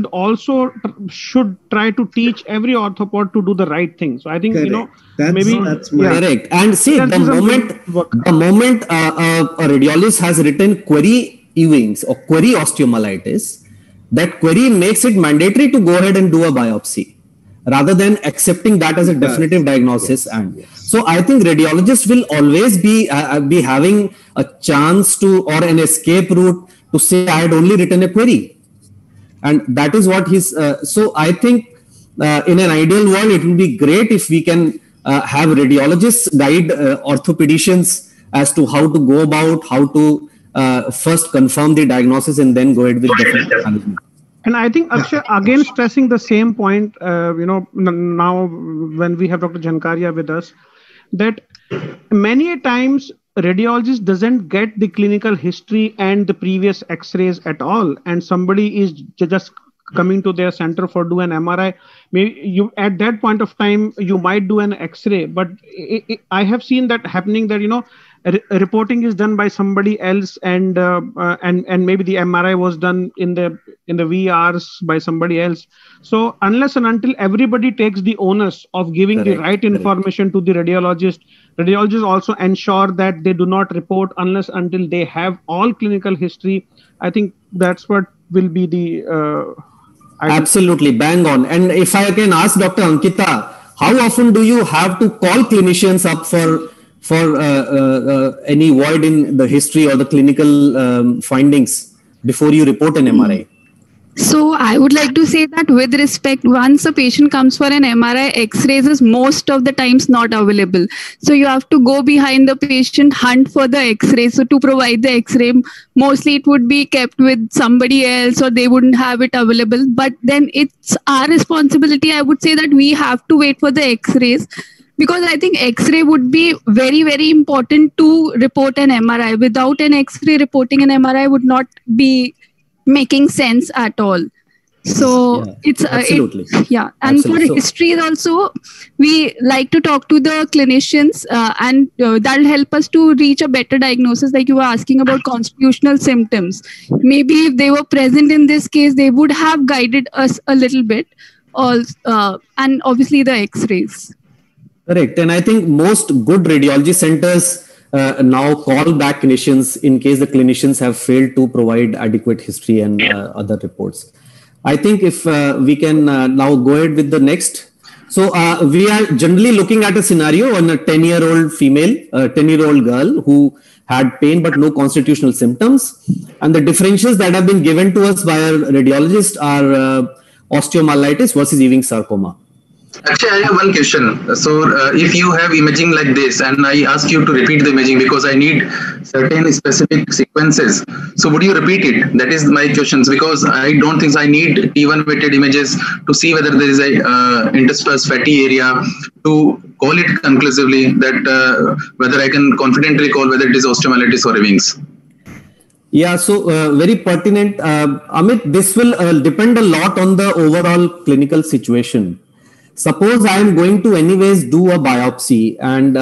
should try to teach every orthopod to do the right thing. So I think,
that's correct. And see, the moment a radiologist has written query Ewing's or query osteomyelitis, that query makes it mandatory to go ahead and do a biopsy, rather than accepting that as a definitive diagnosis. So I think radiologists will always be having a chance to, or an escape route to say, I had only written a query. And that is what so I think in an ideal world, it will be great if we can have radiologists guide orthopedicians as to how to go about, how to first confirm the diagnosis and then go ahead with definitive management.
And I think, Akshay, again stressing the same point, now when we have Dr. Jankaria with us, that many a times radiologist doesn't get the clinical history and the previous x-rays at all, and somebody is just coming to their center for do an MRI. Maybe at that point of time you might do an x-ray, but I have seen that happening, that reporting is done by somebody else, and maybe the MRI was done in the VRs by somebody else. So unless and until everybody takes the onus of giving the right information to the radiologist, radiologists also ensure that they do not report unless until they have all clinical history. I think that's what will be the
absolutely bang on. And if I can ask Dr. Ankita, how often do you have to call clinicians up for any void in the history or the clinical findings before you report an MRI?
So I would like to say that with respect, once a patient comes for an MRI, X-rays is most of the times not available. So you have to go behind the patient, hunt for the X-ray. So to provide the X-ray, mostly it would be kept with somebody else, or they wouldn't have it available. But then it's our responsibility. I would say that we have to wait for the X-rays, because I think X-ray would be very, very important to report an MRI. Without an X-ray, reporting an MRI would not be making sense at all. So it's
absolutely.
And absolutely. For history also, we like to talk to the clinicians, and that'll help us to reach a better diagnosis. Like you were asking about constitutional symptoms, maybe if they were present in this case, they would have guided us a little bit. And obviously the X-rays.
Correct, and I think most good radiology centers now call back clinicians in case the clinicians have failed to provide adequate history and other reports. I think if we can now go ahead with the next. So we are generally looking at a scenario on a 10-year-old female, 10-year-old girl who had pain but no constitutional symptoms. And the differentials that have been given to us by our radiologist are osteomyelitis versus Ewing sarcoma.
Actually, I have one question. So, if you have imaging like this, and I ask you to repeat the imaging because I need certain specific sequences, so would you repeat it? That is my questions, because I don't think I need T1 weighted images to see whether there is a interspersed fatty area to call it conclusively that whether I can confidently call whether it is osteomyelitis or Ewing's.
Yeah, so very pertinent. Amit, this will depend a lot on the overall clinical situation. Suppose I am going to anyways do a biopsy and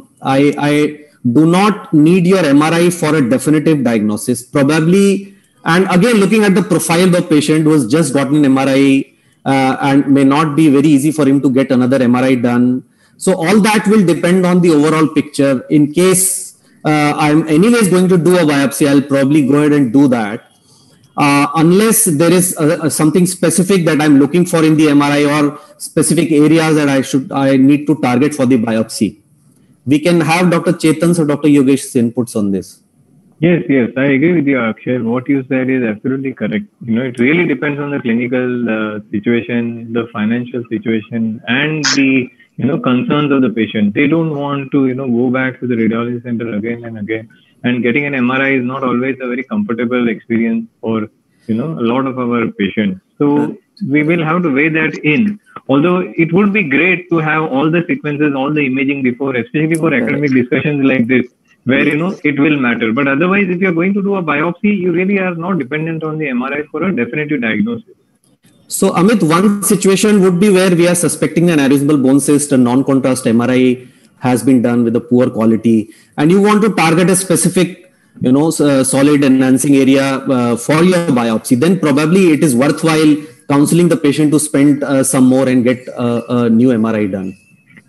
I do not need your MRI for a definitive diagnosis. Probably, and again, looking at the profile of the patient who has just gotten an MRI and may not be very easy for him to get another MRI done. So all that will depend on the overall picture. In case I'm anyways going to do a biopsy, I'll probably go ahead and do that. Unless there is something specific that I'm looking for in the MRI or specific areas that I need to target for the biopsy. We can have Dr. Chetan's or Dr. Yogesh's inputs on this.
Yes, I agree with you, Akshay. What you said is absolutely correct. It really depends on the clinical situation, the financial situation, and the concerns of the patient. They don't want to go back to the radiology center again and again. And getting an MRI is not always a very comfortable experience for a lot of our patients. So we will have to weigh that in. Although it would be great to have all the sequences, all the imaging before, especially for academic discussions like this, where it will matter. But otherwise, if you are going to do a biopsy, you really are not dependent on the MRI for a definitive diagnosis.
So Amit, one situation would be where we are suspecting an aneurysmal bone cyst, a non-contrast MRI has been done with a poor quality, and you want to target a specific, solid enhancing area for your biopsy, then probably it is worthwhile counseling the patient to spend some more and get a new MRI done.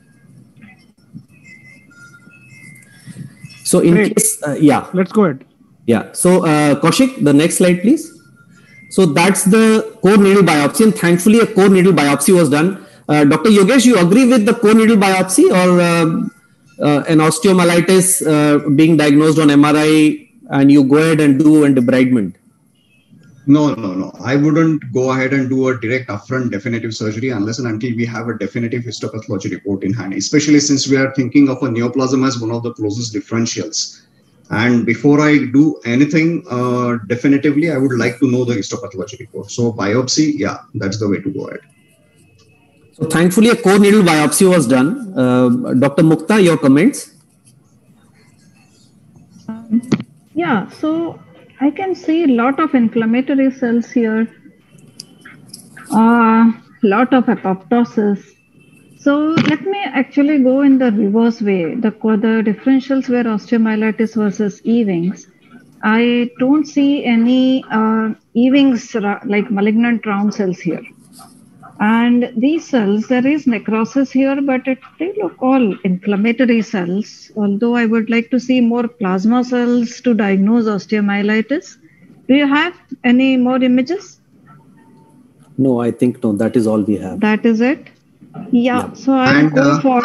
So in case,
let's go ahead.
Yeah. So Kaushik, the next slide, please. So that's the core needle biopsy, and thankfully a core needle biopsy was done. Dr. Yogesh, you agree with the core needle biopsy or an osteomyelitis being diagnosed on MRI and you go ahead and do a debridement?
No. I wouldn't go ahead and do a direct upfront definitive surgery unless and until we have a definitive histopathology report in hand, especially since we are thinking of a neoplasm as one of the closest differentials. And before I do anything definitively, I would like to know the histopathology report. So biopsy, that's the way to go ahead.
So thankfully, a core needle biopsy was done. Dr. Mukta, your comments?
So I can see a lot of inflammatory cells here, lot of apoptosis. So let me actually go in the reverse way. The differentials were osteomyelitis versus Ewing's. I don't see any Ewing's like malignant round cells here. And these cells, there is necrosis here, but they look all inflammatory cells. Although I would like to see more plasma cells to diagnose osteomyelitis. Do you have any more images?
No, I think no. That is all we have.
That is it. Yeah. So I'll go for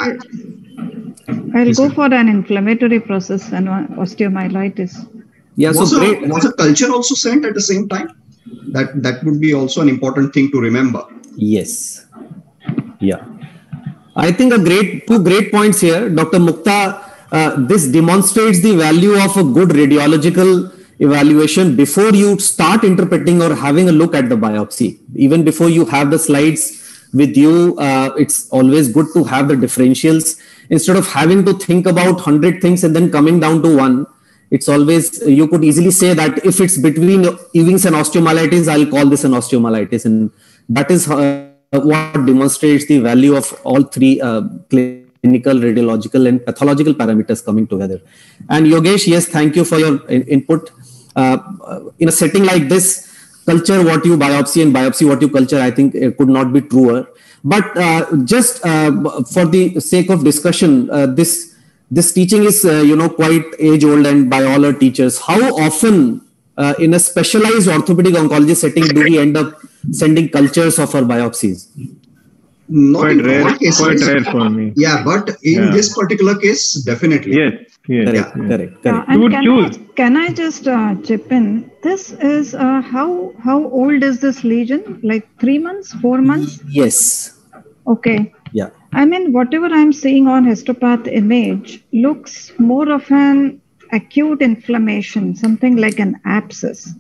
an inflammatory process and osteomyelitis.
Yeah.
Was a culture also sent at the same time? That would be also an important thing to remember.
Yes. Yeah. I think two great points here. Dr. Mukta, this demonstrates the value of a good radiological evaluation before you start interpreting or having a look at the biopsy. Even before you have the slides with you, it's always good to have the differentials. Instead of having to think about 100 things and then coming down to one, it's always, you could easily say that if it's between Ewing's and osteomyelitis, I'll call this an osteomyelitis. And that is what demonstrates the value of all three clinical, radiological, and pathological parameters coming together. And Yogesh, yes, thank you for your input. In a setting like this, culture what you biopsy and biopsy what you culture, I think it could not be truer. But just for the sake of discussion, this teaching is quite age old and by all our teachers. How often in a specialized orthopedic oncology setting do we end up sending cultures of our biopsies?
Not
quite
in
rare,
all cases.
quite rare for me.
Yeah, but in this particular case, definitely.
Yes.
Correct.
And can I just chip in? This is how old is this lesion? Like 3 months, 4 months?
Yes.
Okay.
Yeah.
I mean, whatever I'm seeing on histopath image looks more of an acute inflammation, something like an abscess.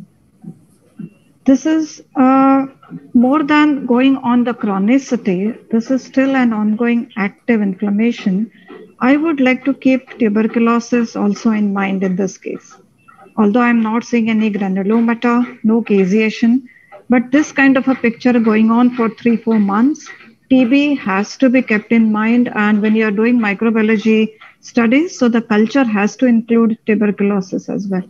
This is more than going on the chronicity. This is still an ongoing active inflammation. I would like to keep tuberculosis also in mind in this case. Although I'm not seeing any granulomata, no caseation, but this kind of a picture going on for 3-4 months, TB has to be kept in mind. And when you're doing microbiology studies, so the culture has to include tuberculosis as well.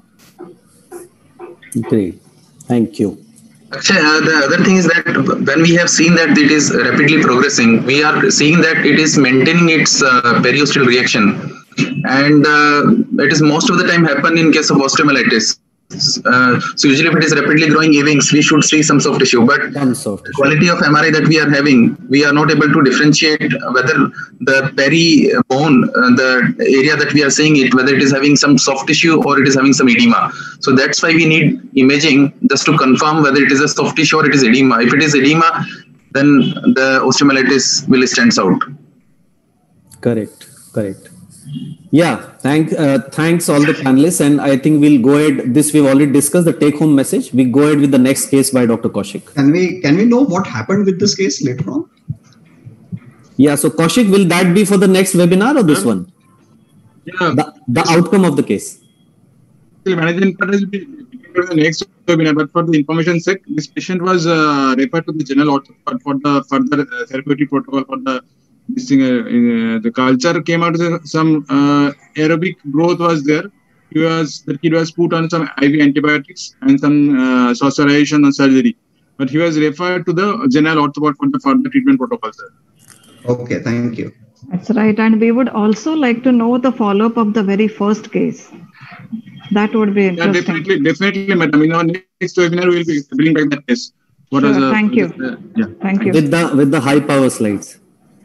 Great. Thank you.
Actually, the other thing is that when we have seen that it is rapidly progressing, we are seeing that it is maintaining its periosteal reaction, and it is most of the time happen in case of osteomyelitis. So usually if it is rapidly growing Ewing's, we should see some soft tissue, but quality of MRI that we are having, we are not able to differentiate whether the peri bone, the area that we are seeing it, whether it is having some soft tissue or it is having some edema. So that's why we need imaging just to confirm whether it is a soft tissue or it is edema. If it is edema, then the osteomyelitis will stand out.
Correct. Yeah, thanks all the panelists, and I think we'll go ahead. This we've already discussed, the take-home message. We go ahead with the next case by Dr. Kaushik.
Can we know what happened with this case later on?
Yeah, so Kaushik, will that be for the next webinar or this one?
Yeah,
the outcome of the case.
Management part will be for the next webinar, but for the information sake, this patient was referred to the general orthopod for the further therapeutic protocol for the. This thing, the culture came out, some aerobic growth was there. The kid was put on some IV antibiotics and some suturation and surgery. But he was referred to the general orthopod for the further treatment protocol, sir.
Okay, thank you.
That's right. And we would also like to know the follow-up of the very first case. That would be interesting.
Yeah, definitely, madam. In our next webinar, we will be bringing back that case.
Thank you. Thank you.
With the high power slides.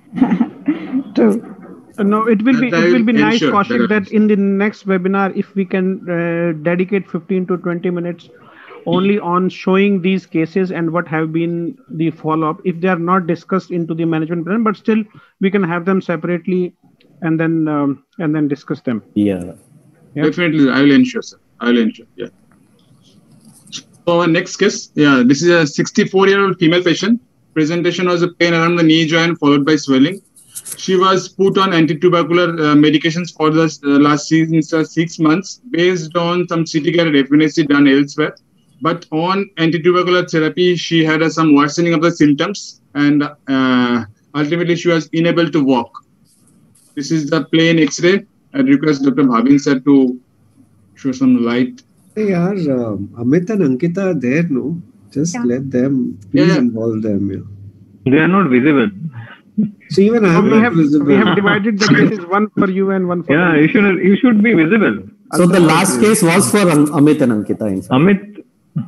True.
No, it will be nice, Kaushik, that in the next webinar, if we can dedicate 15 to 20 minutes only on showing these cases and what have been the follow-up, if they are not discussed into the management plan, but still we can have them separately and then discuss them.
Yeah.
Definitely, I will ensure, sir. Yeah. So our next case, this is a 64-year-old female patient. Presentation was a pain around the knee joint followed by swelling. She was put on anti-tubercular medications for the last 6 months based on some CT scan dependency done elsewhere. But on anti-tubercular therapy, she had some worsening of the symptoms, and ultimately she was unable to walk. This is the plain X-ray. I request Dr. Bhavin sir to show some light.
Hey, Amit and Ankita are there, no? Just let them, please involve them. Yeah.
They are not visible.
So even I
we have divided the cases, one for you and one for
me. You should be visible.
So the last case was for Amit and Ankita.
Amit,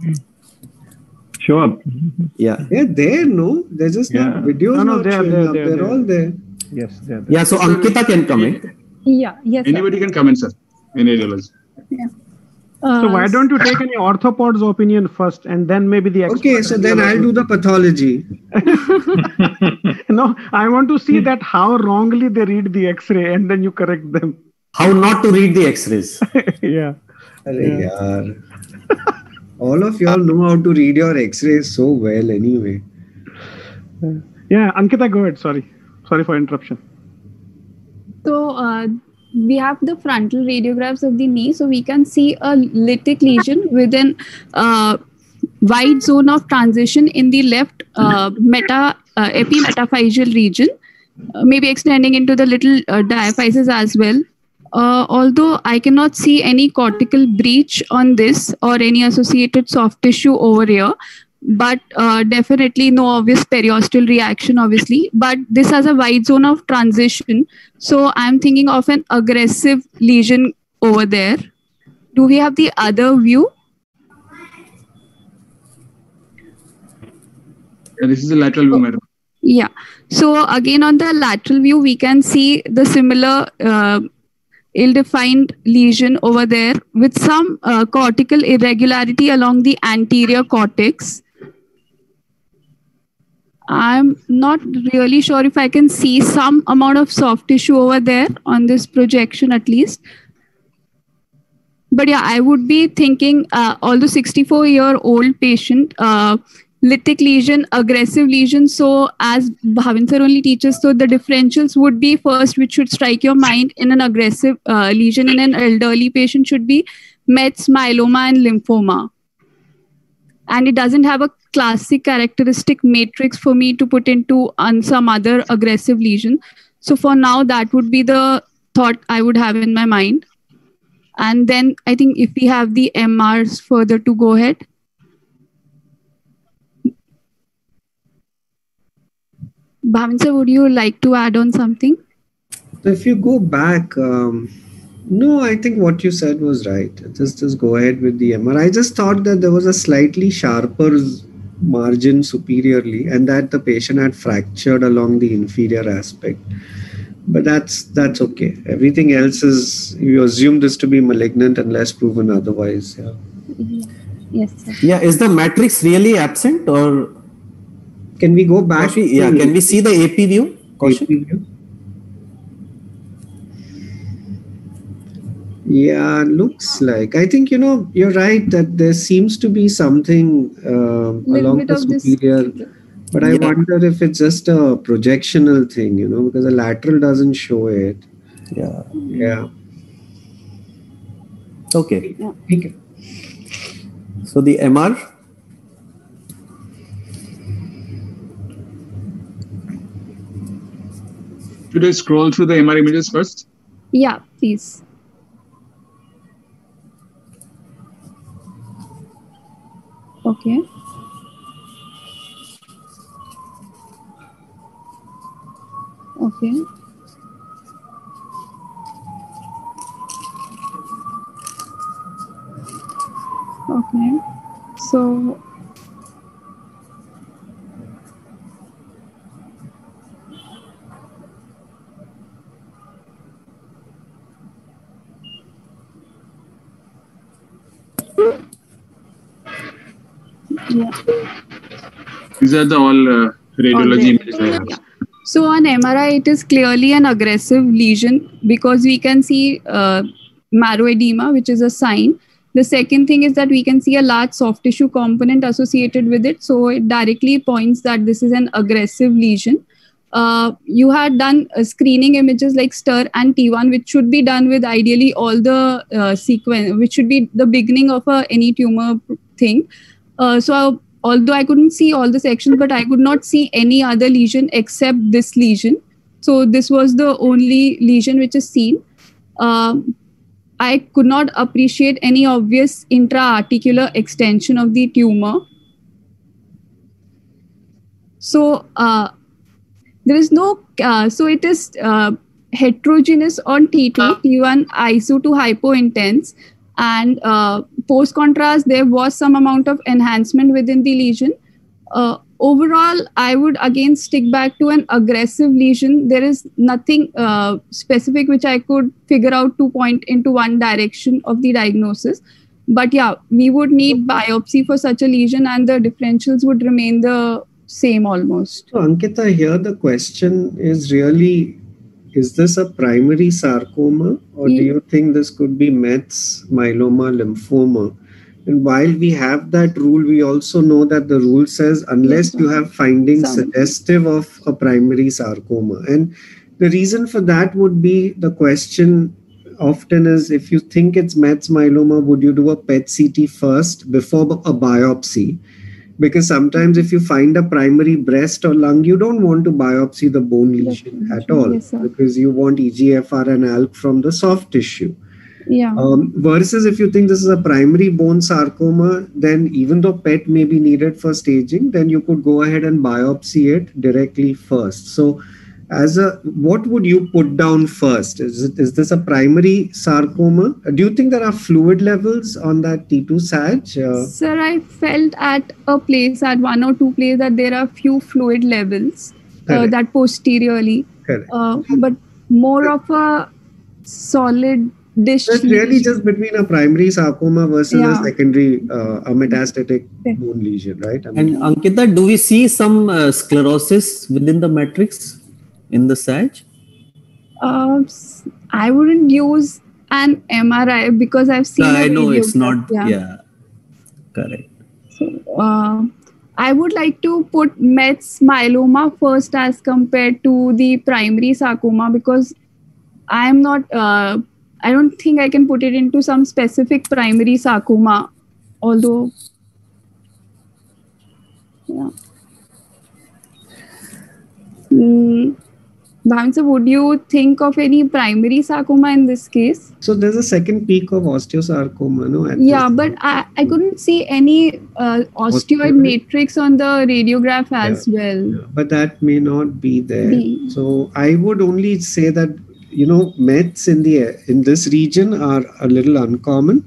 show up.
Yeah.
They're there, no? They're just not videos. No, they're all there.
Yes, they're there.
Yeah, so Ankita can comment.
Yeah, yes.
Anybody can comment, sir. Any radiology.
Yeah.
So why don't you take any orthopod's opinion first and then maybe the expert.
Okay, so then I'll do the pathology.
No, I want to see that how wrongly they read the X-ray and then you correct them.
How not to read the X-rays.
Yeah.
All of y'all know how to read your X-rays so well anyway.
Yeah, Ankita, go ahead. Sorry for interruption.
So we have the frontal radiographs of the knee, so we can see a lytic lesion within wide zone of transition in the left epimetaphyseal region, maybe extending into the little diaphyses as well. Although I cannot see any cortical breach on this or any associated soft tissue over here, but definitely no obvious periosteal reaction, obviously. But this has a wide zone of transition, so I'm thinking of an aggressive lesion over there. Do we have the other view?
Yeah, this is the lateral view, madam.
Yeah. So again, on the lateral view, we can see the similar ill-defined lesion over there with some cortical irregularity along the anterior cortex. I'm not really sure if I can see some amount of soft tissue over there on this projection at least. But yeah, I would be thinking, although 64-year-old patient, lytic lesion, aggressive lesion. So as Bhavin sir only teaches, so the differentials would be first, which should strike your mind in an aggressive lesion in an elderly patient should be Mets, myeloma and lymphoma. And it doesn't have a classic characteristic matrix for me to put into on some other aggressive lesion. So for now, that would be the thought I would have in my mind. And then I think if we have the MRs further to go ahead. Bhavin sir, would you like to add on something?
If you go back, no, I think what you said was right. Just go ahead with the MR. I just thought that there was a slightly sharper margin superiorly and that the patient had fractured along the inferior aspect. But that's okay. Everything else is, you assume this to be malignant unless proven otherwise. Yeah.
Yes, sir.
Yeah, is the matrix really absent or?
Can we go back?
Yeah, can we see the AP view?
AP view? Yeah, looks like. I think, you're right that there seems to be something along the superior. But I wonder if it's just a projectional thing, because the lateral doesn't show it.
Yeah.
Yeah.
Okay.
Okay.
So the MR?
Should I scroll through the MR images first?
Yeah, please. Okay. Okay. Okay. So yeah.
These are the all radiology images I have.
Yeah. So on MRI, it is clearly an aggressive lesion because we can see marrow edema, which is a sign. The second thing is that we can see a large soft tissue component associated with it. So it directly points that this is an aggressive lesion. You had done screening images like STIR and T1, which should be done with ideally all the sequence, which should be the beginning of any tumor thing. So although I couldn't see all the sections, but I could not see any other lesion except this lesion. So this was the only lesion which is seen. I could not appreciate any obvious intra-articular extension of the tumor. So there is no, so it is heterogeneous on T2, T1 ISO to hypointense, and post contrast there was some amount of enhancement within the lesion. Overall, I would again stick back to an aggressive lesion. There is nothing specific which I could figure out to point into one direction of the diagnosis. But yeah, we would need biopsy for such a lesion and the differentials would remain the same almost.
So Ankita, here the question is really, is this a primary sarcoma or do you think this could be Mets, myeloma, lymphoma? And while we have that rule, we also know that the rule says unless you have findings suggestive of a primary sarcoma. And the reason for that would be the question often is, if you think it's Mets myeloma, would you do a PET CT first before a biopsy? Because sometimes if you find a primary breast or lung, you don't want to biopsy the bone lesion at all, because you want EGFR and ALK from the soft tissue.
Yeah.
Versus if you think this is a primary bone sarcoma, then even though PET may be needed for staging, then you could go ahead and biopsy it directly first. So what would you put down first? Is this a primary sarcoma? Do you think there are fluid levels on that T2 SAG?
Sir, I felt at a place, at one or two places, that there are few fluid levels that posteriorly.
Correct.
But more of a solid dish.
It's really just between a primary sarcoma versus a secondary, a metastatic bone lesion, right?
And Ankita, do we see some sclerosis within the matrix in the SAG?
I wouldn't use an MRI because I've seen.
I know it's not. Yeah, correct.
So, I would like to put Mets myeloma first as compared to the primary sarcoma, because I'm not. I don't think I can put it into some specific primary sarcoma, although. Yeah. Bhavin sir, would you think of any primary sarcoma in this case?
So there's a second peak of osteosarcoma, no?
Yeah, but I couldn't see any osteoid matrix on the radiograph as well.
Yeah, but that may not be there. So I would only say that, Mets in this region are a little uncommon.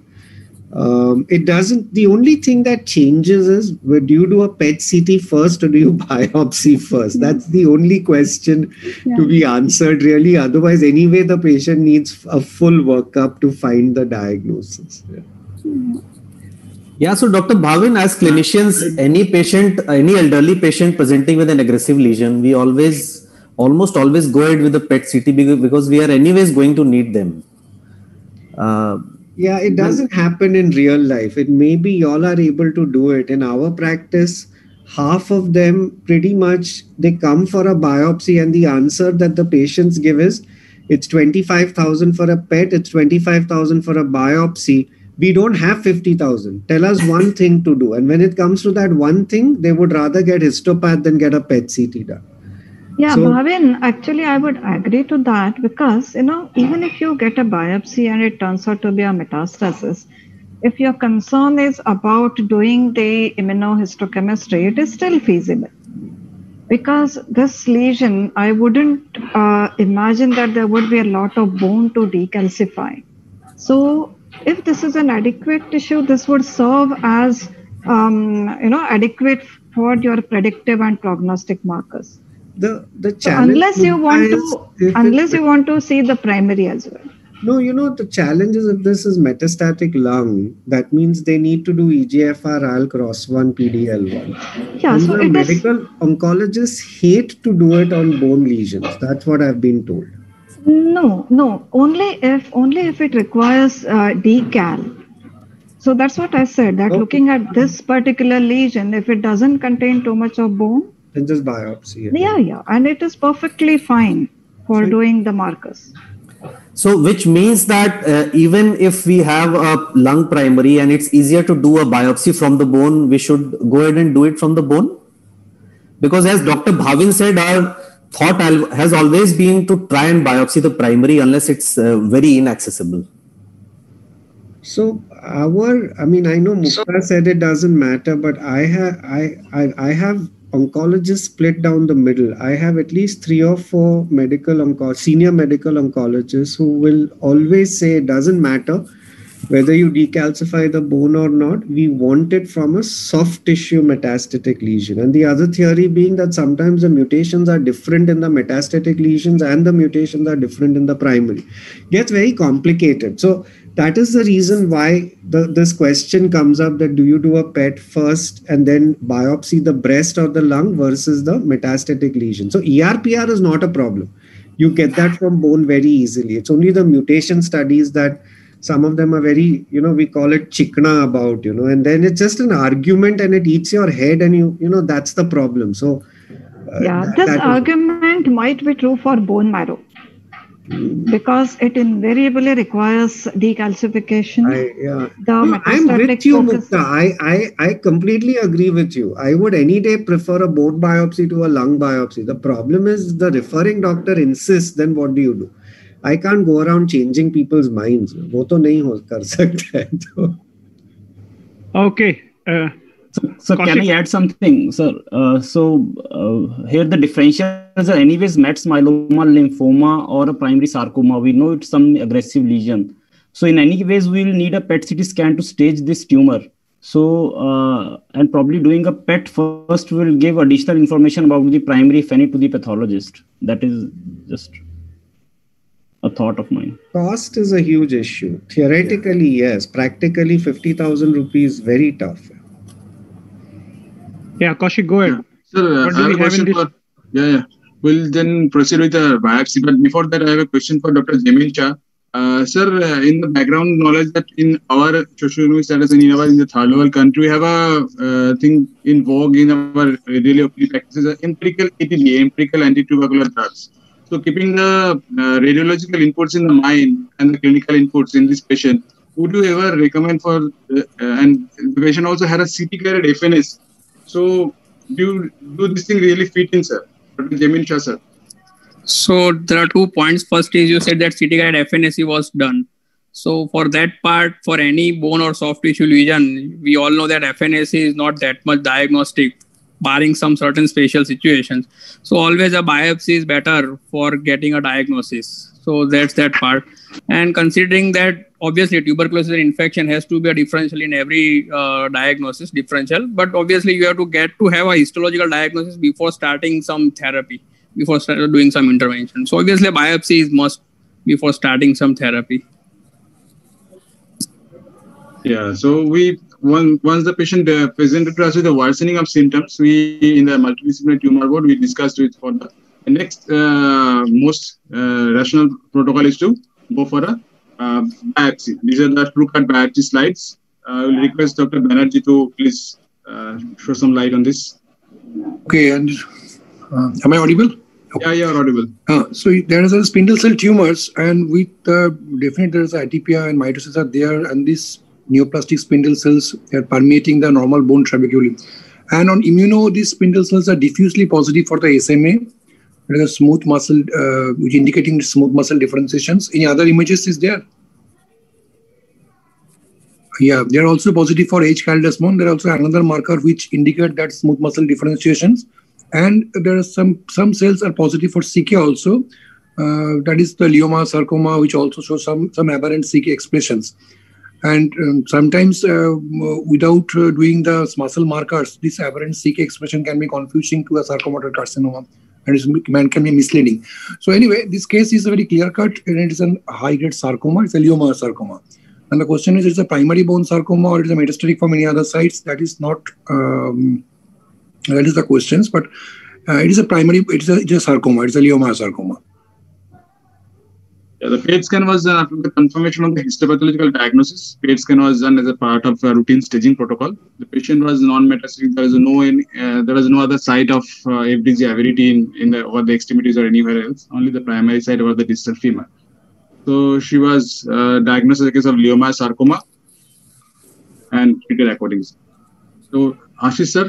The only thing that changes is, do you do a PET CT first or do you biopsy first? That's the only question to be answered, really. Otherwise, anyway, the patient needs a full workup to find the diagnosis.
Yeah, so Dr. Bhavin, as clinicians, any elderly patient presenting with an aggressive lesion, we almost always go ahead with the PET CT because we are anyways going to need them.
Yeah, it doesn't happen in real life. It may be y'all are able to do it. In our practice, half of them pretty much, they come for a biopsy and the answer that the patients give is, it's 25,000 for a PET, it's 25,000 for a biopsy. We don't have 50,000. Tell us one thing to do. And when it comes to that one thing, they would rather get histopath than get a PET CT done.
Yeah, Bhavin, actually, I would agree to that because, even if you get a biopsy and it turns out to be a metastasis, if your concern is about doing the immunohistochemistry, it is still feasible. Because this lesion, I wouldn't imagine that there would be a lot of bone to decalcify. So if this is an adequate tissue, this would serve as, adequate for your predictive and prognostic markers.
The challenge,
unless you want to see the primary as well.
No, the challenge is if this is metastatic lung, that means they need to do EGFR, ALK, ROS1, PD-L1.
Yeah, so
medical oncologists hate to do it on bone lesions. That's what I've been told.
No, only if it requires decal. So that's what I said, that looking at this particular lesion, if it doesn't contain too much of bone,
then just biopsy it.
Yeah, and it is perfectly fine for doing the markers.
So, which means that even if we have a lung primary and it's easier to do a biopsy from the bone, we should go ahead and do it from the bone? Because as Dr. Bhavin said, our thought has always been to try and biopsy the primary unless it's very inaccessible.
So I know Mukta said it doesn't matter, but I have oncologists split down the middle. I have at least 3 or 4 senior medical oncologists who will always say it doesn't matter whether you decalcify the bone or not. We want it from a soft tissue metastatic lesion. And the other theory being that sometimes the mutations are different in the metastatic lesions and the mutations are different in the primary. It gets very complicated. So that is the reason why this question comes up, that do you do a PET first and then biopsy the breast or the lung versus the metastatic lesion. So ERPR is not a problem. You get that from bone very easily. It's only the mutation studies that some of them are very, we call it chikna about, and then it's just an argument and it eats your head and that's the problem. So
this argument might be true for bone marrow. Because it invariably requires decalcification.
I'm with you, Mukta. I completely agree with you. I would any day prefer a bone biopsy to a lung biopsy. The problem is the referring doctor insists, then what do? I can't go around changing people's minds. वो तो नहीं हो कर सकता है.
Okay.
So can I add something, sir? Here the differentials are anyways METs, myeloma, lymphoma, or a primary sarcoma. We know it's some aggressive lesion. So in any ways, we will need a PET CT scan to stage this tumor. So, and probably doing a PET first will give additional information about the primary, if any, to the pathologist. That is just a thought of mine.
Cost is a huge issue. Theoretically, yes. Practically, 50,000 rupees, very tough.
Yeah, Kaushik, go ahead.
Sir, I have a question We'll then proceed with the biopsy. But before that, I have a question for Dr. Jamil Shah. Sir, in the background knowledge that in our socioeconomic status in the third world country, we have a thing in vogue in our daily practices, empirical ATD, empirical anti-tubercular drugs. So keeping the radiological inputs in the mind and the clinical inputs in this patient, would you ever recommend for, and the patient also had a CT cleared FNS. So do this thing really fit in, sir? Dr. Jamil Shah, sir.
So there are 2 points. First is you said that CT guide FNSE was done. So for that part, for any bone or soft tissue lesion, we all know that FNSE is not that much diagnostic, barring some certain special situations. So always a biopsy is better for getting a diagnosis. So that's that part. And considering that obviously tuberculosis infection has to be a differential in every diagnosis, differential. But obviously you have to get to have a histological diagnosis before starting some therapy, before doing some intervention. So obviously a biopsy is must before starting some therapy.
Yeah, so once the patient presented to us with the worsening of symptoms, we in the multidisciplinary tumor board, we discussed it for the next most rational protocol is to go for a biopsy. These are the TrueCut biopsy slides. I will request Dr. Banerjee to please show some light on this.
Okay, and am I audible?
Okay. Yeah, you are audible.
So there is a spindle cell tumors, and with definitely there is atypia and mitosis are there, and these neoplastic spindle cells are permeating the normal bone trabeculae. And on immuno, these spindle cells are diffusely positive for the SMA. There is a smooth muscle, which indicating smooth muscle differentiations. Any other images is there? Yeah, they are also positive for H-Kaldesmon. There are also another marker which indicate that smooth muscle differentiations. And there are some cells are positive for CK also. That is the leiomyosarcoma, which also shows some aberrant CK expressions. And sometimes without doing the muscle markers, this aberrant CK expression can be confusing to a sarcomatous carcinoma, and it can be misleading. So anyway, this case is a very clear-cut, and it is a high-grade sarcoma. It's a leiomyosarcoma. And the question is, it's a primary bone sarcoma or it is a metastatic from any other sites? That is not, that is the questions, but it is a primary, it is a sarcoma, it's a leiomyosarcoma.
Yeah, the PET scan was done after the confirmation of the histopathological diagnosis. PET scan was done as a part of a routine staging protocol. The patient was non-metastatic. There was no other site of FDG avidity over the extremities or anywhere else. Only the primary site over the distal femur. So she was diagnosed as a case of leiomyosarcoma and treated accordingly. So Ashish sir.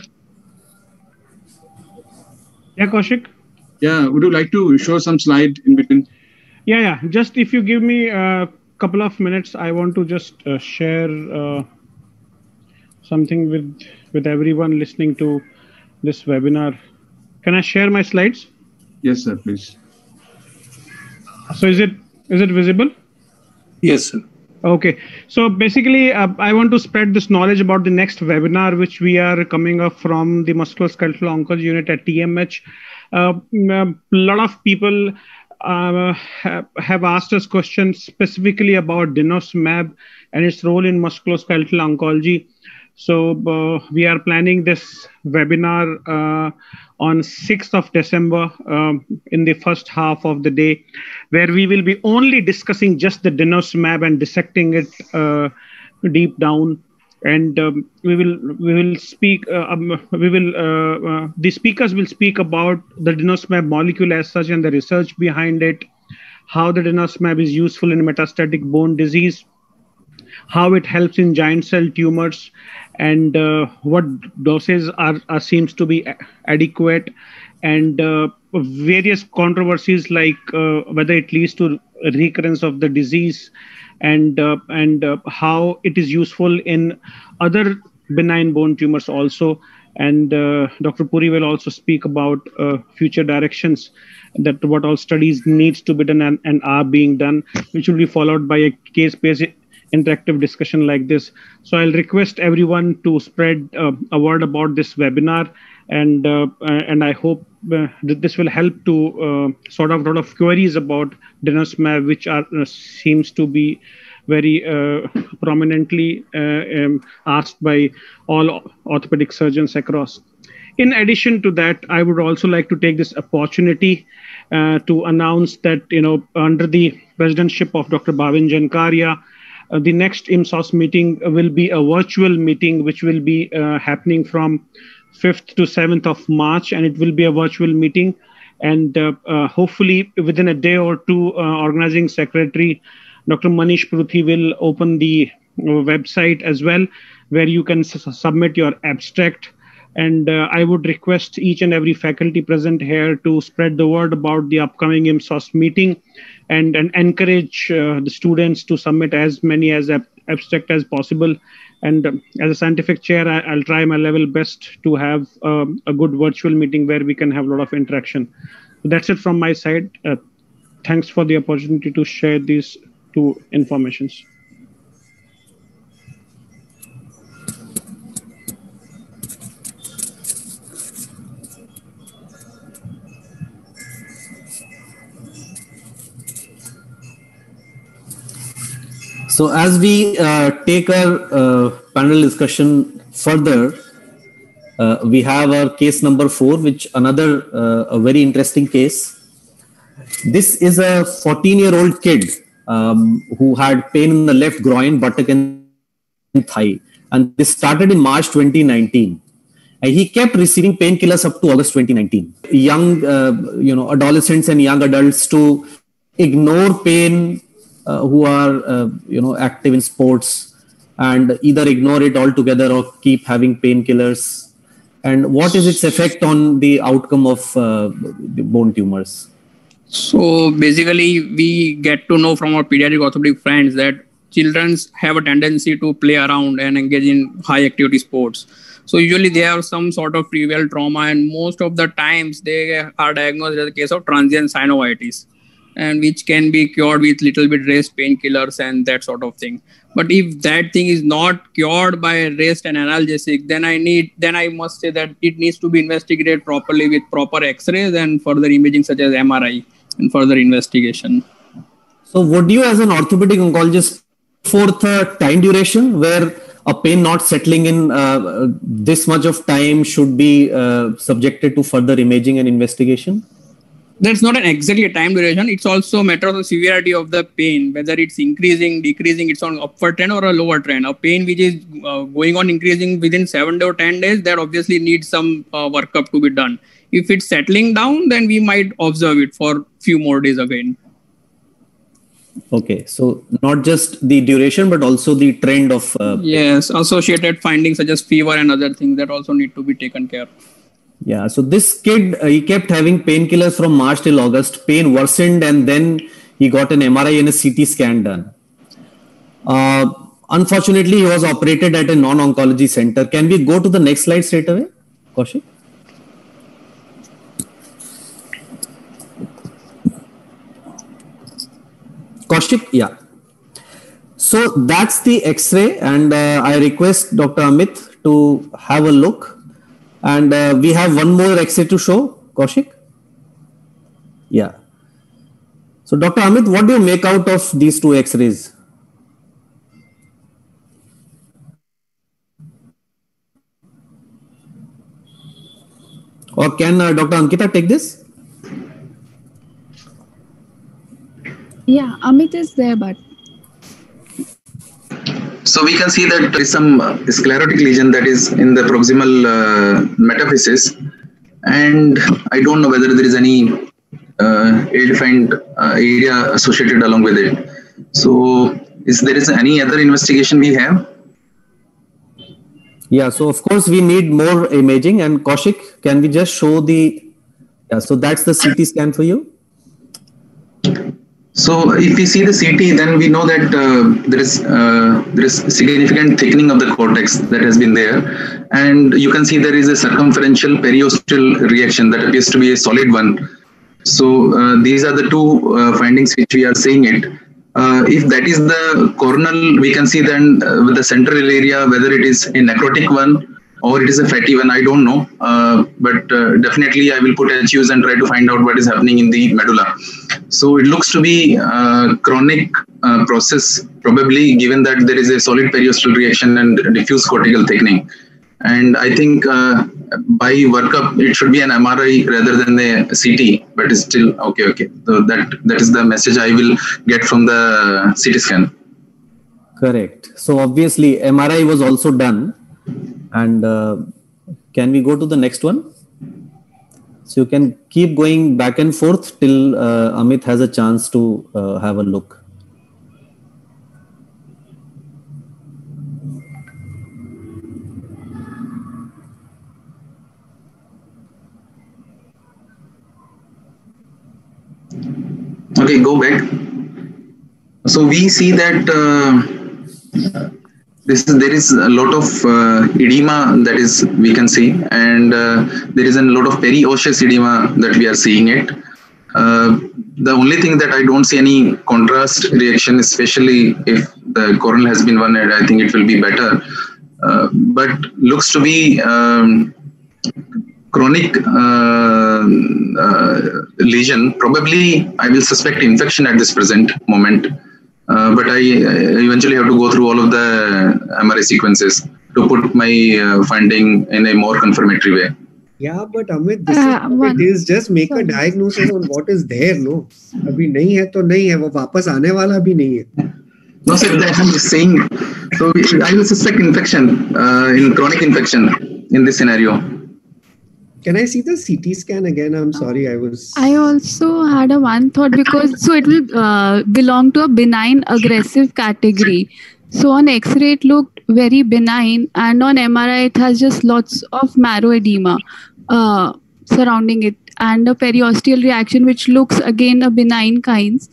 Yeah, Kaushik.
Yeah, would you like to show some slide in between?
Yeah. Just if you give me a couple of minutes, I want to just share something with everyone listening to this webinar. Can I share my slides?
Yes, sir, please.
So is it visible?
Yes, sir.
Okay. So basically, I want to spread this knowledge about the next webinar, which we are coming up from the musculoskeletal oncology unit at TMH. A lot of people have asked us questions specifically about denosumab and its role in musculoskeletal oncology. So we are planning this webinar on 6th of December in the first half of the day, where we will be only discussing just the denosumab and dissecting it deep down. And we will speak. The speakers will speak about the denosumab molecule as such and the research behind it, how the denosumab is useful in metastatic bone disease, how it helps in giant cell tumors, and what doses are seems to be adequate, and various controversies like whether it leads to recurrence of the disease, and how it is useful in other benign bone tumors also. And Dr. Puri will also speak about future directions, that what all studies needs to be done and are being done, which will be followed by a case-based interactive discussion like this. So I'll request everyone to spread a word about this webinar, and I hope that this will help to sort out a lot of queries about denosumab, which are seems to be very prominently asked by all orthopedic surgeons across. In addition to that, I would also like to take this opportunity to announce that, under the presidentship of Dr. Bhavin Jankaria, the next IMSOS meeting will be a virtual meeting, which will be happening from 5th to 7th of March, and it will be a virtual meeting. And hopefully within a day or two, organizing secretary, Dr. Manish Pruthi, will open the website as well, where you can submit your abstract. And I would request each and every faculty present here to spread the word about the upcoming IMSOS meeting, and encourage the students to submit as many as abstract as possible. And as a scientific chair, I'll try my level best to have a good virtual meeting where we can have a lot of interaction. So that's it from my side. Thanks for the opportunity to share these two informations.
So as we take our panel discussion further, we have our case number 4, which another a very interesting case. This is a 14-year-old kid who had pain in the left groin, buttock, and thigh, and this started in March 2019. And he kept receiving painkillers up to August 2019. Young, adolescents and young adults to ignore pain, who are active in sports, and either ignore it altogether or keep having painkillers. And what is its effect on the outcome of the bone tumors?
So basically, we get to know from our pediatric orthopedic friends that children have a tendency to play around and engage in high activity sports. So usually they have some sort of trivial trauma, and most of the times they are diagnosed as a case of transient synovitis, and which can be cured with little bit rest, painkillers, and that sort of thing. But if that thing is not cured by rest and analgesic, then I must say that it needs to be investigated properly with proper X-rays and further imaging such as MRI and further investigation.
So would you, as an orthopedic oncologist, forth a time duration where a pain not settling in this much of time should be subjected to further imaging and investigation?
That's not an exactly time duration. It's also a matter of the severity of the pain, whether it's increasing, decreasing, it's on upward trend or a lower trend. A pain which is going on increasing within 7 or 10 days, that obviously needs some workup to be done. If it's settling down, then we might observe it for few more days again.
Okay, so not just the duration, but also the trend of...
yes, associated findings such as fever and other things that also need to be taken care of.
Yeah, so this kid, he kept having painkillers from March till August. Pain worsened, and then he got an MRI and a CT scan done. Unfortunately, he was operated at a non-oncology center. Can we go to the next slide straight away, Kaushik? Kaushik, yeah. So that's the X-ray, and I request Dr. Amit to have a look. And we have one more X-ray to show, Kaushik. Yeah. So Dr. Amit, what do you make out of these two X-rays? Or can Dr. Ankita take this?
Yeah, Amit is there, but...
So we can see that there is some sclerotic lesion that is in the proximal metaphysis, and I don't know whether there is any ill-defined area associated along with it. So, is there any other investigation we have?
Yeah, so of course we need more imaging. And Kaushik, can we just show the? Yeah, so that's the CT scan for you.
So if we see the CT, then we know that there is significant thickening of the cortex that has been there, and you can see there is a circumferential periosteal reaction that appears to be a solid one. So these are the two findings which we are seeing it. If that is the coronal, we can see then with the central area whether it is a necrotic one or it is a fatty one, I don't know. But definitely I will put HUs and try to find out what is happening in the medulla. So it looks to be a chronic process, probably, given that there is a solid periosteal reaction and diffuse cortical thickening. And I think by workup, it should be an MRI rather than a CT, but it's still okay. So that is the message I will get from the CT scan.
Correct. So obviously MRI was also done. And can we go to the next one? So you can keep going back and forth till Amit has a chance to have a look.
Okay, go back. So we see that there is a lot of edema that is we can see, and there is a lot of periosseous edema that we are seeing it. The only thing that I don't see any contrast reaction, especially if the coronal has been one, I think it will be better. But looks to be chronic lesion. Probably I will suspect infection at this present moment. But I eventually have to go through all of the MRI sequences to put my finding in a more confirmatory way.
Yeah, but Amit, this is just make a diagnosis on what is there. No, अभी नहीं है तो नहीं है, वो वापस आने वाला भी नहीं है.
No, sir, I'm just saying. So I will suspect infection, in chronic infection in this scenario.
Can I see the CT scan again? I'm sorry,
I also had a one thought because so it will belong to a benign aggressive category. So on X-ray it looked very benign, and on MRI it has just lots of marrow edema surrounding it and a periosteal reaction which looks again a benign kinds.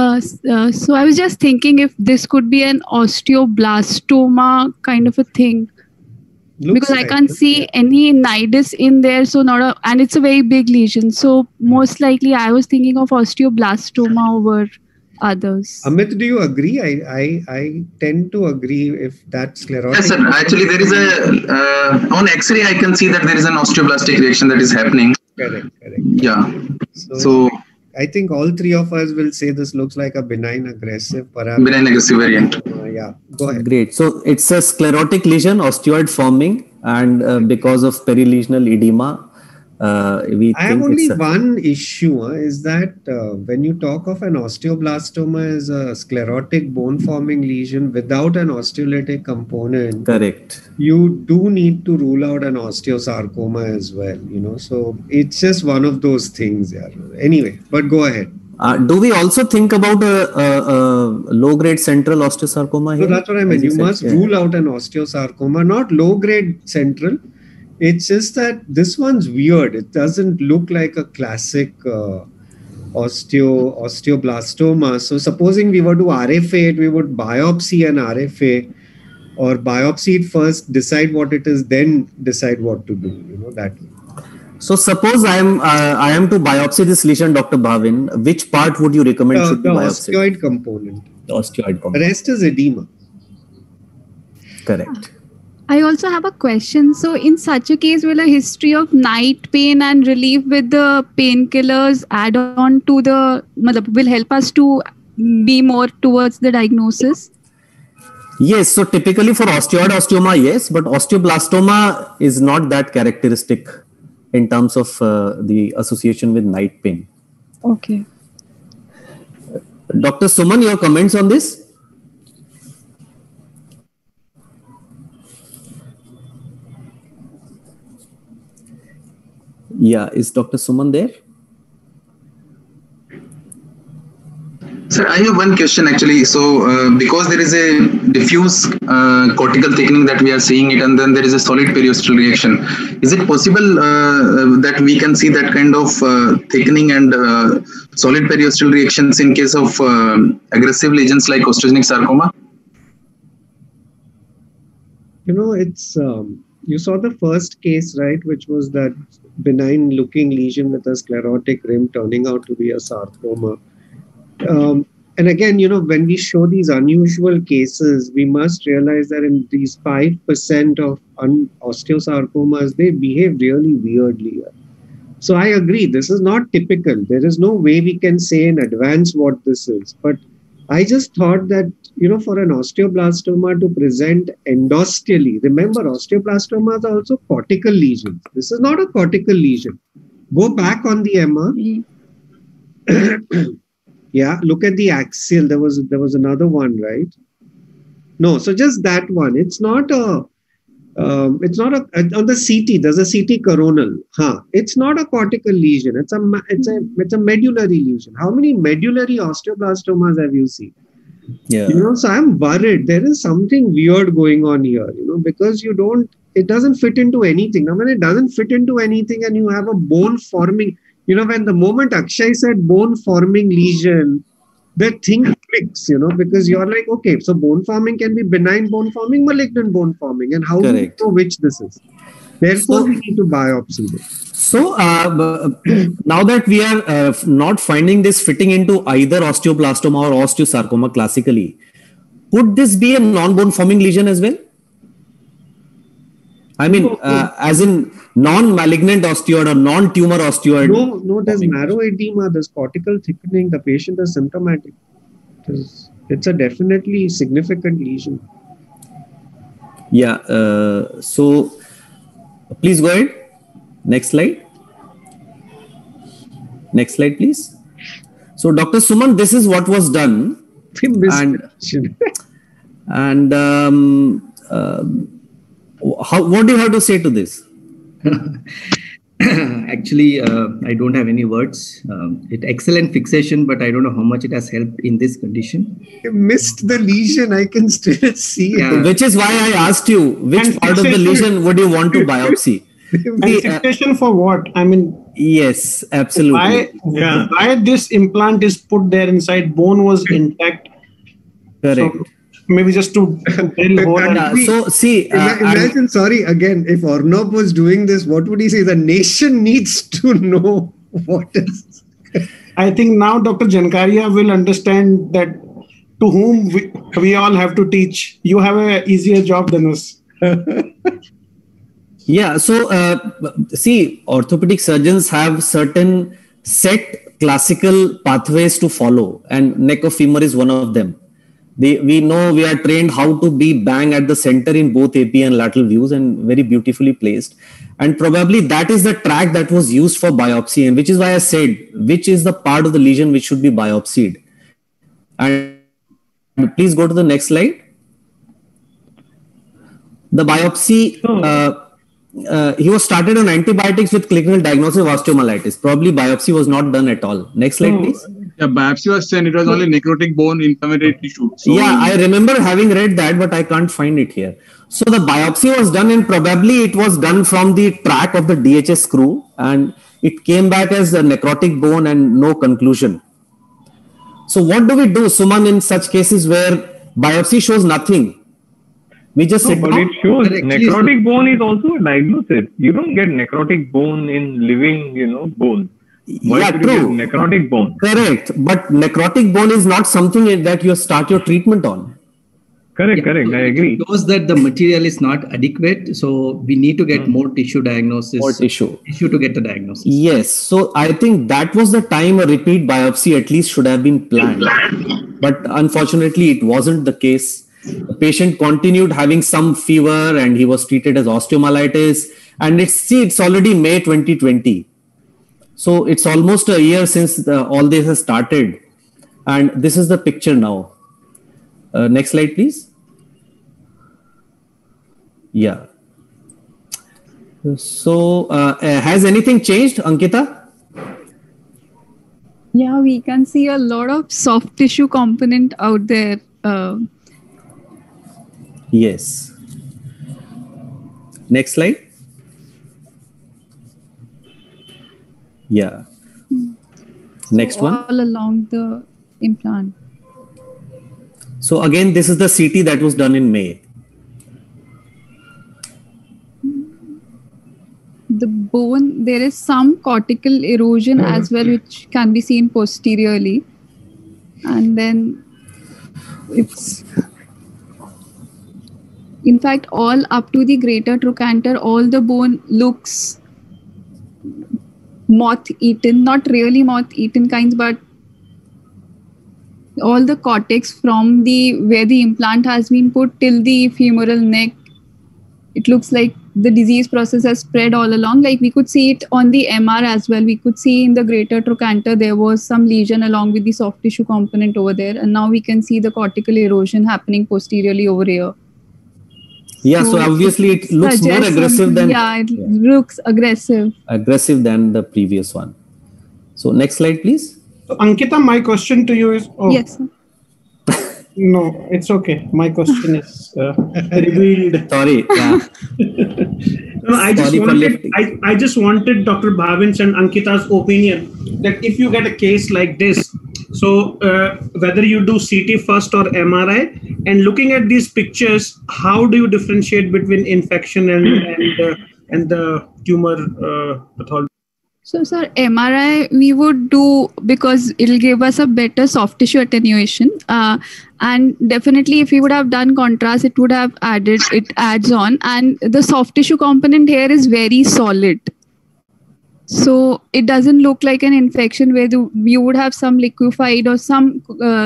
So I was just thinking if this could be an osteoblastoma kind of a thing. Because I can't see any nidus in there, so and it's a very big lesion. So most likely, I was thinking of osteoblastoma over others.
Amit, do you agree? I tend to agree if that's sclerotic.
Yes, sir. Actually, there is a on X-ray I can see that there is an osteoblastic reaction that is happening.
Correct.
Yeah. So
I think all three of us will say this looks like a benign aggressive.
Benign aggressive variant.
Yeah, go ahead.
Great. So it's a sclerotic lesion, osteoid forming, and because of perilesional edema, we
I have only one issue is that when you talk of an osteoblastoma as a sclerotic bone forming lesion without an osteolytic component,
correct,
you do need to rule out an osteosarcoma as well, so it's just one of those things. Yeah. Anyway, but go ahead.
Do we also think about a low-grade central osteosarcoma here?
So that's what I meant. You must rule out an osteosarcoma, not low-grade central. It's just that this one's weird. It doesn't look like a classic osteoblastoma. So supposing we were to RFA it, we would biopsy an RFA or biopsy it first, decide what it is, then decide what to do, that way.
So suppose I am to biopsy this lesion, Dr. Bhavin, which part would you recommend should be biopsied?
The osteoid component.
The osteoid component.
The rest is edema.
Correct.
I also have a question. So in such a case, will a history of night pain and relief with the painkillers add on to will help us to be more towards the diagnosis?
Yes. So typically for osteoid osteoma, yes, but osteoblastoma is not that characteristic in terms of the association with night pain.
Okay.
Dr. Suman, your comments on this? Yeah, is Dr. Suman there?
Sir, I have one question actually. So, because there is a diffuse cortical thickening that we are seeing it, and then there is a solid periosteal reaction, is it possible that we can see that kind of thickening and solid periosteal reactions in case of aggressive lesions like osteogenic sarcoma?
You know, it's you saw the first case, right, which was that benign looking lesion with a sclerotic rim turning out to be a sarcoma. And again, you know, when we show these unusual cases, we must realize that in these 5% of osteosarcomas, they behave really weirdly. So I agree, this is not typical. There is no way we can say in advance what this is. But I just thought that, you know, for an osteoblastoma to present endosteally, remember osteoblastomas are also cortical lesions. This is not a cortical lesion. Go back on the MR. Yeah, look at the axial. There was another one, right? No, so just that one. It's not a on the CT. There's a CT coronal. It's not a cortical lesion. It's a medullary lesion. How many medullary osteoblastomas have you seen?
Yeah.
You know, so I'm worried. There is something weird going on here. You know, because it doesn't fit into anything. Now, when it doesn't fit into anything, and you have a bone forming. You know, when the moment Akshay said bone forming lesion, the thing clicks, you know, because you're like, okay, so bone forming can be benign bone forming, malignant bone forming. And how do we know which this is? Therefore, we need to biopsy this.
So, now that we are not finding this fitting into either osteoblastoma or osteosarcoma classically, could this be a non-bone forming lesion as well? I mean, as in non-malignant osteoid or non-tumor osteoid?
No, there's marrow edema, there's cortical thickening, the patient is symptomatic. It's a definitely significant lesion.
Yeah, so please go ahead. Next slide. Next slide, please. So, Dr. Suman, this is what was done. What do you have to say to this?
Actually, I don't have any words. Excellent fixation, but I don't know how much it has helped in this condition.
You missed the lesion. I can still see it.
Which is why I asked you, which part of the lesion would you want to biopsy?
And fixation for what? I mean,
yes, absolutely.
Why this implant is put there inside, bone was intact.
Correct.
So, maybe just to
so see,
imagine, sorry, again, if Arnab was doing this, what would he say? The nation needs to know what is.
I think now Dr. Jankaria will understand that to whom we all have to teach. You have an easier job than us.
Yeah, so see, orthopedic surgeons have certain set classical pathways to follow, and neck of femur is one of them. We know, we are trained how to be bang at the center in both AP and lateral views, and very beautifully placed. And probably that is the track that was used for biopsy, and which is why I said, which is the part of the lesion which should be biopsied. And please go to the next slide. The biopsy, he was started on antibiotics with clinical diagnosis of osteomyelitis. Probably biopsy was not done at all. Next slide, please.
Yeah, biopsy was sent. It was only necrotic bone inflammatory tissue. So
yeah, I remember having read that, but I can't find it here. So the biopsy was done, and probably it was done from the track of the DHS screw, and it came back as a necrotic bone and no conclusion. So what do we do, Suman, in such cases where biopsy shows nothing? We just sit
but
down.
it shows necrotic bone is also a diagnosis. You don't get necrotic bone in living, bone. Why
Yeah, true.
Necrotic bone.
Correct. But necrotic bone is not something that you start your treatment on.
Correct. I agree.
It shows that the material is not adequate, so we need to get more tissue diagnosis.
More tissue
to get the diagnosis.
Yes. So I think that was the time a repeat biopsy at least should have been planned. But unfortunately, it wasn't the case. The patient continued having some fever and he was treated as osteomyelitis. And it's already May 2020. So it's almost a year since all this has started. And this is the picture now. Next slide, please. Yeah. So has anything changed, Ankita?
Yeah, we can see a lot of soft tissue component out there.
Yes. Next slide. Yeah. Next one.
All along the implant.
So again, this is the CT that was done in May.
The bone, there is some cortical erosion as well, which can be seen posteriorly. And then it's, in fact, all up to the greater trochanter, all the bone looks moth-eaten, not really moth-eaten kinds, but all the cortex from the where the implant has been put till the femoral neck, it looks like the disease process has spread all along. Like we could see it on the MR as well. We could see in the greater trochanter there was some lesion along with the soft tissue component over there, and now we can see the cortical erosion happening posteriorly over here.
Yeah, so obviously it looks more aggressive than...
Yeah, it looks aggressive.
Aggressive than the previous one. So next slide, please.
So Ankita, my question to you is... Oh,
yes, sir.
No, it's okay. My question is revealed.
Sorry. Yeah.
No, I just wanted Dr. Bhavins and Ankita's opinion that if you get a case like this, so whether you do CT first or MRI, and looking at these pictures, how do you differentiate between infection and the tumor pathology?
So, sir, MRI we would do because it'll give us a better soft tissue attenuation. And definitely if we would have done contrast, it would have adds on. And the soft tissue component here is very solid. So it doesn't look like an infection where you would have some liquefied or some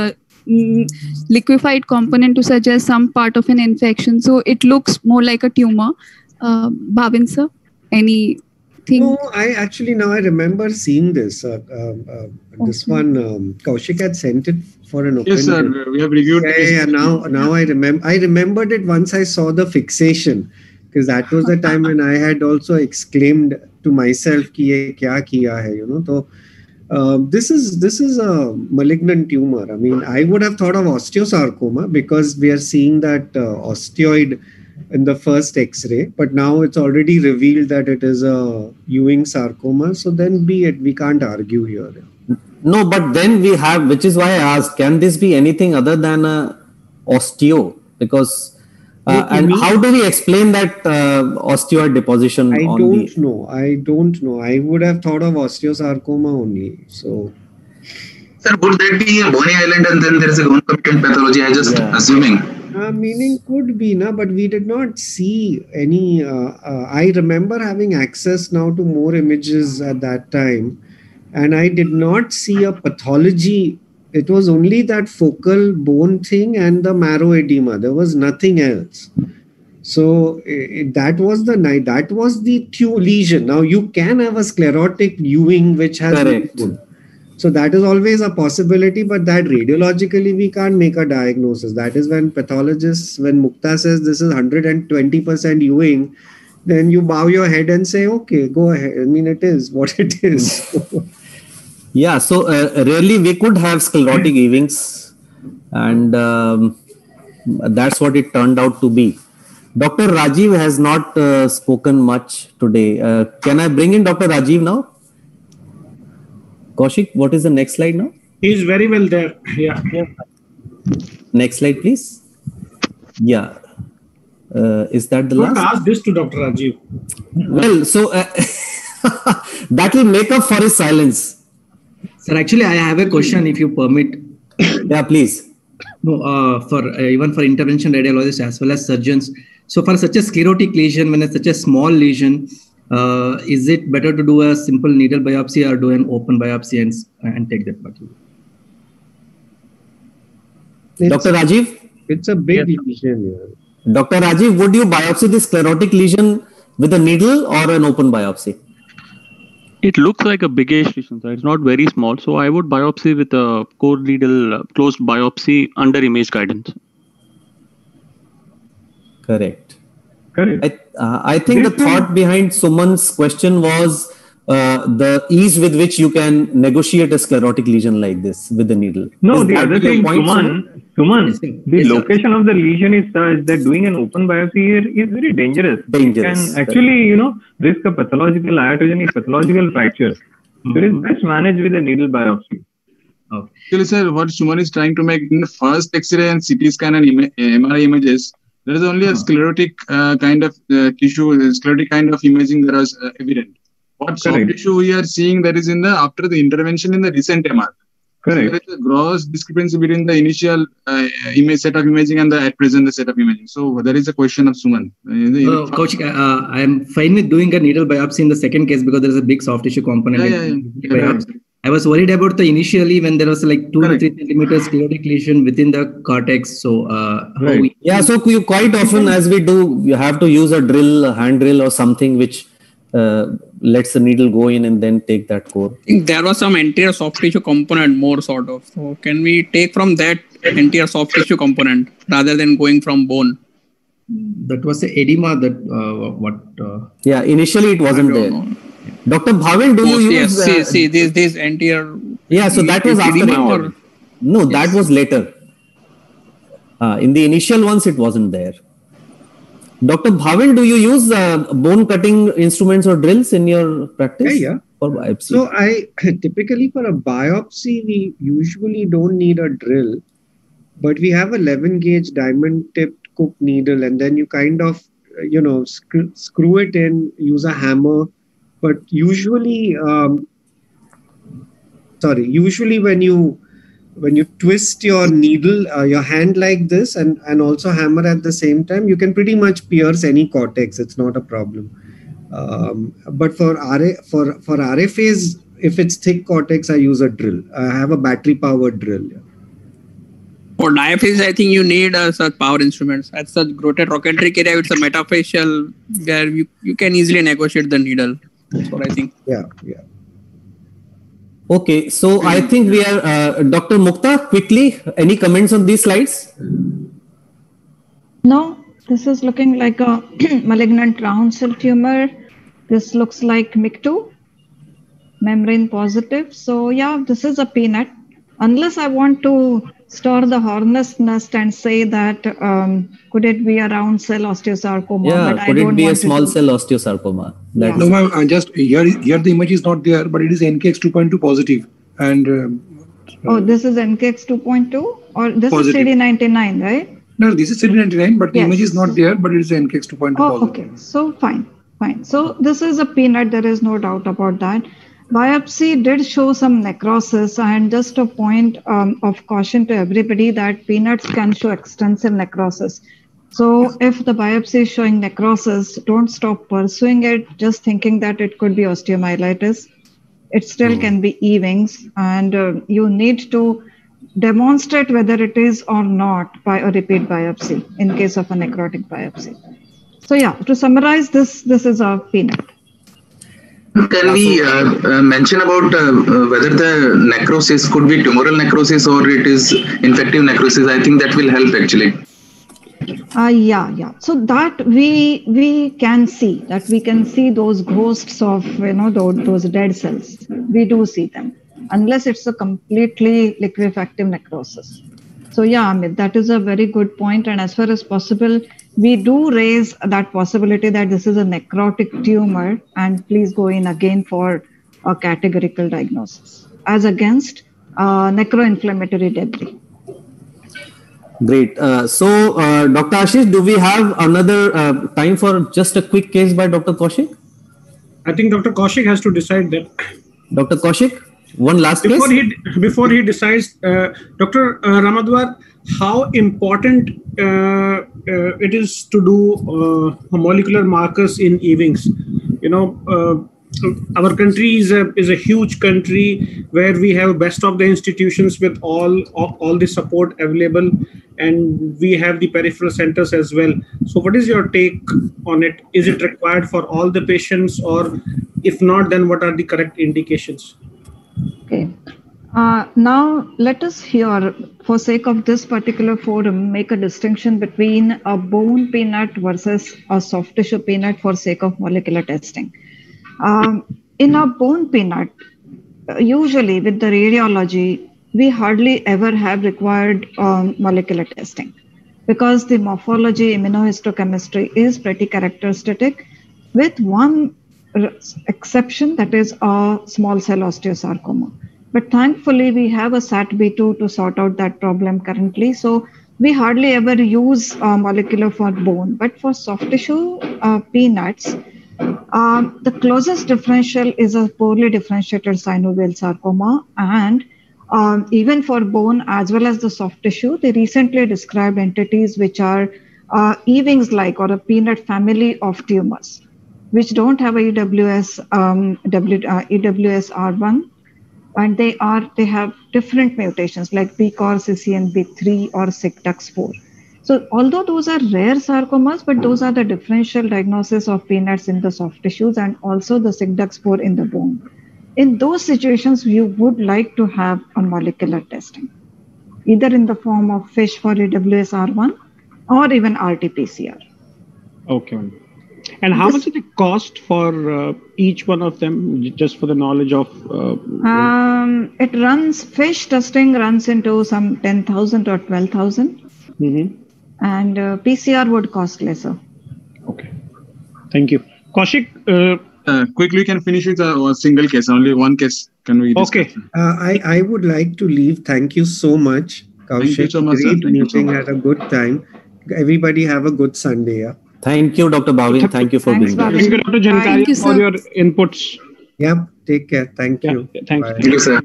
liquefied component to suggest some part of an infection. So it looks more like a tumor. Bhavin, sir, anything?
No, now I remember seeing this. This one, Kaushik had sent it for an opinion.
Yes, sir. We have reviewed it.
Yeah. Now I remember. I remembered it once I saw the fixation, because that was the time when I had also exclaimed to myself, "Ki ye kya kiya hai?" You know. So this is a malignant tumor. I mean, I would have thought of osteosarcoma because we are seeing that osteoid in the first X-ray, but now it's already revealed that it is a Ewing sarcoma. So then be it, we can't argue here.
No, but then we have, which is why I asked, can this be anything other than a osteo? Because and how do we explain that osteoid deposition?
I don't know. I would have thought of osteosarcoma only. So,
sir, would that be a bony island and then there is a concomitant pathology? I just assuming.
Meaning could be, but we did not see any. I remember having access now to more images at that time, and I did not see a pathology. It was only that focal bone thing and the marrow edema. There was nothing else. So that was the lesion. Now you can have a sclerotic Ewing which has.
Correct.
So that is always a possibility, but that radiologically we can't make a diagnosis. That is when pathologists, when Mukta says this is 120% Ewing, then you bow your head and say, okay, go ahead. I mean, it is what it is.
Yeah, so really we could have sclerotic Ewings, and that's what it turned out to be. Dr. Rajiv has not spoken much today. Can I bring in Dr. Rajiv now? Kaushik, what is the next slide now?
He's very well there. Yeah.
Next slide, please. Yeah. Is that the last?
Ask this to Dr. Rajiv.
Well, so that will make up for his silence.
Sir, actually, I have a question, if you permit.
Yeah, please.
No, even for intervention radiologists as well as surgeons. So for such a sclerotic lesion, when it's such a small lesion, is it better to do a simple needle biopsy or do an open biopsy and take that part?
Dr. Rajiv?
It's a big lesion.
Dr. Rajiv, would you biopsy this sclerotic lesion with a needle or an open biopsy?
It looks like a biggish lesion, so it's not very small. So I would biopsy with a core needle closed biopsy under image guidance.
Correct. I think the thought behind Suman's question was the ease with which you can negotiate a sclerotic lesion like this with the needle.
No, the other thing, Suman, the location of the lesion is such that doing an open biopsy here is very dangerous. It can actually, risk a pathological iatrogenic pathological fracture. So it is best managed with a needle biopsy.
Actually, sir, what Suman is trying to make in the first X-ray and CT scan and MRI images, there is only a sclerotic kind of tissue, sclerotic kind of imaging that was evident. What soft tissue we are seeing that is after the intervention in the recent MR. Correct. So there is a gross discrepancy between the initial image set of imaging and the at present the set of imaging. So there is a question of Suman.
Coach, I am fine with doing a needle biopsy in the second case because there is a big soft tissue component. I was worried about the initially when there was like 2 to 3 centimeters sclerotic lesion within the cortex. So
so you quite often, as we do, you have to use a drill, a hand drill, or something which lets the needle go in and then take that core.
I think there was some anterior soft tissue component more sort of. So can we take from that anterior soft tissue component rather than going from bone?
That was the edema that
initially it wasn't there. Dr. Bhavin, do you use...
see this anterior...
Yeah, so that was after... No, that was later. In the initial ones, it wasn't there. Dr. Bhavin, do you use bone cutting instruments or drills in your practice?
Yeah.
For biopsy?
So I typically for a biopsy, we usually don't need a drill, but we have 11 gauge diamond tipped Cook needle, and then you kind of, screw it in, use a hammer. But usually, when you twist your needle, your hand like this and also hammer at the same time, you can pretty much pierce any cortex. It's not a problem. But for RFAs, if it's thick cortex, I use a drill. I have a battery powered drill. Yeah.
For diaphragms, I think you need such power instruments. At such rotatoric area, it's a metafacial where you can easily negotiate the needle. That's what I think.
Yeah.
Okay, so I think we are, Dr. Mukta, quickly, any comments on these slides?
No, this is looking like a malignant round cell tumor. This looks like MIC2, membrane positive. So yeah, this is a peanut. Unless I want to store the hornet's nest and say that could it be a round cell osteosarcoma?
Yeah,
but
could it be a small cell osteosarcoma?
No, ma'am, just here the image is not there, but it is NKX 2.2 positive. And
this is NKX 2.2 or this
positive.
is CD99, right?
No, this is CD99, but the image is not there, but it is NKX 2.2 positive.
Okay, so fine. So this is a peanut, there is no doubt about that. Biopsy did show some necrosis, and just a point of caution to everybody that peanuts can show extensive necrosis. So if the biopsy is showing necrosis, don't stop pursuing it, just thinking that it could be osteomyelitis. It still can be Ewing's, and you need to demonstrate whether it is or not by a repeat biopsy in case of a necrotic biopsy. So yeah, to summarize, this is a peanut.
Can we mention about whether the necrosis could be tumoral necrosis or it is infective necrosis? I think that will help actually.
Yeah. So that we can see those ghosts of those dead cells. We do see them, unless it's a completely liquefactive necrosis. So yeah, Amit, that is a very good point. And as far as possible, we do raise that possibility that this is a necrotic tumor, and please go in again for a categorical diagnosis as against necroinflammatory debris.
Great. So, Dr. Ashish, do we have another time for just a quick case by Dr. Kaushik?
I think Dr. Kaushik has to decide that.
Dr. Kaushik, one last case?
Before he decides, Dr. Ramadwar, how important it is to do molecular markers in Ewing's? Our country is a huge country where we have best of the institutions with all the support available, and we have the peripheral centers as well. So what is your take on it? Is it required for all the patients, or if not, then what are the correct indications?
Okay. Now let us here, for sake of this particular forum, make a distinction between a bone peanut versus a soft tissue peanut for sake of molecular testing. In a bone peanut, usually with the radiology, we hardly ever have required molecular testing because the morphology, immunohistochemistry is pretty characteristic, with one exception, that is a small cell osteosarcoma. But thankfully, we have a SAT-B2 to sort out that problem currently. So we hardly ever use molecular for bone. But for soft tissue peanuts, the closest differential is a poorly differentiated synovial sarcoma. And even for bone as well as the soft tissue, they recently described entities which are Ewing's-like or a peanut family of tumors, which don't have a EWS-R1, and they have different mutations like BCOR, CCNB3, or SIGDUX4. So although those are rare sarcomas, but those are the differential diagnosis of peanuts in the soft tissues and also the SIGDUX4 in the bone. In those situations, you would like to have a molecular testing, either in the form of FISH for EWS-R1 or even RT-PCR.
Okay. And how much does it cost for each one of them, just for the knowledge of?
It runs, FISH testing runs into some 10,000 or 12,000.
Mm-hmm.
And PCR would cost lesser.
Okay. Thank you. Kaushik?
Quickly, we can finish with a single case. Only one case can we discuss.
Okay.
I would like to leave. Thank you so much, Kaushik.
Thank you so much,
Great
sir.
meeting. Had a good time. Everybody have a good Sunday. Yeah.
Thank you, Dr. Bhavin. Thank you for being here.
Thank you, Dr. Jankaria, for your inputs.
Yeah. Take care. Thank you.
Thank
Bye.
Thank you, sir.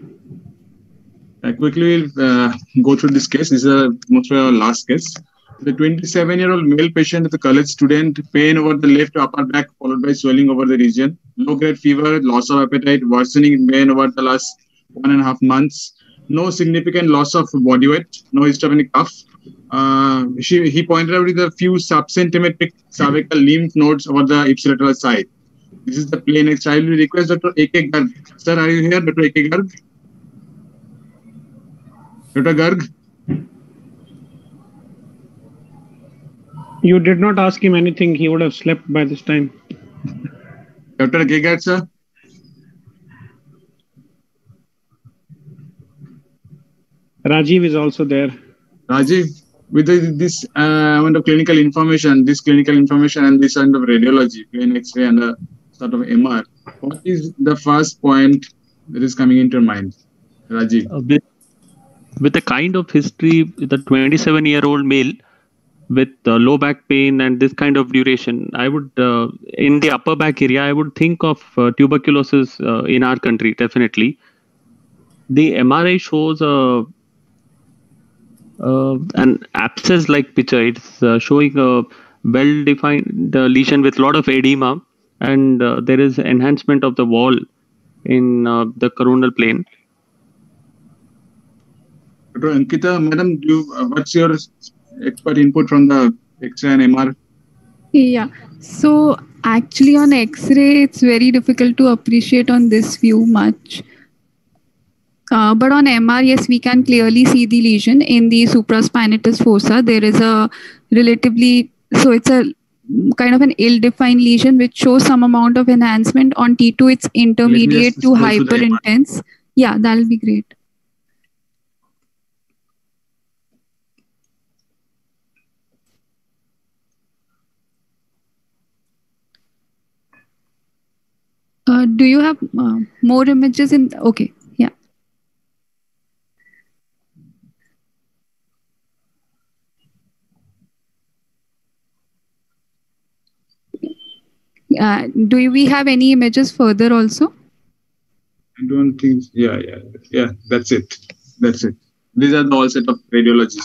Quickly, we'll go through this case. This is most of our last case. The 27-year-old male patient is a college student, pain over the left upper back followed by swelling over the region, low-grade fever, loss of appetite, worsening pain over the last 1.5 months, no significant loss of body weight, no history of any cough. He pointed out with a few subcentimetric cervical lymph nodes over the ipsilateral side. This is the plain X. I will request Dr. A.K. Garg. Sir, are you here, Dr. A.K. Garg? Dr. Garg?
You did not ask him anything. He would have slept by this time.
Dr. A.K. Garg, sir?
Rajiv is also there.
Rajiv, with this amount of clinical information, and this kind of radiology, plain X-ray and a sort of MR, what is the first point that is coming into your mind, Rajiv?
With the kind of history, the 27-year-old male with low back pain and this kind of duration, I would, in the upper back area, I would think of tuberculosis in our country, definitely. The MRI shows an abscess-like picture. It's showing a well-defined lesion with a lot of edema, and there is enhancement of the wall in the coronal plane.
Dr. Ankita, madam, what's your expert input from the X-ray and MR?
Yeah, so actually on X-ray, it's very difficult to appreciate on this view much. But on MR, yes, we can clearly see the lesion in the supraspinatus fossa. There is a relatively, so it's a kind of an ill-defined lesion which shows some amount of enhancement. On T2, it's intermediate to hyper intense. Yeah, that'll be great. Do you have more images in? Okay, yeah. Do we have any images further also?
I don't think. Yeah. That's it. These are the all set of radiology.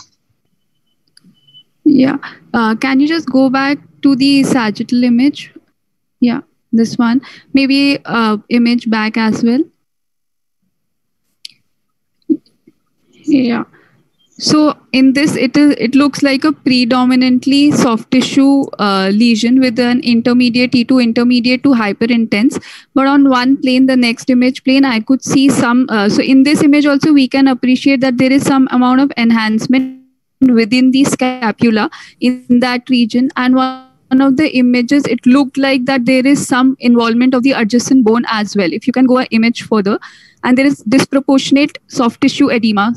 Yeah. Can you just go back to the sagittal image? Yeah, this one. Maybe image back as well. Yeah. So in this, it looks like a predominantly soft tissue lesion with an intermediate T2, intermediate to hyper intense. But on one plane, the next image plane, I could see some. So in this image also, we can appreciate that there is some amount of enhancement within the scapula in that region. And one one of the images, it looked like that there is some involvement of the adjacent bone as well. If you can go an image further, and there is disproportionate soft tissue edema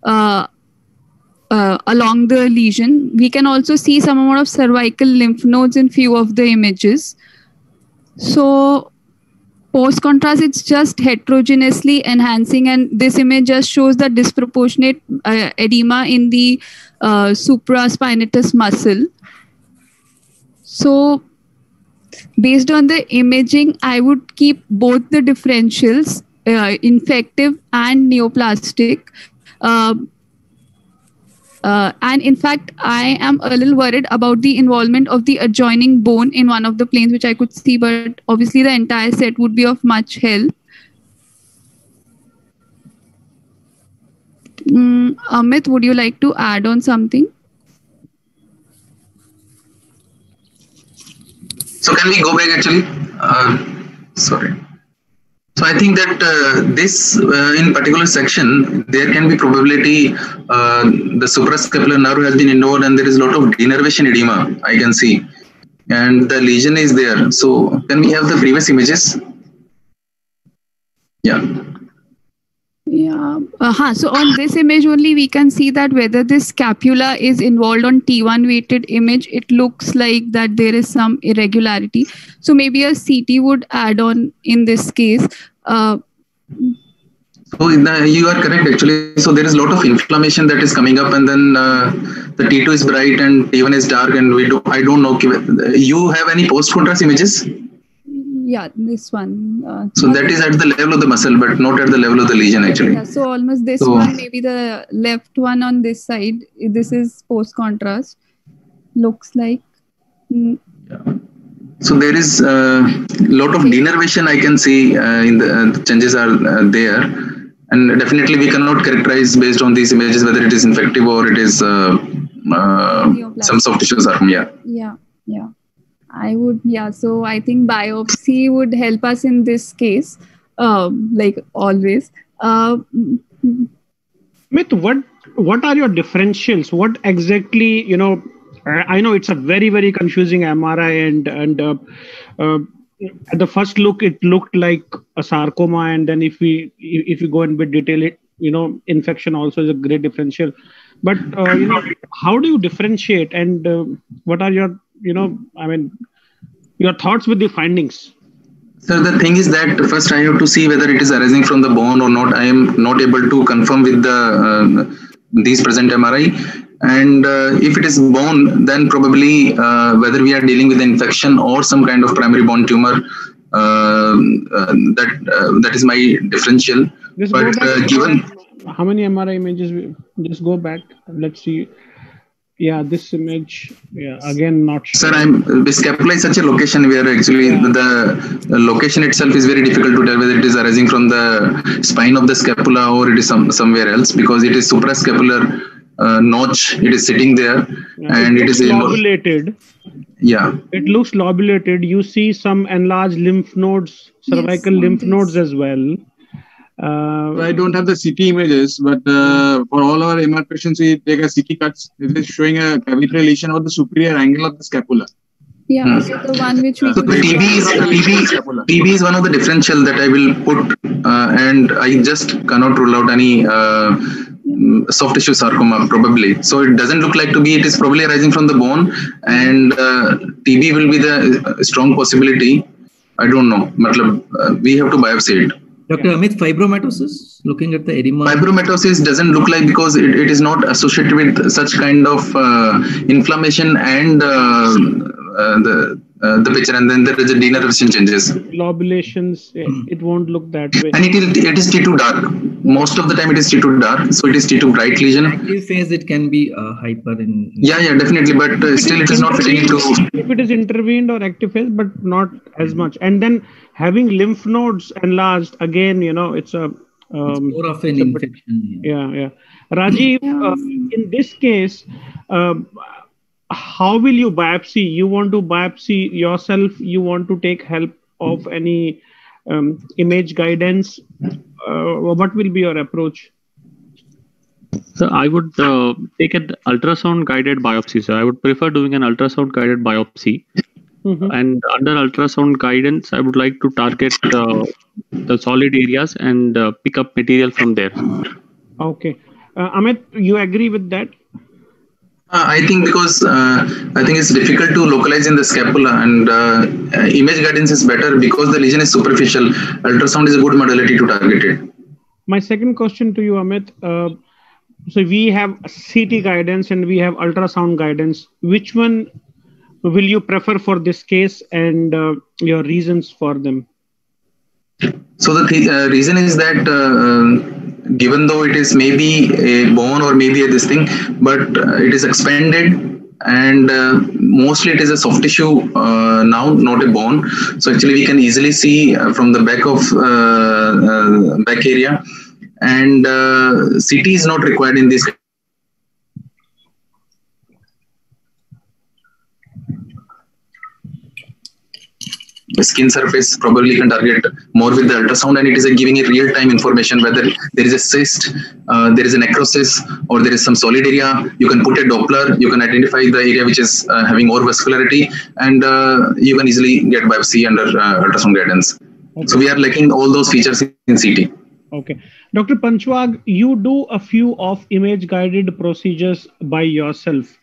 along the lesion. We can also see some amount of cervical lymph nodes in few of the images. So post contrast, it's just heterogeneously enhancing, and this image just shows the disproportionate edema in the supraspinatus muscle. So based on the imaging, I would keep both the differentials, infective and neoplastic. And in fact, I am a little worried about the involvement of the adjoining bone in one of the planes, which I could see, but obviously the entire set would be of much help. Amit, would you like to add on something?
So can we go back actually? Sorry. So I think that this in particular section, there can be probability the suprascapular nerve has been involved and there is a lot of denervation edema I can see. And the lesion is there. So can we have the previous images? Yeah.
Yeah. So on this image only, we can see that whether this scapula is involved on T1 weighted image, it looks like that there is some irregularity. So maybe a CT would add on in this case.
So you are correct actually. So there is a lot of inflammation that is coming up, and then the T2 is bright and T1 is dark, and I don't know. You have any post contrast images?
Yeah, this one.
So that is at the level of the muscle, but not at the level of the lesion actually.
Yeah, so almost this one, maybe the left one on this side. This is post contrast. Looks like.
So there is a lot of denervation I can see in the changes are there, and definitely we cannot characterize based on these images whether it is infective or it is some soft tissue sarcoma.
Yeah. I would, so I think biopsy would help us in this case, like always.
Amit, what are your differentials? What exactly, I know it's a very, very confusing MRI and at the first look, it looked like a sarcoma. And then if we go in bit detail, infection also is a great differential. But, how do you differentiate, and what are your, your thoughts with the findings?
So the thing is that first I have to see whether it is arising from the bone or not. I am not able to confirm with these present MRI. And if it is bone, then probably whether we are dealing with infection or some kind of primary bone tumor, that is my differential. But given
how many MRI images? Just go back. Let's see. Yeah, this image. Yeah, again, not sure.
Sir, scapula is such a location where actually the location itself is very difficult to tell whether it is arising from the spine of the scapula or it is somewhere else, because it is suprascapular notch. It is sitting there, and it is
lobulated.
Yeah,
it looks lobulated. You see some enlarged lymph nodes, cervical lymph nodes as well.
I don't have the CT images, but for all our MR patients, we take a CT cuts. It is showing a cavitary lesion of the superior angle of the scapula.
Yeah, so the one which we
TB is one of the differential that I will put, and I just cannot rule out any soft tissue sarcoma probably. So it doesn't look like to be. It is probably arising from the bone, and TB will be the strong possibility. I don't know. We have to biopsy it.
Dr. Amit, fibromatosis, looking at the edema?
Fibromatosis doesn't look like, because it is not associated with such kind of inflammation and the picture, and then there is a denervation changes.
Lobulations, it won't look that way.
And it is T2 dark. Most of the time it is T2 dark, so it is T2 bright lesion.
Active phase, it can be hyper in.
Yeah, definitely, but still it is not fitting into.
If it is intervened or active phase, but not as much. And then having lymph nodes enlarged, again, it's a
more of an infection.
Yeah. Rajiv, in this case, how will you biopsy? You want to biopsy yourself? You want to take help of any image guidance? What will be your approach?
So I would take an ultrasound guided biopsy. So I would prefer doing an ultrasound guided biopsy And under ultrasound guidance, I would like to target the solid areas and pick up material from there.
Okay. Amit, you agree with that?
I think because I think it's difficult to localize in the scapula, and image guidance is better because the lesion is superficial. Ultrasound is a good modality to target it.
My second question to you, Amit. So we have CT guidance and we have ultrasound guidance. Which one will you prefer for this case, and your reasons for them?
So the reason is that given though it is maybe a bone or maybe this thing, but it is expanded, and mostly it is a soft tissue now, not a bone. So actually we can easily see from the back of back area, and CT is not required in this. The skin surface probably can target more with the ultrasound, and it is giving a real-time information whether there is a cyst, there is a necrosis, or there is some solid area. You can put a Doppler, you can identify the area which is having more vascularity, and you can easily get biopsy under ultrasound guidance. Okay. So we are lacking all those features in CT.
Okay. Dr. Panchwag, you do a few of image-guided procedures by yourself.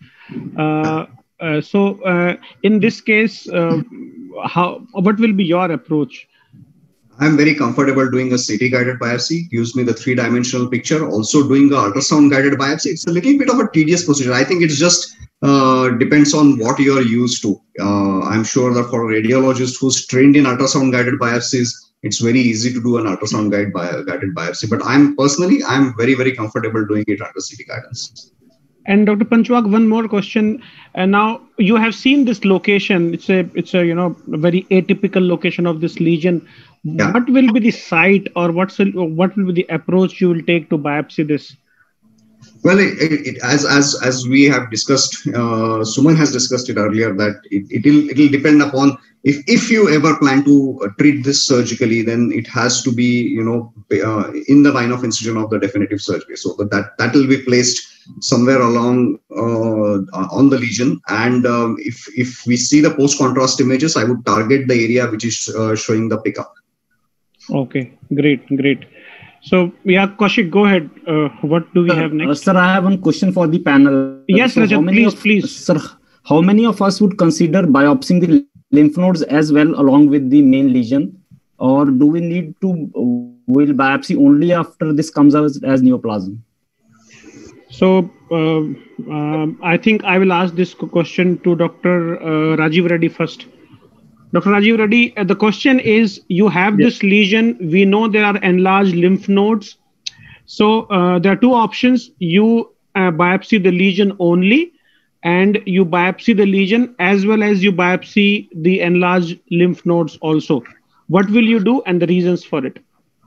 So in this case, what will be your approach?
I'm very comfortable doing a CT guided biopsy. Gives me the 3-dimensional picture. Also doing a ultrasound guided biopsy. It's a little bit of a tedious procedure. I think it just depends on what you are used to. I'm sure that for a radiologist who's trained in ultrasound guided biopsies, it's very easy to do an ultrasound guided biopsy. But I'm very, very comfortable doing it under CT guidance.
And Dr. Panchwag, one more question. Now you have seen this location. It's a very atypical location of this lesion. Yeah. What will be the site, or what will be the approach you will take to biopsy this?
Well, as we have discussed, Suman has discussed it earlier, that it will depend upon if you ever plan to treat this surgically, then it has to be in the line of incision of the definitive surgery. So that will be placed somewhere along on the lesion, and if we see the post contrast images, I would target the area which is showing the pickup.
Okay, great. So, yeah, Kaushik, go ahead. What do we have next?
Sir, I have one question for the panel.
Yes, Rajat, please.
Sir, how many of us would consider biopsying the lymph nodes as well along with the main lesion? Or do we need to will biopsy only after this comes out as neoplasm?
So, I think I will ask this question to Dr. Rajiv Reddy first. Dr. Rajiv Reddy, the question is, you have this lesion. We know there are enlarged lymph nodes. So there are two options. You biopsy the lesion only, and you biopsy the lesion as well as you biopsy the enlarged lymph nodes also. What will you do and the reasons for it?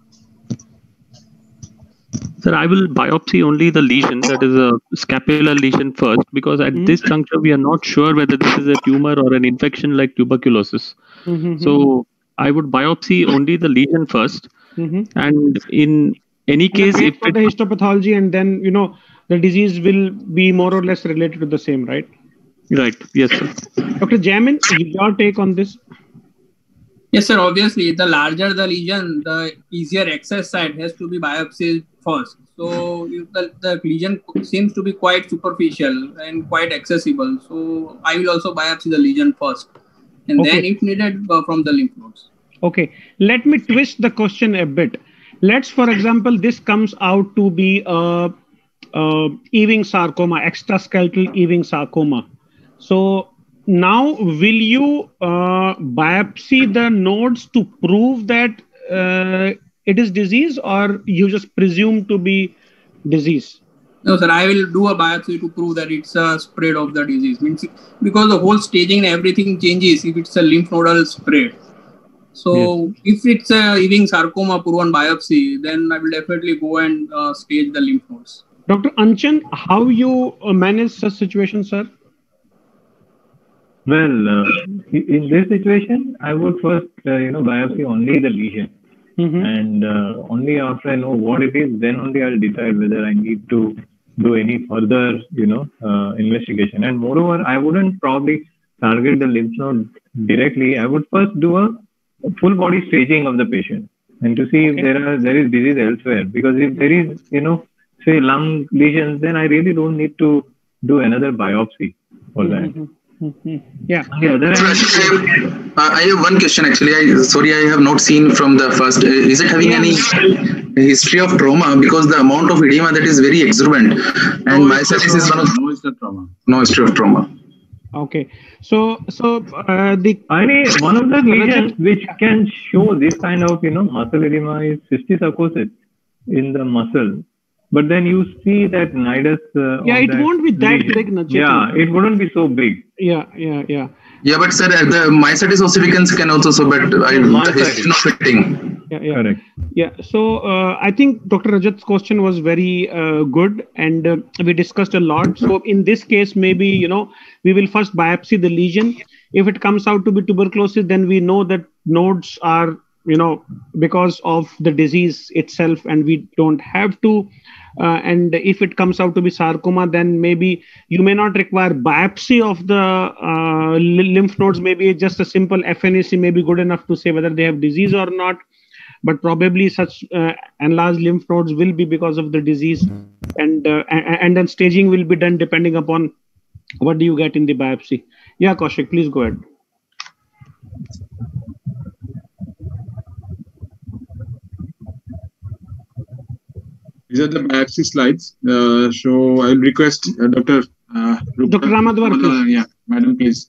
Sir, I will biopsy only the lesion, that is a scapular lesion first, because at this juncture, we are not sure whether this is a tumor or an infection like tuberculosis. So I would biopsy only the lesion first. And in any case, if
for the histopathology, and then, the disease will be more or less related to the same, right?
Right. Yes, sir.
Dr. Jamin, your take on this?
Yes, sir. Obviously, the larger the lesion, the easier access site has to be biopsied first. So if the lesion seems to be quite superficial and quite accessible, so I will also biopsy the lesion first, and then if needed from the lymph nodes.
Okay, let me twist the question a bit. Let's, for example, this comes out to be Ewing sarcoma, extraskeletal Ewing sarcoma. So now will you biopsy the nodes to prove that it is disease, or you just presume to be disease?
No, sir, I will do a biopsy to prove that it's a spread of the disease. Because the whole staging and everything changes if it's a lymph nodal spread. So if it's a Ewing sarcoma Purvan biopsy, then I will definitely go and stage the lymph nodes.
Dr. Anchan, how you manage such situation, sir?
Well, in this situation, I would first, biopsy only the lesion. And only after I know what it is, then only I'll decide whether I need to do any further, investigation. And moreover, I wouldn't probably target the lymph node directly, I would first do a full body staging of the patient and to see if there is disease elsewhere. Because if there is, say lung lesions, then I really don't need to do another biopsy for that.
Yeah.
I have one question actually. I have not seen from the first. Is it having any history of trauma? Because the amount of edema that is very exuberant, and myositis is one of no history of trauma.
Okay, so
one of the lesions which can show this kind of muscle edema is cysticercosis in the muscle. But then you see that nidus.
It won't be that big.
Yeah, it wouldn't be so big.
Yeah.
Yeah, but sir, the myositis ossificans can also so, but it's not fitting.
Yeah. Correct. Yeah. So I think Dr. Rajat's question was very good, and we discussed a lot. So in this case, maybe we will first biopsy the lesion. If it comes out to be tuberculosis, then we know that nodes are because of the disease itself, and we don't have to. And if it comes out to be sarcoma, then maybe you may not require biopsy of the lymph nodes. Maybe just a simple FNAC may be good enough to say whether they have disease or not. But probably such enlarged lymph nodes will be because of the disease, and then staging will be done depending upon what do you get in the biopsy. Yeah, Kaushik, please go ahead.
These are the biopsy slides. So I'll request Dr.
Ramadwar.
Yeah, madam, please.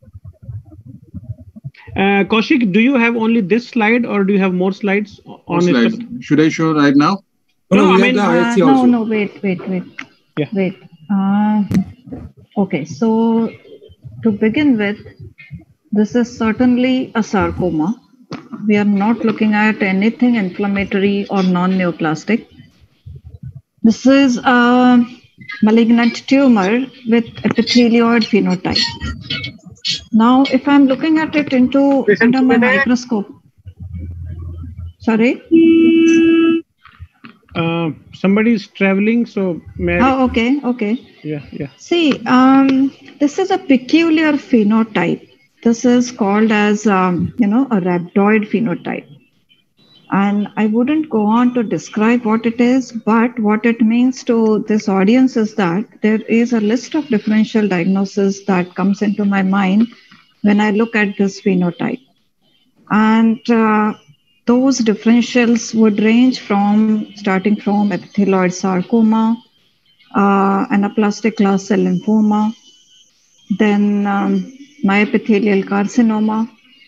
Kaushik, do you have only this slide, or do you have more slides on
it? Should I show right now?
No, I mean,
no, wait.
Yeah.
Wait. Okay, so to begin with, this is certainly a sarcoma. We are not looking at anything inflammatory or non-neoplastic. This is a malignant tumor with epithelioid phenotype. Now, if I'm looking at it under my microscope, sorry?
Somebody is traveling, so may I...
Oh, okay.
Yeah.
See, this is a peculiar phenotype. This is called as, a rhabdoid phenotype. And I wouldn't go on to describe what it is, but what it means to this audience is that there is a list of differential diagnoses that comes into my mind when I look at this phenotype. And those differentials would range starting from epithelioid sarcoma, anaplastic large cell lymphoma, then myepithelial carcinoma,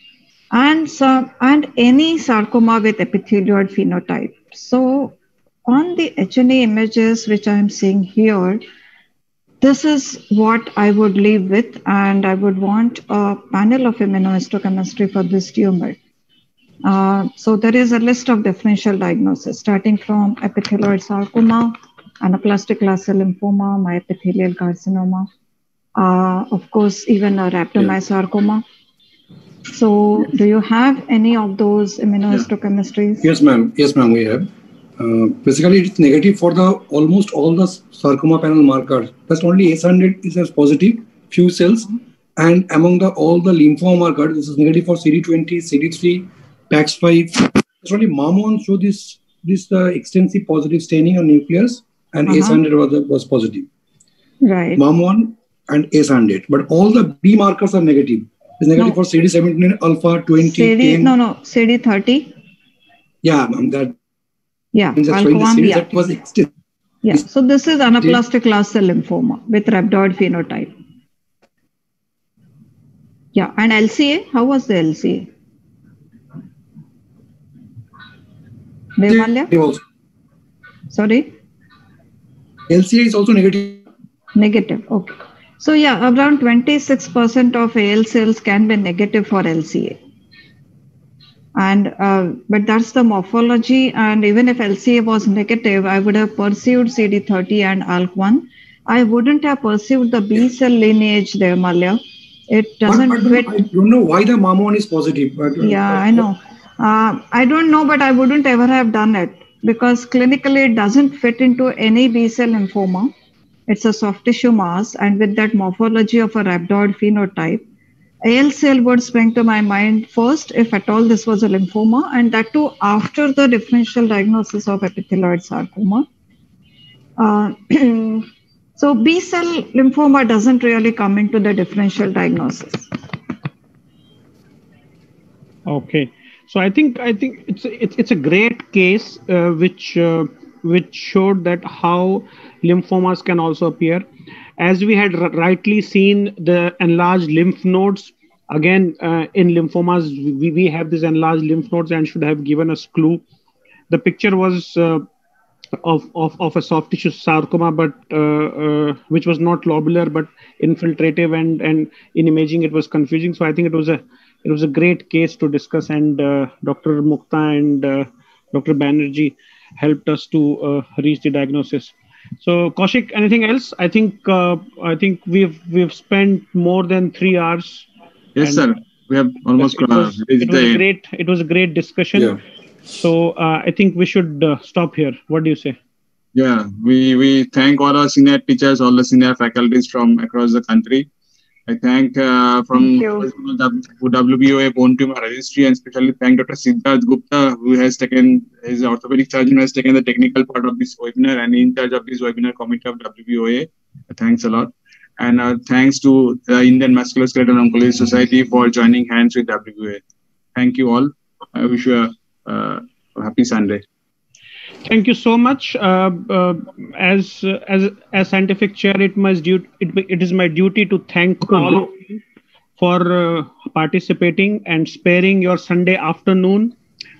and any sarcoma with epithelioid phenotype. So on the H&E images which I'm seeing here, this is what I would leave with, and I would want a panel of immunohistochemistry for this tumor. So there is a list of differential diagnoses starting from epithelioid sarcoma, anaplastic large cell lymphoma, myepithelial carcinoma, of course, even a rhabdomyosarcoma. So do you have any of those immunohistochemistries?
Yes, ma'am, we have. Basically, it's negative for almost all the sarcoma panel markers. Just only ACE100 is as positive, few cells. And among all the lymphoma markers, this is negative for CD20, CD3, PAX5. Just only MAM1 show this extensive positive staining on nucleus, and ACE100 was positive.
Right.
MAM1 and ACE100. But all the B markers are negative. It's negative for CD17 alpha 20.
CD30.
Yeah, ma'am, that.
Yeah,
that was extinct.
Yeah, so this is anaplastic large cell lymphoma with rhabdoid phenotype. Yeah, and LCA, how was the LCA?
Also.
Sorry?
LCA is also negative.
Negative, okay. So yeah, around 26% of AL cells can be negative for LCA. And but that's the morphology, and even if LCA was negative, I would have pursued CD30 and ALK1. I wouldn't have pursued the B cell lineage there, Malya. It doesn't fit.
I don't know why the MAM1 is positive. But,
yeah, I know. I don't know, but I wouldn't ever have done it because clinically it doesn't fit into any B cell lymphoma. It's a soft tissue mass, and with that morphology of a rhabdoid phenotype, ALCL would spring to my mind first, if at all this was a lymphoma, and that too after the differential diagnosis of epithelioid sarcoma. So B-cell lymphoma doesn't really come into the differential diagnosis.
Okay, so I think it's a great case which showed that how lymphomas can also appear. As we had rightly seen, the enlarged lymph nodes. Again, in lymphomas, we have these enlarged lymph nodes and should have given us clue. The picture was of a soft tissue sarcoma, but which was not lobular but infiltrative, and in imaging it was confusing. So I think it was a great case to discuss, and Dr. Mukta and Dr. Banerjee helped us to reach the diagnosis. So Kaushik, anything else? I think we've spent more than 3 hours.
Yes, sir. We have almost.
It was a great discussion.
Yeah.
So I think we should stop here. What do you say?
Yeah, we thank all our senior teachers, all the senior faculties from across the country. I thank from WBOA Bone Tumor Registry, and especially thank Dr. Siddharth Gupta, who has taken his orthopedic surgeon, has taken the technical part of this webinar and in charge of this webinar committee of WBOA. Thanks a lot. And thanks to the Indian Musculoskeletal Oncology Society for joining hands with WBOA. Thank you all. I wish you a happy Sunday.
Thank you so much. As scientific chair, it is my duty to thank all of you for participating and sparing your Sunday afternoon.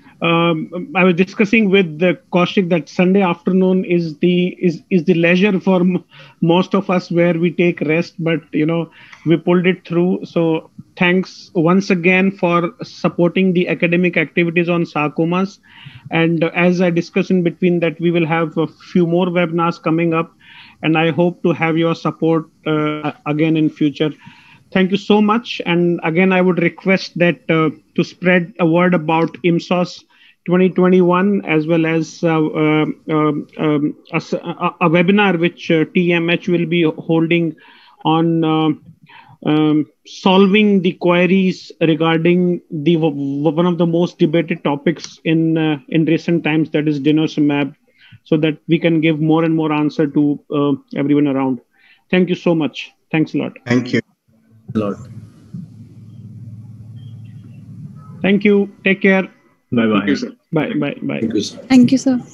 I was discussing with Kaushik that Sunday afternoon is the leisure for most of us, where we take rest, but we pulled it through. So thanks once again for supporting the academic activities on sarcomas. And as I discussed in between, that we will have a few more webinars coming up, and I hope to have your support again in future. Thank you so much. And again, I would request that to spread a word about IMSOS 2021, as well as a webinar which TMH will be holding on solving the queries regarding one of the most debated topics in recent times, that is denosumab, so that we can give more and more answer to everyone around. Thank you so much. Thanks a lot.
Thank you.
Lord.
Thank you. Take care.
Bye bye.
Thank you, sir. Bye bye bye.
Thank you, sir. Thank you, sir.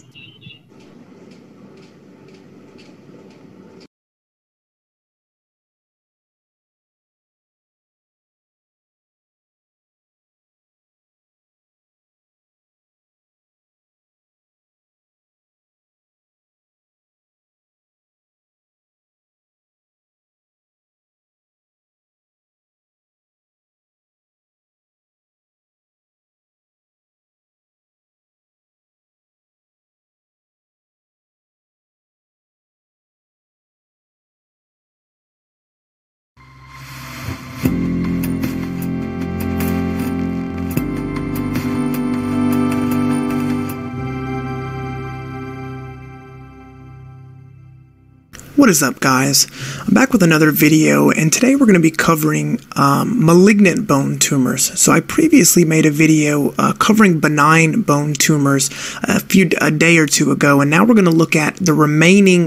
What is up, guys? I'm back with another video, and today we're going to be covering malignant bone tumors. So I previously made a video covering benign bone tumors a day or two ago, and now we're going to look at the remaining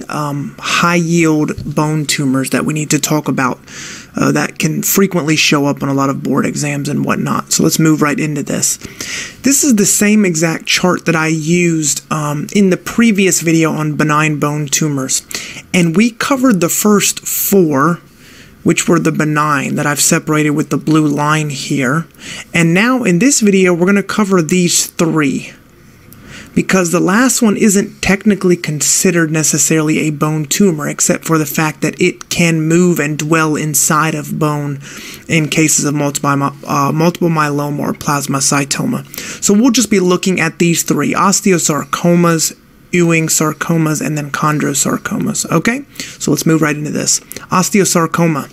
high-yield bone tumors that we need to talk about that can frequently show up on a lot of board exams and whatnot. So let's move right into this. This is the same exact chart that I used in the previous video on benign bone tumors. And we covered the first 4, which were the benign that I've separated with the blue line here. And now in this video, we're going to cover these 3. Because the last one isn't technically considered necessarily a bone tumor, except for the fact that it can move and dwell inside of bone in cases of multiple myeloma or plasmacytoma. So we'll just be looking at these 3: osteosarcomas, Ewing sarcomas, and then chondrosarcomas. Okay, so let's move right into this. Osteosarcoma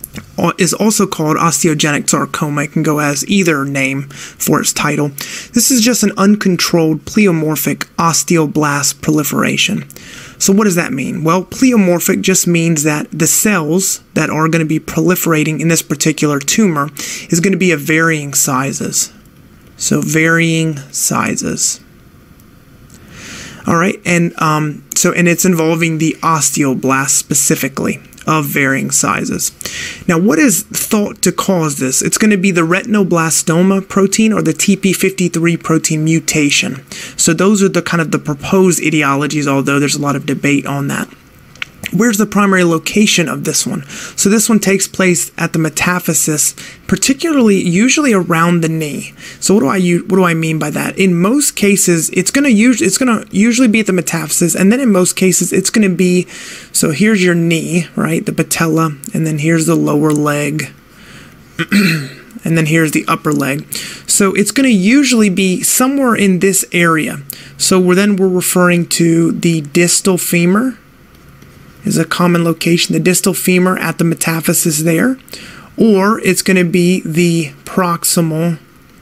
is also called osteogenic sarcoma. It can go as either name for its title. This is just an uncontrolled pleomorphic osteoblast proliferation. So what does that mean? Well, pleomorphic just means that the cells that are going to be proliferating in this particular tumor is going to be of varying sizes. So varying sizes. All right, and and it's involving the osteoblast specifically of varying sizes. Now, what is thought to cause this? It's going to be the retinoblastoma protein or the TP53 protein mutation. So those are the kind of the proposed etiologies, although there's a lot of debate on that. Where's the primary location of this one? So this one takes place at the metaphysis, particularly usually around the knee. So what do I mean by that? In most cases, it's going to usually be at the metaphysis, and then in most cases it's going to be, so here's your knee, right? The patella, and then here's the lower leg. And then here's the upper leg. So it's going to usually be somewhere in this area. So we're referring to the distal femur is a common location, the distal femur at the metaphysis there, or it's going to be the proximal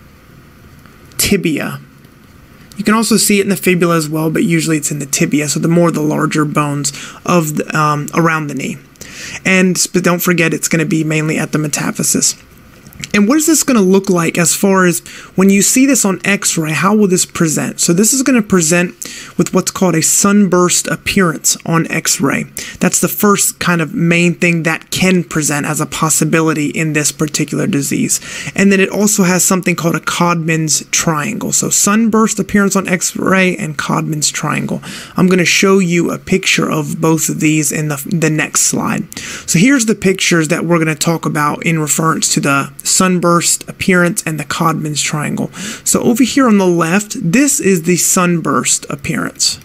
tibia. You can also see it in the fibula as well, but usually it's in the tibia, so the larger bones of the, around the knee. But don't forget, it's going to be mainly at the metaphysis. And what is this going to look like as far as when you see this on X-ray? How will this present? So this is going to present with what's called a sunburst appearance on X-ray. That's the first kind of main thing that can present as a possibility in this particular disease. And then it also has something called a Codman's triangle. So sunburst appearance on X-ray and Codman's triangle. I'm going to show you a picture of both of these in the next slide. So here's the pictures that we're going to talk about in reference to the sunburst appearance and the Codman's triangle. So over here on the left, this is the sunburst appearance.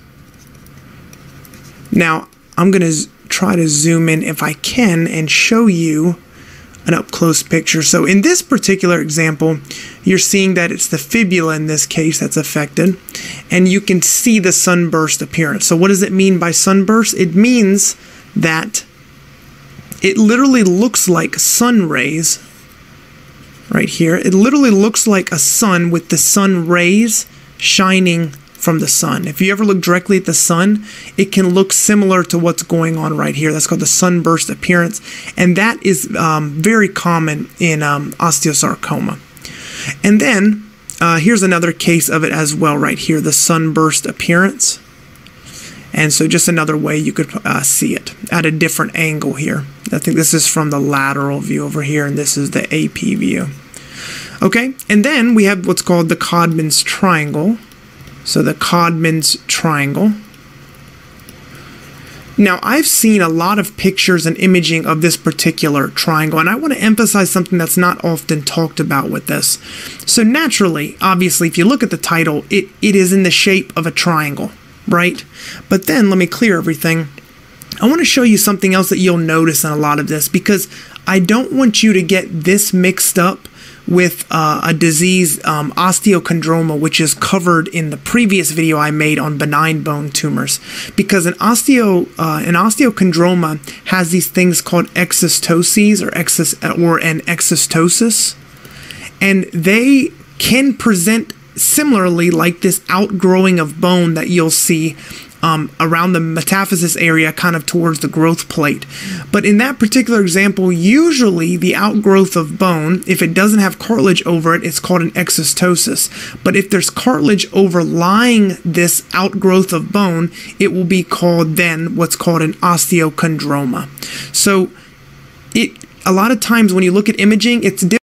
Now, I'm going to try to zoom in if I can and show you an up-close picture. So in this particular example, you're seeing that it's the fibula in this case that's affected, and you can see the sunburst appearance. So what does it mean by sunburst? It means that it literally looks like sun rays right here. It literally looks like a sun with the sun rays shining from the sun. If you ever look directly at the sun, it can look similar to what's going on right here. That's called the sunburst appearance, and that is very common in osteosarcoma. And then here's another case of it as well right here, the sunburst appearance. And so just another way you could see it at a different angle here. I think this is from the lateral view over here, and this is the AP view. Okay, and then we have what's called the Codman's triangle. So the Codman's triangle. Now, I've seen a lot of pictures and imaging of this particular triangle, and I want to emphasize something that's not often talked about with this. So naturally, obviously, if you look at the title, it is in the shape of a triangle, right? But then, let me clear everything. I want to show you something else that you'll notice in a lot of this, because I don't want you to get this mixed up with a disease, osteochondroma, which is covered in the previous video I made on benign bone tumors. Because an osteochondroma has these things called exostoses or an exostosis, and they can present similarly like this outgrowing of bone that you'll see around the metaphysis area, kind of towards the growth plate. But in that particular example, usually the outgrowth of bone, if it doesn't have cartilage over it, it's called an exostosis. But if there's cartilage overlying this outgrowth of bone, it will be called then what's called an osteochondroma. So a lot of times when you look at imaging, it's different.